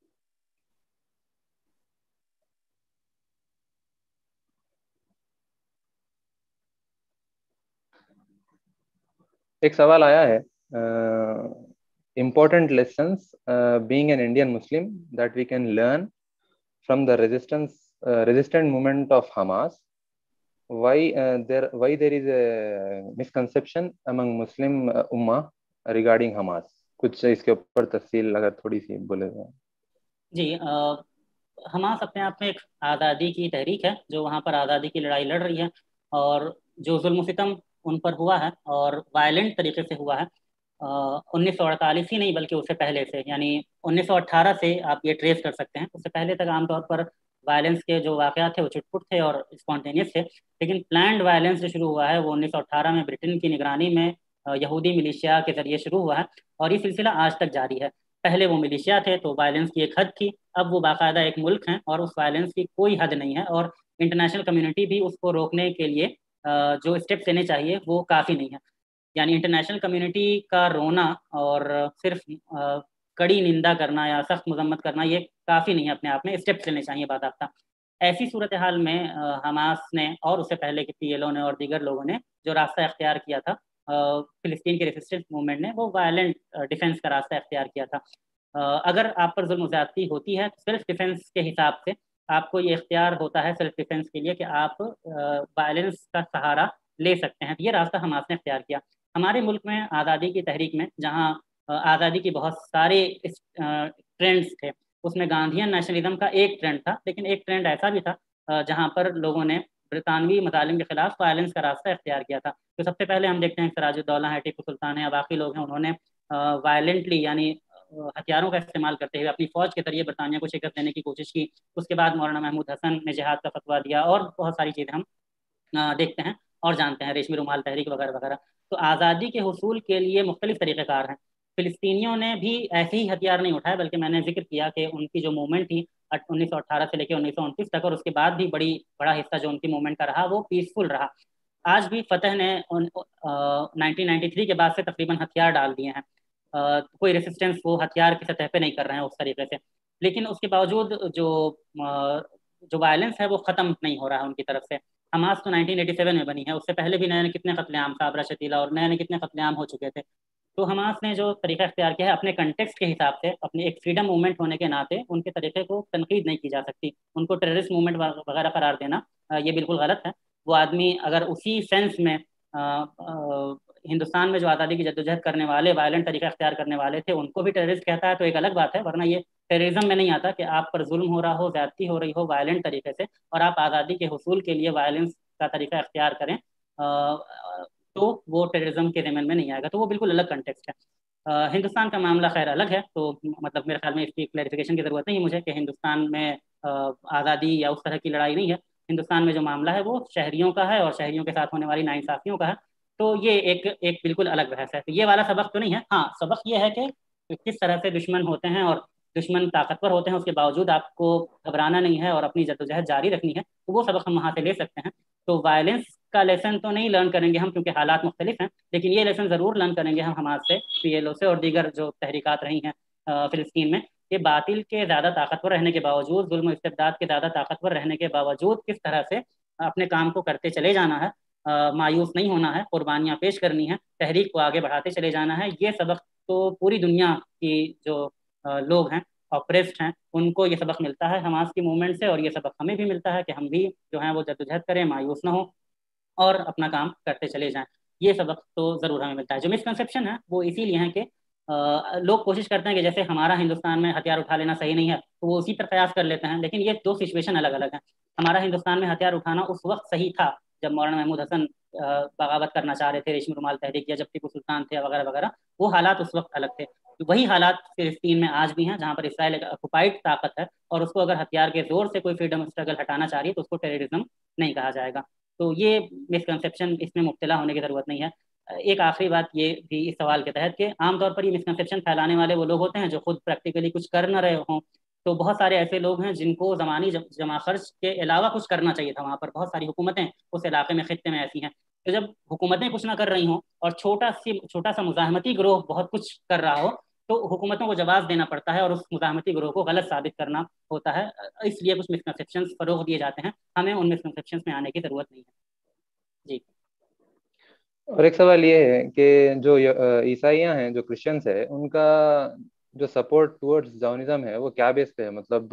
ایک سوال آیا ہے، important lessons being an Indian Muslim that we can learn from the resistant movement of Hamas. Why there is a misconception among Muslim ummah regarding Hamas. کچھ اس کے اوپر تفصیل اگر تھوڑی سی بولے تو۔ جی، حماس اپنے آپ میں ایک آزادی کی تحریک ہے جو وہاں پر آزادی کی لڑائی لڑ رہی ہے، اور جو ظلم و ستم ان پر ہوا ہے اور وائلنٹ طریقے سے ہوا ہے 1948 ہی نہیں بلکہ اس سے پہلے سے، یعنی 1918 سے آپ یہ ٹریس کر سکتے ہیں۔ اس سے پہلے تک عام طور پر وائلنس کے جو واقعات تھے وہ چھٹ پٹ تھے اور اسپونٹینیس تھے، لیکن پلانڈ وائلنس جو شروع ہوا ہے وہ 1918 میں برٹن کی نگرانی میں یہودی ملیشیا کے ذریعے شروع ہوا ہے، اور یہ سلسلہ آج تک جاری ہے۔ پہلے وہ ملیشیا تھے تو وائلنس کی ایک حد تھی، اب وہ باقاعدہ ایک ملک ہیں اور اس وائلنس کی کوئی حد نہیں ہے، اور انٹرنیشنل کمیونٹی بھی اس کو روکنے کے لیے جو اسٹیپس لینے چاہیے وہ کافی نہیں ہے۔ یعنی انٹرنیشنل کمیونٹی کا رونا اور صرف کڑی نندا کرنا یا سخت مذمت کرنا یہ کافی نہیں ہے، اپنے آپ میں اسٹیپس لینے چاہیے باضابطہ۔ ایسی صورتحال میں حماس نے اور اس سے پہلے کے پی ایل او نے اور دیگر لوگوں نے جو راستہ اختیار کیا تھا، فلسطین کے ریسسٹنس موومنٹ نے وہ وائلنٹ ڈیفنس کا راستہ اختیار کیا تھا۔ اگر آپ پر ظلم و زیادتی ہوتی ہے سیلف ڈیفنس کے حساب سے آپ کو یہ اختیار ہوتا ہے سیلف ڈیفنس کے لیے کہ آپ وائلنس کا سہارا لے سکتے ہیں۔ یہ راستہ حماس نے اختیار کیا۔ ہمارے ملک میں آزادی کی تحریک میں جہاں آزادی کی بہت سارے ٹرینڈز تھے، اس میں گاندھین نیشنلزم کا ایک ٹرینڈ تھا، لیکن ایک ٹرینڈ ایسا بھی تھا جہاں پر لوگوں نے برطانوی مظالم کے خلاف وائلنس کا راستہ اختیار کیا تھا۔ تو سب سے پہلے ہم دیکھتے ہیں سراج الدولہ ہے، ٹیپو سلطان ہے یا باقی لوگ ہیں، انہوں نے وائلنٹلی یعنی ہتھیاروں کا استعمال کرتے ہوئے اپنی فوج کے ذریعے برطانیہ کو شکست دینے کی کوشش کی۔ اس کے بعد مولانا محمود حسن نے جہاد کا فتویٰ دیا اور بہت ساری چیزیں ہم دیکھتے ہیں اور جانتے ہیں، ریشمی رومال تحریک وغیرہ وغیرہ۔ تو آزادی کے حصول کے لیے مختلف طریقہ کار ہیں۔ فلسطینیوں نے بھی ایسے ہی ہتھیار نہیں اٹھائے، بلکہ میں نے ذکر کیا کہ ان کی جو موومنٹ تھی 1918 سے لے کے 1929 تک، اور اس کے بعد بھی بڑا حصہ جو ان کی موومنٹ کا رہا وہ پیسفل رہا۔ آج بھی فتح نے 1993 کے بعد سے تقریباً ہتھیار ڈال دیے ہیں، کوئی ریسسٹنس وہ ہتھیار کی سطح پہ نہیں کر رہے ہیں اس طریقے سے، لیکن اس کے باوجود جو وائلنس ہے وہ ختم نہیں ہو رہا ہے ان کی طرف سے۔ حماس تو 1987 میں بنی ہے، اس سے پہلے بھی نئے کتنے قتل عام، صابرہ شتیلا اور نئے کتنے قتل عام ہو چکے تھے۔ تو حماس نے جو طریقہ اختیار کیا ہے اپنے کنٹیکسٹ کے حساب سے، اپنے ایک فریڈم موومنٹ ہونے کے ناطے ان کے طریقے کو تنقید نہیں کی جا سکتی۔ ان کو ٹیررسٹ موومنٹ وغیرہ قرار دینا یہ بالکل غلط ہے۔ وہ آدمی اگر اسی سینس میں ہندوستان میں جو آزادی کی جدوجہد کرنے والے وائلنٹ طریقہ اختیار کرنے والے تھے ان کو بھی ٹیررسٹ کہتا ہے تو ایک الگ بات ہے، ورنہ یہ ٹیررزم میں نہیں آتا کہ آپ پر ظلم ہو رہا ہو، زیادتی ہو رہی ہو وائلنٹ طریقے سے، اور آپ آزادی کے حصول کے لیے وائلنس کا طریقہ اختیار کریں تو وہ ٹیررزم کے ضمن میں نہیں آئے گا۔ تو وہ بالکل الگ کنٹیکسٹ ہے۔ ہندوستان کا معاملہ خیر الگ ہے، تو مطلب میرے خیال میں اس کی کلیریفیکیشن کی ضرورت نہیں ہے مجھے کہ ہندوستان میں آزادی یا اس طرح کی لڑائی نہیں ہے. ہندوستان میں جو معاملہ ہے وہ شہریوں کا ہے اور شہریوں کے ساتھ ہونے والی ناانصافیوں کا ہے. تو یہ ایک بالکل الگ بحث ہے. تو یہ والا سبق تو نہیں ہے. ہاں سبق یہ ہے کہ کس طرح سے دشمن ہوتے ہیں اور دشمن طاقتور ہوتے ہیں، اس کے باوجود آپ کو گھبرانا نہیں ہے اور اپنی جدوجہد جاری رکھنی ہے. تو وہ سبق ہم وہاں سے لے سکتے ہیں. تو وائلنس کا لیسن تو نہیں لرن کریں گے ہم کیونکہ حالات مختلف ہیں، لیکن یہ لیسن ضرور لرن کریں گے ہم حماس سے، PLO سے اور دیگر جو تحریکات رہی ہیں فلسطین میں، کہ باطل کے زیادہ طاقتور رہنے کے باوجود، ظلم و استبداد کے زیادہ طاقتور رہنے کے باوجود کس طرح سے اپنے کام کو کرتے چلے جانا ہے، مایوس نہیں ہونا ہے، قربانیاں پیش کرنی ہیں، تحریک کو آگے بڑھاتے چلے جانا ہے. یہ سبق تو پوری دنیا کی جو لوگ ہیں آپریسڈ ہیں ان کو یہ سبق ملتا ہے حماس کی موومنٹ سے، اور یہ سبق ہمیں بھی ملتا ہے کہ ہم بھی جو ہیں وہ جدوجہد کریں، مایوس نہ ہوں اور اپنا کام کرتے چلے جائیں. یہ سبق تو ضرور ہمیں ملتا ہے. جو مسکنسیپشن ہے وہ اسی لیے ہیں کہ لوگ کوشش کرتے ہیں کہ جیسے ہمارا ہندوستان میں ہتھیار اٹھا لینا صحیح نہیں ہے تو وہ اسی پر قیاس کر لیتے ہیں، لیکن یہ دو سچویشن الگ الگ ہیں. ہمارا ہندوستان میں ہتھیار اٹھانا اس وقت صحیح تھا جب مولانا محمود حسن بغاوت کرنا چاہ رہے تھے، ریشمی رومال تحریک، یا جب ٹیپو سلطان تھے وغیرہ وغیرہ. وہ حالات اس وقت الگ تھے. وہی حالات فلسطین میں آج بھی ہیں جہاں پر اسرائیل ایک آکوپائڈ طاقت ہے، اور اس کو اگر ہتھیار کے زور سے کوئی فریڈم اسٹرگل ہٹانا چاہ رہی ہے تو اس کو ٹیررزم نہیں کہا جائے گا. تو یہ مسکنسیپشن، اس میں مبتلا ہونے کی ضرورت نہیں ہے. ایک آخری بات یہ بھی اس سوال کے تحت کہ عام طور پر یہ مسکنسیپشن پھیلانے والے وہ لوگ ہوتے ہیں جو خود پریکٹیکلی کچھ کر نہ رہے ہوں. تو بہت سارے ایسے لوگ ہیں جن کو زمانی جمع خرچ کے علاوہ کچھ کرنا چاہیے تھا. وہاں پر بہت ساری حکومتیں اس علاقے میں، خطے میں ایسی ہیں. تو جب حکومتیں کچھ نہ کر رہی ہوں اور چھوٹا سا مزاحمتی گروہ بہت کچھ کر رہا ہو تو حکومتوں کو جواب دینا پڑتا ہے اور اس مزاحمتی گروہ کو غلط ثابت کرنا ہوتا ہے. اس لیے کچھ مسکنسیپشنز فروغ دیے جاتے ہیں. ہمیں ان مسکنسیپشنز میں آنے کی ضرورت نہیں ہے. جی. اور ایک سوال یہ ہے کہ جو عیسائیاں ہیں، جو کرسچنس ہے، ان کا جو سپورٹ ٹورڈز زاؤنزم ہے وہ کیا بیس پہ ہے؟ مطلب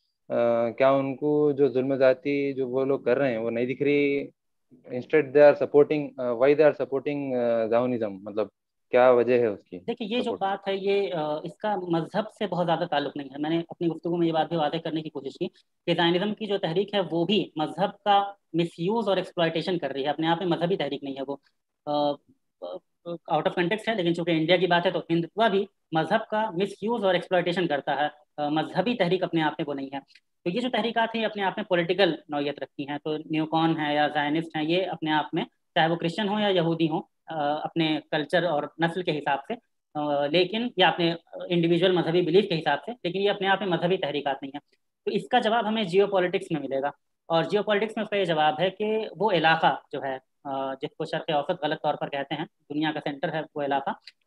کیا ان کو جو ظلم ذاتی جو وہ لوگ کر رہے ہیں وہ نہیں دکھ رہی؟ Instead they are supporting, why they are supporting Zionism? مطلب کیا وجہ ہے اس کی دیکھیے یہ جو سپورٹ؟ بات ہے یہ اس کا مذہب سے بہت زیادہ تعلق نہیں ہے. میں نے اپنی گفتگو میں یہ بات بھی واضح کرنے کی کوشش کی کہ زائنزم کی جو تحریک ہے وہ بھی مذہب کا مس یوز اور ایکسپلائٹیشن کر رہی ہے. اپنے آپ میں مذہبی تحریک نہیں ہے، وہ آؤٹ آف کنٹیکسٹ ہے. لیکن چونکہ انڈیا کی بات ہے تو ہندوتوا بھی مذہب کا مس یوز اور ایکسپلائٹیشن کرتا ہے. مذہبی تحریک اپنے آپ میں وہ نہیں ہے. تو یہ جو تحریکات ہیں اپنے آپ میں پولیٹیکل نوعیت رکھتی ہیں. تو نیو کون ہے یا زائنسٹ ہیں، یہ اپنے آپ میں چاہے وہ کرسچن ہوں یا یہودی ہوں اپنے کلچر اور نسل کے حساب سے، لیکن یا اپنے انڈیویجول مذہبی بلیف کے حساب سے، لیکن یہ اپنے آپ میں مذہبی تحریکات نہیں ہیں. تو اس کا جواب ہمیں جیو پالیٹکس میں ملے گا. اور جیو پالیٹکس میں اس کا یہ جواب ہے کہ وہ علاقہ جو ہے جس کو شرق اوسط غلط طور پر کہتے ہیں، دنیا کا سینٹر ہے وہ علاقہ،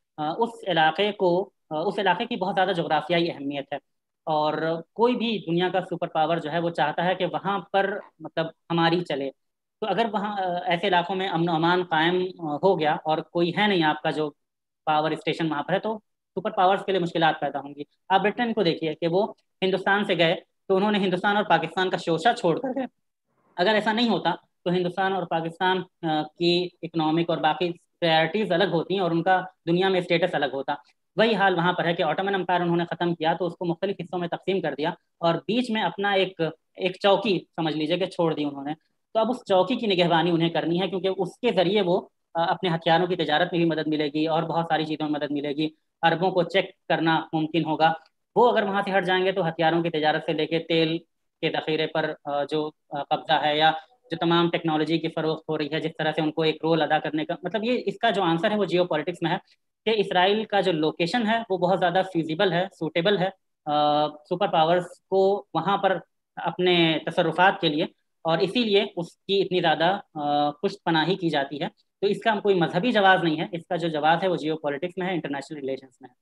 اس علاقے کی بہت زیادہ جغرافیائی اہمیت ہے. اور کوئی بھی دنیا کا سپر پاور جو ہے وہ چاہتا ہے کہ وہاں پر مطلب ہماری چلے. تو اگر وہاں ایسے علاقوں میں امن و امان قائم ہو گیا اور کوئی ہے نہیں آپ کا جو پاور اسٹیشن وہاں پر ہے، تو سپر پاورز کے لیے مشکلات پیدا ہوں گی. آپ برٹن کو دیکھیے کہ وہ ہندوستان سے گئے تو انہوں نے ہندوستان اور پاکستان کا شوشہ چھوڑ کر گئے. اگر ایسا نہیں ہوتا تو ہندوستان اور پاکستان کی اکنامک اور باقی پرائرٹیز الگ ہوتی ہیں اور ان کا دنیا میں اسٹیٹس الگ ہوتا. وہی حال وہاں پر ہے کہ آٹومن امپائر انہوں نے ختم کیا تو اس کو مختلف حصوں میں تقسیم کر دیا اور بیچ میں اپنا ایک چوکی سمجھ لیجیے کہ چھوڑ دی انہوں نے. تو اب اس چوکی کی نگہبانی انہیں کرنی ہے کیونکہ اس کے ذریعے وہ اپنے ہتھیاروں کی تجارت میں بھی مدد ملے گی اور بہت ساری چیزوں میں مدد ملے گی. اربوں کو چیک کرنا ممکن ہوگا. وہ اگر وہاں سے ہٹ جائیں گے تو ہتھیاروں کی تجارت سے لے کے تیل کے ذخیرے پر جو قبضہ ہے یا جو تمام ٹیکنالوجی کی فروخت ہو رہی ہے، جس طرح سے ان کو ایک رول ادا کرنے کا مطلب یہ اس کا جو آنسر ہے وہ جیو پالیٹکس میں ہے کہ اسرائیل کا جو لوکیشن ہے وہ بہت زیادہ فیزیبل ہے، سوٹیبل ہے سپر پاورز کو وہاں پر اپنے تصرفات کے لیے، اور اسی لیے اس کی اتنی زیادہ پشت پناہی کی جاتی ہے. تو اس کا کوئی مذہبی جواز نہیں ہے، اس کا جو جواز ہے وہ جیو پالیٹکس میں ہے، انٹرنیشنل ریلیشنز میں ہے.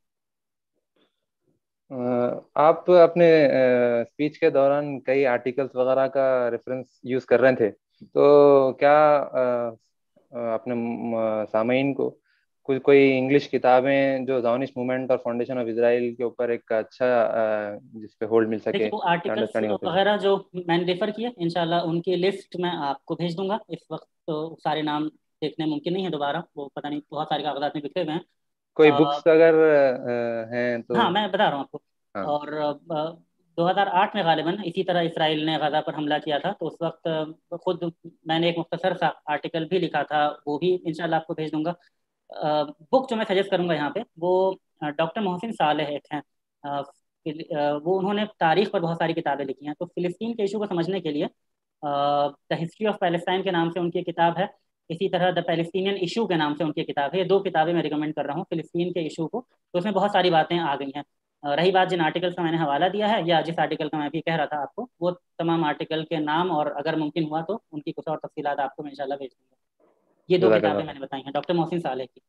آپ اپنے اسپیچ کے دوران کئی آرٹیکلس وغیرہ کا ریفرنس یوز کر رہے تھے، تو کیا اپنے سامعین کو کوئی انگلش کتابیں جو زائونسٹ موومنٹ اور فاؤنڈیشن آف اسرائیل کے اوپر ایک اچھا جس پہ ہولڈ مل سکے، دیکھیے وہ آرٹیکلس انڈرسٹینڈنگ ہوتی ہے؟ وغیرہ جو میں نے ریفر کیے انشاءاللہ ان کی لسٹ میں آپ کو بھیج دوں گا. اس وقت تو سارے نام دیکھنے ممکن نہیں ہے دوبارہ، وہ پتہ نہیں بہت سارے کاغذات میں بکھرے ہوئے ہیں. کوئی بکس اگر ہیں تو؟ ہاں میں بتا رہا ہوں آپ کو. ہاں. اور 2008 میں غالباً اسی طرح اسرائیل نے غزہ پر حملہ کیا تھا تو اس وقت خود میں نے ایک مختصر سا آرٹیکل بھی لکھا تھا، وہ بھی انشاءاللہ آپ کو بھیج دوں گا. بک جو میں سجیسٹ کروں گا یہاں پہ وہ ڈاکٹر محسن صالح ایک ہیں، وہ انہوں نے تاریخ پر بہت ساری کتابیں لکھی ہیں. تو فلسطین کے ایشو کو سمجھنے کے لیے دا ہسٹری آف پیلسٹائن کے نام سے ان کی کتاب ہے، اسی طرح دا پیلسٹینین ایشو کے نام سے ان کی کتاب ہے. یہ 2 کتابیں میں ریکمینڈ کر رہا ہوں فلسطین کے ایشو کو. تو اس میں بہت ساری باتیں آ گئی ہیں. رہی بات جن آرٹیکلس کا میں نے حوالہ دیا ہے یا جس آرٹیکل کا میں بھی کہہ رہا تھا آپ کو، وہ تمام آرٹیکل کے نام اور اگر ممکن ہوا تو ان کی کچھ اور تفصیلات آپ کو میں انشاءاللہ بھیج دوں گا. یہ 2 جزاک کتابیں اللہ میں نے بتائی ہیں ڈاکٹر محسن صالح کی.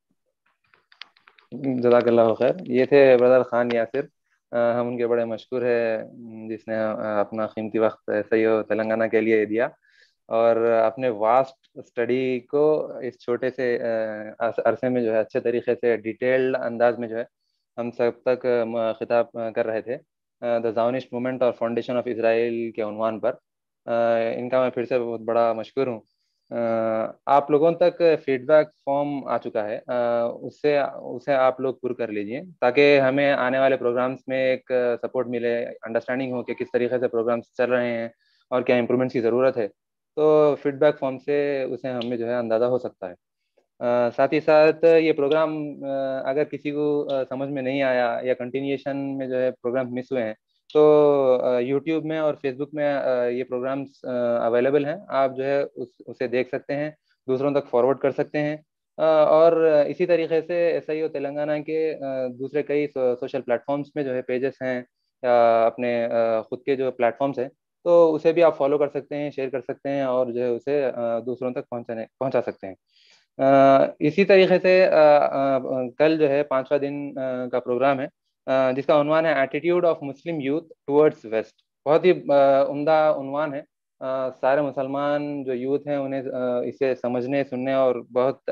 جزاک اللہ خیر. یہ تھے برادر خان یاسر، ہم ان کے بڑے مشکور ہیں، جس نے اپنا قیمتی وقت صحیح و تلنگانہ کے لیے دیا اور اپنے واسٹ اسٹڈی کو اس چھوٹے سے عرصے میں جو ہے اچھے طریقے سے ڈیٹیلڈ انداز میں جو ہے ہم سب تک خطاب کر رہے تھے. دا زاونسٹ موومنٹ اور فاؤنڈیشن آف اسرائیل کے عنوان پر ان کا میں پھر سے بہت بڑا مشکور ہوں. آپ لوگوں تک فیڈ بیک فارم آ چکا ہے، اسے آپ لوگ پر کر لیجئے تاکہ ہمیں آنے والے پروگرامز میں ایک سپورٹ ملے، انڈرسٹینڈنگ ہو کہ کس طریقے سے پروگرامز چل رہے ہیں اور کیا امپرومنٹس کی ضرورت ہے. تو فیڈ بیک فارم سے اسے ہمیں جو ہے اندازہ ہو سکتا ہے. ساتھ ہی ساتھ یہ پروگرام اگر کسی کو سمجھ میں نہیں آیا یا کنٹینیوشن میں جو ہے پروگرام مس ہوئے ہیں تو یوٹیوب میں اور فیس بک میں یہ پروگرامز اویلیبل ہیں. آپ جو ہے اسے دیکھ سکتے ہیں، دوسروں تک فارورڈ کر سکتے ہیں، اور اسی طریقے سے ایس آئی او تلنگانہ کے دوسرے کئی سوشل پلیٹ فارمس میں جو ہے پیجز ہیں یا اپنے خود کے جو پلیٹ فارمس ہیں تو اسے بھی آپ فالو کر سکتے ہیں، شیئر کر سکتے ہیں اور جو ہے اسے دوسروں تک پہنچا سکتے ہیں. اسی طریقے سے کل جو ہے 5واں دن کا پروگرام ہے جس کا عنوان ہے attitude of Muslim youth towards west. بہت ہی عمدہ عنوان ہے. سارے مسلمان جو یوتھ ہیں انہیں اسے سمجھنے، سننے اور بہت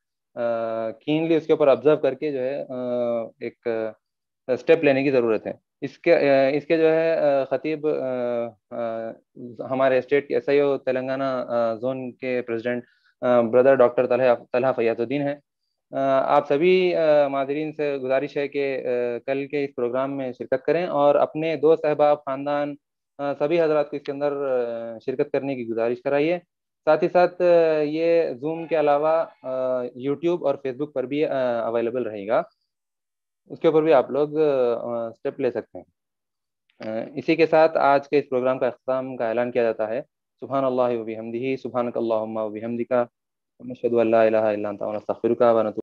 کینلی اس کے اوپر آبزرو کر کے جو ہے ایک اسٹیپ لینے کی ضرورت ہے. اس کے جو ہے خطیب ہمارے اسٹیٹ کے S I O Telangana zone کے پریزیڈنٹ برادر ڈاکٹر طلحہ فیاض الدین ہیں. آپ سبھی ماظرین سے گزارش ہے کہ کل کے اس پروگرام میں شرکت کریں اور اپنے دوست احباب، خاندان، سبھی حضرات کو اس کے اندر شرکت کرنے کی گزارش کرائیے. ساتھ ہی ساتھ یہ زوم کے علاوہ یوٹیوب اور فیس بک پر بھی اویلیبل رہے گا، اس کے اوپر بھی آپ لوگ اسٹیپ لے سکتے ہیں. اسی کے ساتھ آج کے اس پروگرام کا اختتام کا اعلان کیا جاتا ہے. سبحان اللہ و بحمدہ، سبحانک اللہم و بحمدک، نشہد ان لا الہ الا انت نستغفرک و نتوب